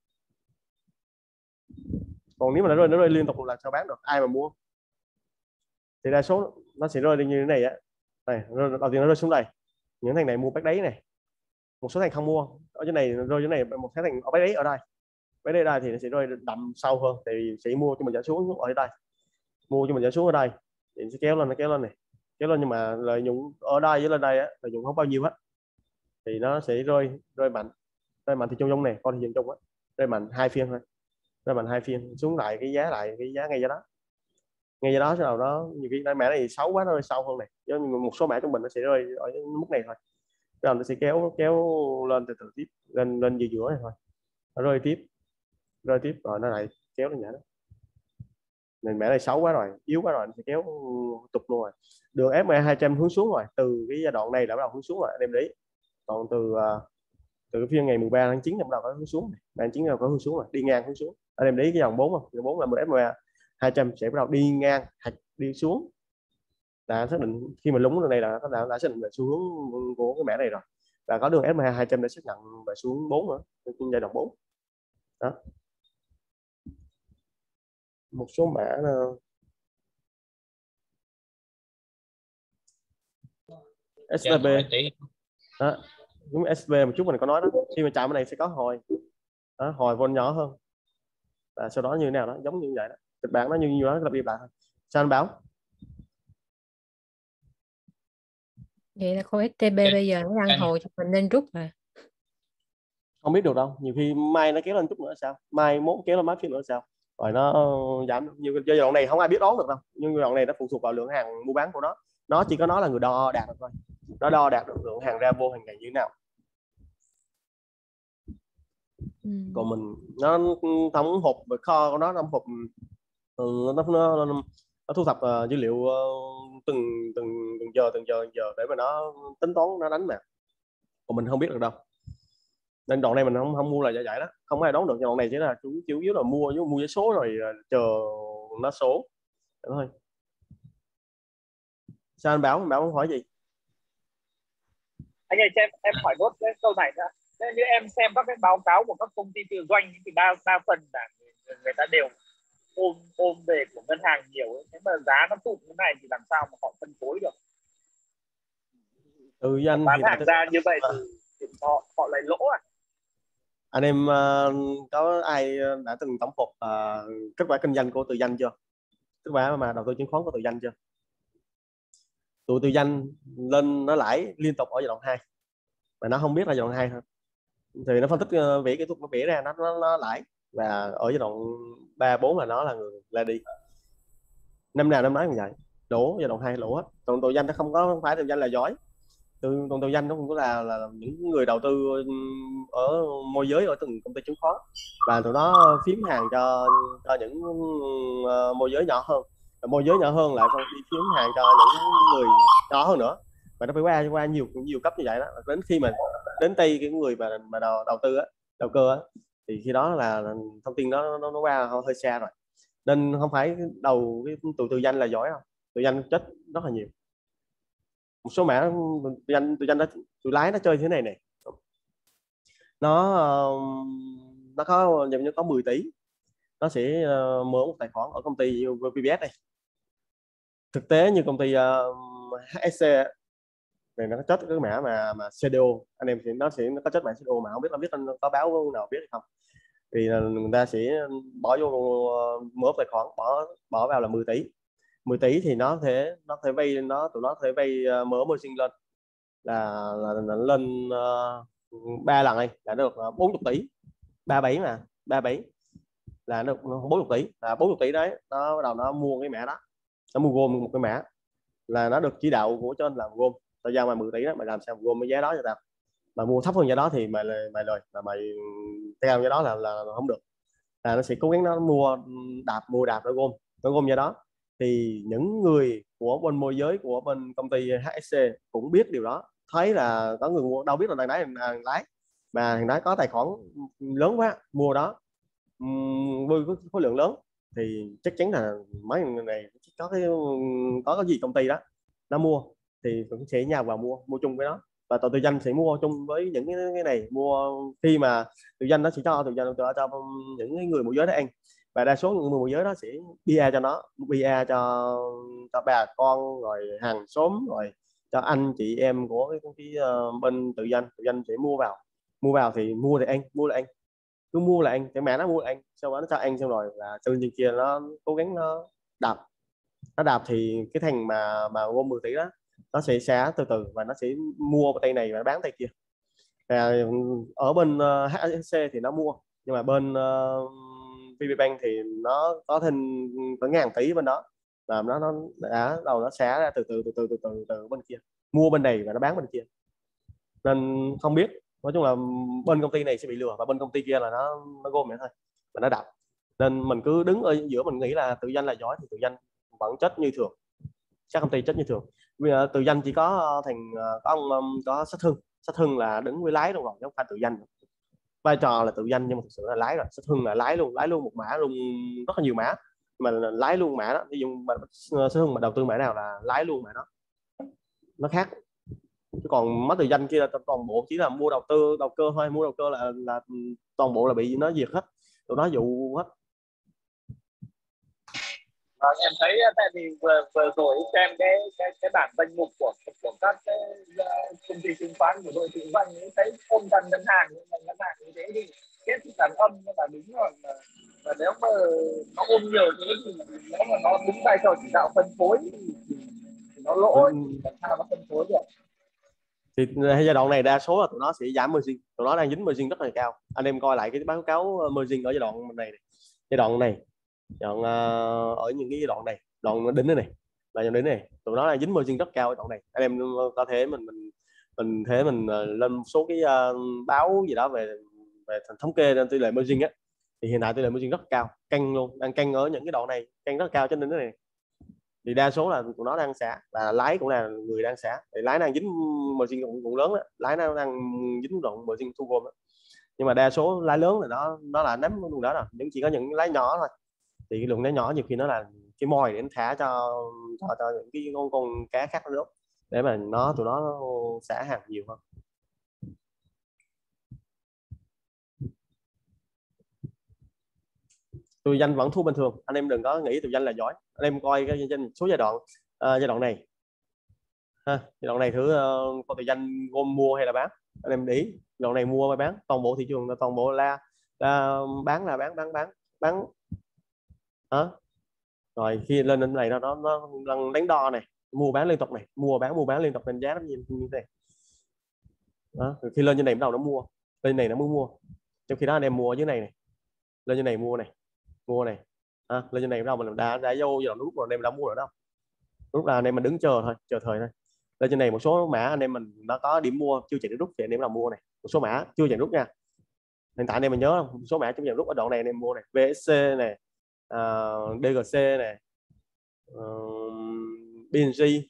Speaker 1: Còn nếu mà nó rơi nó rơi liên tục là sao bán được, ai mà mua thì đa số nó sẽ rơi đi như thế này á, Này, đầu tiên nó rơi xuống đây, những thằng này mua back đấy này, một số thằng không mua ở trên này, rơi trên này một số thằng ở back đấy ở đây, back đấy ở đây thì nó sẽ rơi đậm sâu hơn, thì sẽ mua cho mình trả xuống ở đây, mua cho mình trả xuống ở đây thì sẽ kéo lên, nó kéo lên này, kéo lên, nhưng mà lợi nhuận ở đây với lên đây á, lợi nhuận không bao nhiêu hết, thì nó sẽ rơi rơi mạnh, rơi mạnh thì chung chung này, con thị trường chung á, rơi mạnh hai phiên thôi, rơi mạnh hai phiên xuống lại cái giá, lại cái giá ngay giá đó, ngay giá đó sau đó nhiều cái mã này xấu quá nó rơi sâu hơn này, chứ một số mã trung bình nó sẽ rơi ở mức này thôi, rồi nó sẽ kéo kéo lên từ từ tiếp lên lên giữa giữa này thôi, nó rơi tiếp rơi tiếp rồi nó lại kéo lên nhảy đó, nên mã này xấu quá rồi, yếu quá rồi, nó sẽ kéo tục luôn rồi. Đường ép em a hai trăm hướng xuống rồi, từ cái giai đoạn này đã bắt đầu hướng xuống rồi anh em đấy, còn từ từ cái phiên ngày mười ba tháng chín bắt đầu có hướng xuống, tháng chín là có hướng xuống rồi, đi ngang hướng xuống, anh em đấy cái dòng bốn không, dòng bốn là ép em a hai trăm sẽ bắt đầu đi ngang hoặc đi xuống, đã xác định khi mà lúng ở đây là nó đã, đã xác định về xu hướng của cái mã này rồi, và có đường ép em a hai trăm để xác nhận về xuống bốn nữa, giai đoạn bốn đó. Một số mã là ét bê đó, đúng ét bê một chút mình có nói đó, khi mà chạm cái này sẽ có hồi đó, hồi vol nhỏ hơn, và sau đó như thế nào đó giống như vậy đó, kịch bản nó như như đó lặp đi lại thôi. Sao anh Bảo?
Speaker 7: Vậy là con ét tê bê bây giờ nó đang hồi thì mình nên rút à?
Speaker 1: Không biết được đâu, nhiều khi mai nó kéo lên chút nữa sao, mai mốt kéo lên mát phiên nữa sao, rồi nó giảm. Như giai đoạn này không ai biết đoán được đâu, nhưng giai đoạn này nó phụ thuộc vào lượng hàng mua bán của nó, nó chỉ có nó là người đo đạt được thôi, nó đo đạt được lượng hàng ra vô hàng ngày như thế nào. Ừ. Còn mình nó thống hộp về kho của nó, nó hộp nó, nó, nó, nó thu thập uh, dữ liệu uh, từng từng từng giờ từng giờ từng giờ để mà nó tính toán, nó đánh mà, còn mình không biết được đâu, nên đoạn này mình không không mua là giải giải đó, không có ai đoán được. Đoạn này chỉ là chủ chủ yếu là mua với mua với số rồi uh, chờ nó số đó thôi. Sao anh Bảo? Anh Bảo không hỏi gì?
Speaker 2: Anh ơi, cho em em hỏi nốt cái câu này nữa. Nếu như em xem các cái báo cáo của các công ty kinh doanh thì đa đa phần là người, người ta đều ôm ôm về của ngân hàng nhiều, nếu mà giá nó tụt như này thì làm sao mà họ phân phối được?
Speaker 1: Ừ, anh
Speaker 2: bán hàng ra như vậy thì, thì họ họ lại lỗ à?
Speaker 1: Anh em uh, có ai đã từng tổng hợp uh, kết quả kinh doanh của Từ Danh chưa? Kết quả mà đầu tư chứng khoán của Từ Danh chưa? Tụi Từ Danh lên nó lãi liên tục ở giai đoạn hai mà nó không biết là giai đoạn hai thôi, thì nó phân tích uh, vẽ kỹ thuật, nó vẽ ra nó, nó nó lãi, và ở giai đoạn ba bốn là nó là người là đi, năm nào năm nói như vậy, lỗ giai đoạn hai lỗ hết. Còn Từ Danh nó không có, không phải Từ Danh là giỏi, từ còn Từ Danh nó cũng có là là những người đầu tư ở môi giới ở từng công ty chứng khoán, và tụi nó phím hàng cho cho những uh, môi giới nhỏ hơn, và môi giới nhỏ hơn lại còn đi phím hàng cho những người nhỏ hơn nữa, và nó phải qua qua nhiều nhiều cấp như vậy đó, đến khi mà đến tay cái người mà mà đầu, đầu tư á, đầu cơ á, thì khi đó là thông tin đó nó, nó qua hơi xa rồi, nên không phải đầu cái tụi Từ Danh là giỏi đâu, Từ Danh chết rất là nhiều. Một số mã Từ Danh Từ Danh đó, tụi lái nó chơi thế này này, nó nó có giống như có mười tỷ, nó sẽ uh, mở một tài khoản ở công ty vê pê ét này, thực tế như công ty uh, hát ét xê này nó có chết cái mã mà mà xê đê ô, anh em thì nó sẽ nó có chết mã xê đê ô mà không biết là biết có báo nào biết hay không, thì người ta sẽ bỏ vô mở tài khoản, bỏ bỏ vào là mười tỷ, mười tỷ thì nó thể nó thể vay, nó tụi nó thể vay uh, mở môi sinh lên là, là, là lên ba uh, lần này là được uh, bốn mươi tỷ, ba bảy mà ba bảy là được bốn mươi tỷ, là bốn mươi tỷ đấy, nó bắt đầu nó mua cái mã đó, nó mua gom một cái mã, là nó được chỉ đạo của trên làm gom, tao giao mày mười tỷ đó, mày làm sao gom cái giá đó cho tao, mà mua thấp hơn giá đó thì mày mày lời, mà mày cao giá đó là là không được, là nó sẽ cố gắng nó mua đạp mua đạp nó gom nó gom giá đó. Thì những người của bên môi giới của bên công ty hát ét xê cũng biết điều đó, thấy là có người mua, đâu biết là thằng đấy thằng lái mà thằng đấy có tài khoản lớn quá mua đó với khối lượng lớn, thì chắc chắn là mấy người này có cái có cái gì công ty đó nó mua thì cũng sẽ nhào vào mua mua chung với nó, và Từ Danh sẽ mua chung với những cái, cái này, mua khi mà Từ Danh nó sẽ cho Từ Danh cho, cho những người môi giới đó ăn, và đa số những người môi giới đó sẽ pê e cho nó, pê e cho cho bà con rồi hàng xóm rồi cho anh chị em của cái, cái uh, bên tự doanh tự doanh sẽ mua vào mua vào thì mua thì anh mua là anh cứ mua là anh cái mẹ nó mua là anh, sau đó nó cho anh, xong rồi là từ trên kia nó cố gắng nó đạp nó đạp thì cái thằng mà mà gom mười tỷ đó nó sẽ xả từ từ và nó sẽ mua tay này và bán tay kia. À, ở bên uh, hát ét xê thì nó mua, nhưng mà bên uh, vê pê Bank thì nó có thêm có ngàn tỷ bên đó, và nó nó đã đầu nó xả ra từ từ từ từ từ từ từ bên kia, mua bên này và nó bán bên kia, nên không biết. Nói chung là bên công ty này sẽ bị lừa và bên công ty kia là nó nó gom vậy thôi và nó đập, nên mình cứ đứng ở giữa, mình nghĩ là tự doanh là giỏi thì tự doanh vẫn chết như thường, các công ty chết như thường. Vì tự doanh chỉ có thành có ông có Sách Hưng Sách Hưng là đứng với lái luôn rồi, không phải tự doanh. Vai trò là tự doanh nhưng mà thực sự là lái rồi. Sách Hưng là lái luôn, lái luôn một mã luôn, rất là nhiều mã mà lái luôn mã đó. Ví dụ Sách Hưng mà đầu tư mã nào là lái luôn mã đó, nó khác. Chứ còn mất tự doanh kia là toàn bộ chỉ là mua đầu tư đầu cơ thôi, mua đầu cơ là là toàn bộ là bị nó diệt hết, tụi nó dụ hết.
Speaker 2: À, em thấy tại vì vừa vừa rồi xem cái cái cái bảng danh mục của của các cái uh, công ty chứng khoán của đội chứng khoán ấy, thấy ôm gần ngân hàng nhưng mà ngân hàng như thế thì kết thì đàn âm là đúng rồi, mà, mà nếu mà nó ôm nhiều thế thì nếu mà nó đúng vai trò chỉ đạo phân phối thì, thì nó lỗ, làm sao nó phân phối được.
Speaker 1: Thì giai đoạn này đa số là tụi nó sẽ giảm margin, tụi nó đang dính margin rất là cao. Anh em coi lại cái báo cáo margin ở giai đoạn này, này. giai đoạn này đoạn uh, ở những cái giai đoạn này, đoạn đỉnh này này là đoạn đỉnh này, tụi nó đang dính margin rất cao ở đoạn này. Anh em có thể mình mình mình thế mình uh, lên một số cái uh, báo gì đó về về thống kê tỷ lệ margin á, thì hiện tại tỷ lệ margin rất cao, căng luôn, đang căng ở những cái đoạn này, căng rất cao trên đỉnh này. Thì đa số là tụi nó đang xả, và lái cũng là người đang xả, thì lái đang dính margin cũng, cũng lớn đó, lái nó đang dính đoạn margin thu gom đó. Nhưng mà đa số lái lớn là nó nó là nắm luôn đó rồi, nhưng chỉ có những lái nhỏ thôi, thì cái lượng lái nhỏ nhiều khi nó là cái mồi để nó thả cho cho, cho những cái con con cá khác nữa, để mà nó tụi nó xả hàng nhiều hơn. Tự doanh vẫn thua bình thường, anh em đừng có nghĩ tự doanh là giỏi. Anh em coi cái trên số giai đoạn uh, giai đoạn này ha, giai đoạn này thử uh, con tự doanh gom mua hay là bán, anh em để ý giai đoạn này mua hay bán, toàn bộ thị trường là toàn bộ là, là bán là bán bán bán bán đó. Rồi khi lên đến này nó nó nó đánh đo này, mua bán liên tục này, mua bán mua bán liên tục, đánh giá nó như, như thế đó. Khi lên trên này bắt đầu nó mua, lên này nó mới mua, trong khi đó anh em mua ở dưới này này, lên trên này mua này, mua này à, lên trên này bắt đầu mình đã đã vô giờ lúc rồi anh em đã mua rồi đó, lúc là anh em mình đứng chờ thôi, chờ thời thôi. Lên trên này một số mã anh em mình nó có điểm mua chưa chạy được rút thì anh em làm mua này, một số mã chưa chạy rút nha. Hiện tại anh em mình nhớ không, một số mã chưa chạy rút ở đoạn này anh em mua này, vê ét xê này, uh, đê giê xê này, uh, bê en giê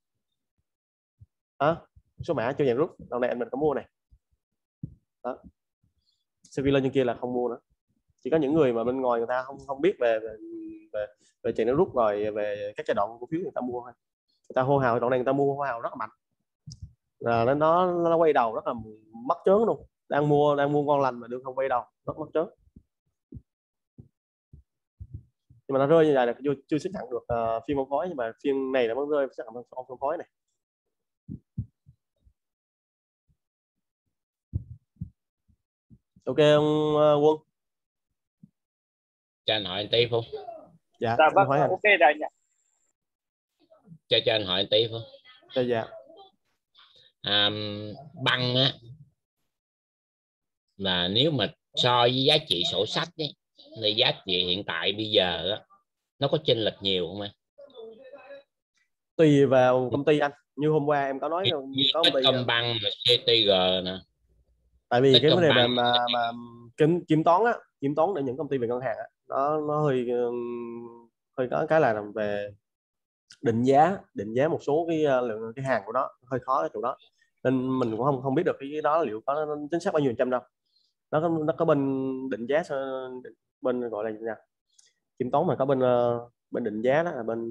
Speaker 1: đó, số mã chưa nhận rút đoạn này anh mình có mua này đó. Sau khi lên trên kia là không mua nữa, chỉ có những người mà bên ngoài người ta không không biết về về về, về chạy nó rút rồi về các giai đoạn cổ phiếu người ta mua thôi, người ta hô hào đoạn này người ta mua hô hào rất là mạnh, là nó nó nó quay đầu rất là mất chớn luôn, đang mua đang mua ngon lành mà đương không quay đầu, rất mất chớn. Nhưng mà nó rơi như vậy là chưa, chưa xác nhận được uh, phiên phân phối, nhưng mà phiên này nó vẫn rơi xác nhận phân phối này. Ok ông uh, Quân.
Speaker 3: Cho anh hỏi anh tí Phú.
Speaker 2: Dạ, dạ vâng, ok rồi anh ạ.
Speaker 3: Cho cho anh hỏi anh tí Phú.
Speaker 1: Dạ dạ.
Speaker 3: À, băng á là nếu mà so với giá trị sổ sách ấy, thì giá trị hiện tại bây giờ á, nó có chênh lệch nhiều không em?
Speaker 1: Tùy vào công ty anh, như hôm qua em có nói không, có công ty
Speaker 3: Techcombank, xê tê giê nè.
Speaker 1: Tại vì cái vấn đề mà mà, mà kiểm, kiểm toán á, kiểm toán để những công ty về ngân hàng á, nó nó hơi hơi có cái là về định giá, định giá một số cái lượng cái hàng của nó hơi khó ở chỗ đó, nên mình cũng không không biết được cái đó liệu có chính xác bao nhiêu phần trăm đâu. Nó có nó có bên định giá, bên gọi là gì nhỉ, kiểm toán mà có bên bên định giá đó là bên,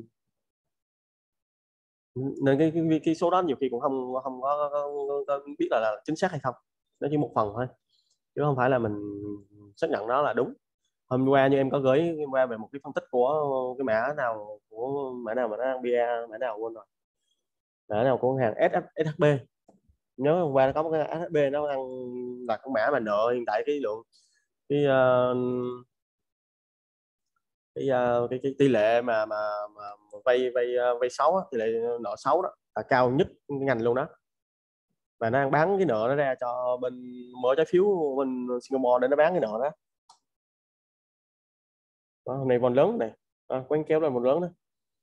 Speaker 1: nên cái, cái cái số đó nhiều khi cũng không không có, có, có biết là, là chính xác hay không, nó chỉ một phần thôi chứ không phải là mình xác nhận nó là đúng. Hôm qua như em có gửi hôm qua về một cái phân tích của cái mã nào của mã nào mà nó đang bê a, mã nào quên rồi, Mã nào của ngân hàng ét hát bê. Nhớ hôm qua nó có một cái ét hát bê nó ăn là con mã mà nợ hiện tại cái lượng cái uh, cái, uh, cái, cái tỷ lệ mà mà, mà vay vay uh, vay xấu á, tỷ lệ nợ xấu đó là cao nhất ngành luôn đó, và nó đang bán cái nợ nó ra cho bên mở trái phiếu bên Singapore để nó bán cái nợ đó. Đó, hôm nay von lớn này, à, quán kéo lên von lớn đó.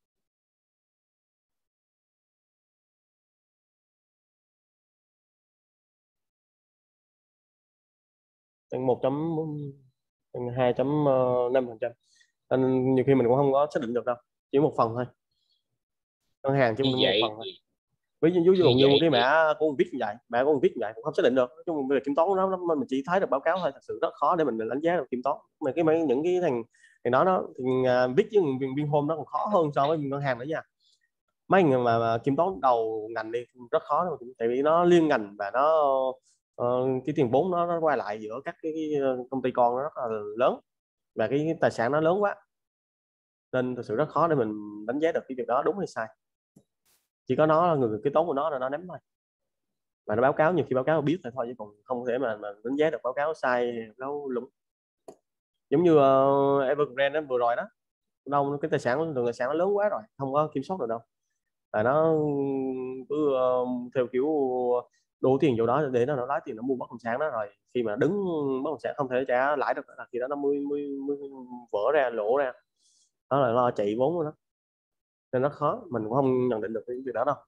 Speaker 1: Tăng một chấm hai chấm năm phần trăm. Nên nhiều khi mình cũng không có xác định được đâu, chỉ một phần thôi, ngân hàng chỉ một phần thôi. Ví dụ ví dụ như một cái mã của viết như vậy, mã của viết như vậy cũng không xác định được. Nói chung về kiểm toán nó mình chỉ thấy được báo cáo thôi, thật sự rất khó để mình đánh giá được kiểm toán. Mà cái mấy những cái thằng thì nó nó thì, uh, viết với viên viên hôm nó còn khó hơn so với ngân hàng nữa nha. Mấy người mà, mà kiểm toán đầu ngành đi rất khó, tại vì nó liên ngành và nó uh, cái tiền vốn nó, nó qua lại giữa các cái, cái công ty con nó rất là lớn và cái, cái tài sản nó lớn quá, nên thực sự rất khó để mình đánh giá được cái việc đó đúng hay sai. Chỉ có nó người cái toán của nó là nó nắm thôi, mà nó báo cáo nhiều khi báo cáo biết thôi thôi chứ còn không thể mà, mà đánh giá được báo cáo sai đâu lúng. Giống như uh, Evergrande vừa rồi đó, đâu cái tài sản lượng tài sản nó lớn quá rồi, không có kiểm soát được đâu, và nó cứ uh, theo kiểu đủ tiền chỗ đó để nó, nó lái tiền nó mua bất động sản đó, rồi khi mà đứng bất động sản không thể trả lãi được là khi đó nó mới mới, mới vỡ ra lỗ ra, đó là lo chạy vốn của nó, nên nó khó, mình cũng không nhận định được cái việc đó đâu.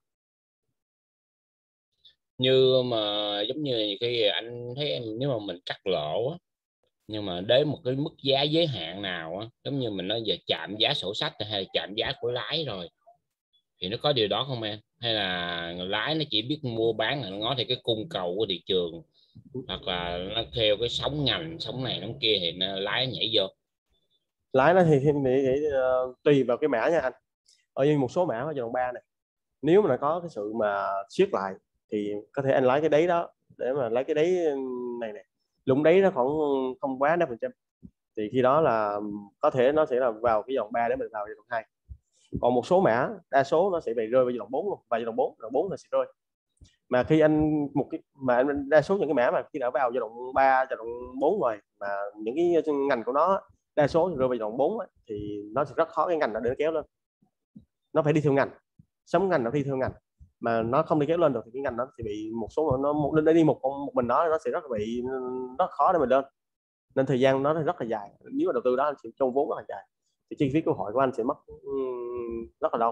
Speaker 3: Như mà giống như khi anh thấy em nếu mà mình cắt lỗ á, nhưng mà đến một cái mức giá giới hạn nào á, giống như mình nói về chạm giá sổ sách hay chạm giá của lái rồi thì nó có điều đó không em, hay là lái nó chỉ biết mua bán là nó ngó theo cái cung cầu của thị trường, hoặc là nó theo cái sóng ngành sóng này sóng kia thì nó lái nhảy vô?
Speaker 1: Lái nó thì, thì, thì, thì uh, tùy vào cái mã nha anh. Ở như một số mã ở giai đoạn ba này, nếu mà nó có cái sự mà siết lại thì có thể anh lấy cái đấy đó để mà lấy cái đấy này này lúc đấy nó khoảng không quá năm phần trăm, thì khi đó là có thể nó sẽ là vào cái dòng ba để mình vào giai đoạn hai. Còn một số mã đa số nó sẽ bị rơi vào giai đoạn bốn luôn, và giai đoạn bốn giai đoạn bốn là sẽ rơi. Mà khi anh một cái mà anh đa số những cái mã mà khi đã vào giai đoạn ba giai đoạn bốn rồi mà những cái ngành của nó đa số rơi vào giai đoạn bốn ấy, thì nó sẽ rất khó cái ngành nó để nó kéo lên, nó phải đi theo ngành, sống ngành nó đi theo ngành, mà nó không đi kéo lên được thì cái ngành nó sẽ bị một số nó một lên đi một một mình nó nó sẽ rất là bị rất khó để mình lên, nên thời gian nó rất là dài. Nếu mà đầu tư đó anh sẽ trong vốn rất là dài thì chi phí cơ hội của anh sẽ mất rất là lâu,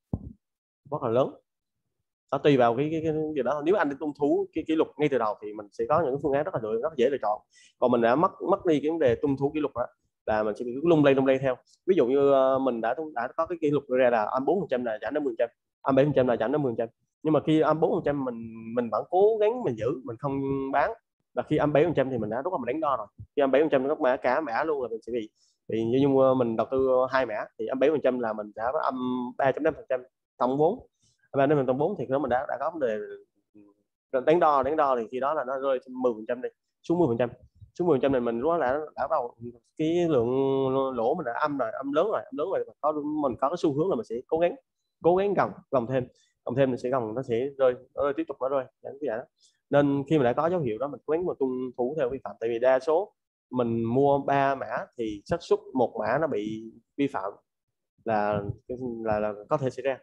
Speaker 1: rất là lớn. Nó tùy vào cái, cái, cái điều đó. Nếu anh đi tuân thủ cái kỷ luật ngay từ đầu thì mình sẽ có những phương án rất là lựa rất là dễ lựa chọn. Còn mình đã mất mất đi cái vấn đề tuân thủ kỷ luật đó là mình sẽ bị lung lay lung lay theo. Ví dụ như mình đã đã có cái kỷ luật ra là âm bốn phần trăm là giảm đến mười phần trăm, âm bảy phần trăm là giảm đến mười phần trăm, nhưng mà khi âm bốn phần trăm mình mình vẫn cố gắng mình giữ, mình không bán, và khi âm bảy phần trăm thì mình đã lúc mà mình đánh đo rồi, khi âm bảy phần trăm nó mã cả mã luôn là mình sẽ bị thì như mình đầu tư hai mã thì âm bảy phần trăm là mình đã có âm ba phẩy năm phần trăm tổng vốn, và nếu mình tổng vốn thì nó mình đã đã có vấn đề đánh đo đánh đo thì khi đó là nó rơi mười phần trăm đi xuống mười phần trăm xuống mười phần trăm này mình lúc đó đã đã vào cái lượng lỗ mình đã âm rồi, âm lớn rồi âm lớn rồi có mình có cái xu hướng là mình sẽ cố gắng cố gắng gồng gồng thêm gồng thêm mình sẽ gồng nó sẽ rơi nó rơi tiếp tục nó rơi như vậy đó. Nên khi mà đã có dấu hiệu đó mình cố gắng mà tuân thủ theo vi phạm, tại vì đa số mình mua ba mã thì xác suất một mã nó bị vi phạm là là, là có thể xảy ra.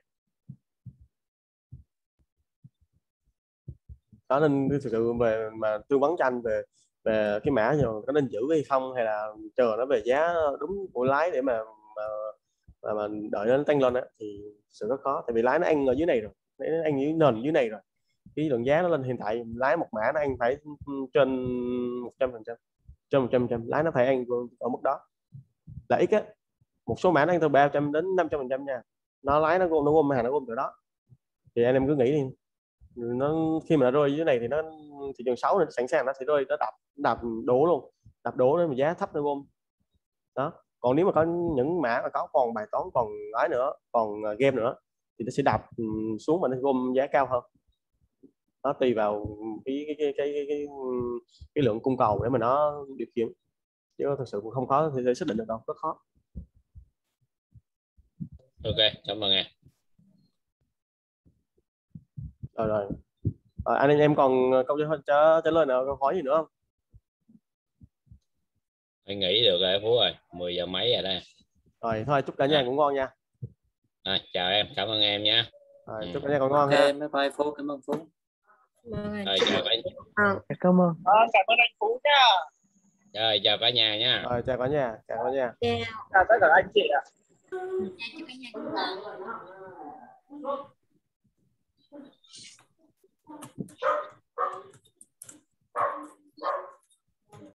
Speaker 1: Đó nên thực sự về mà tư vấn cho anh về về cái mã rồi có nên giữ hay không, hay là chờ nó về giá đúng của lái để mà mà, mà, mà đợi nó tăng lên đó, thì sự rất khó, tại vì lái nó ăn ở dưới này rồi, nó ăn dưới nền dưới này rồi, cái lượng giá nó lên hiện tại lái một mã nó ăn phải trên một trăm phần trăm, trên một trăm phần trăm lái nó phải ăn ở mức đó là ít á. Một số mã nó ăn từ ba trăm đến năm trăm phần trăm nha, nó lái nó gom nó gom hàng nó gom từ đó, thì anh em cứ nghĩ đi, nó khi mà nó rơi dưới này thì nó thị trường xấu nó sẵn sàng nó sẽ rơi, nó đập đập đổ luôn, đập đổ để mà giá thấp nó gom đó. Còn nếu mà có những mã mà có còn bài toán còn lái nữa còn game nữa thì nó sẽ đập xuống mà nó gom giá cao hơn. Nó tùy vào cái cái cái cái, cái, cái, cái lượng cung cầu để mà nó điều khiển, chứ thực sự cũng không khó thì xác định được đâu, rất khó.
Speaker 3: Ok, cảm ơn em.
Speaker 1: Rồi rồi. À, anh em còn câu trả, trả lời nào, câu hỏi gì nữa không?
Speaker 3: Anh nghĩ được rồi Phú ơi, mười giờ mấy rồi đây.
Speaker 1: Rồi thôi chúc cả nhà
Speaker 3: À.
Speaker 1: ngủ ngon nha.
Speaker 3: À, chào em, cảm ơn em nha.
Speaker 1: Rồi,
Speaker 3: Ừ.
Speaker 1: chúc cả nhà ngủ ngon
Speaker 5: Ok,
Speaker 1: ha.
Speaker 5: bye bye Phú, cảm ơn Phú.
Speaker 3: Rồi, chào cả,
Speaker 7: À.
Speaker 6: Cảm ơn. À, cảm ơn anh Phú nha.
Speaker 3: rồi, chào cả nhà nha.
Speaker 1: Rồi chào cả nhà, chào cả nhà.
Speaker 7: Yeah.
Speaker 2: Chào tất cả anh chị ạ.
Speaker 7: Chào cả nhà.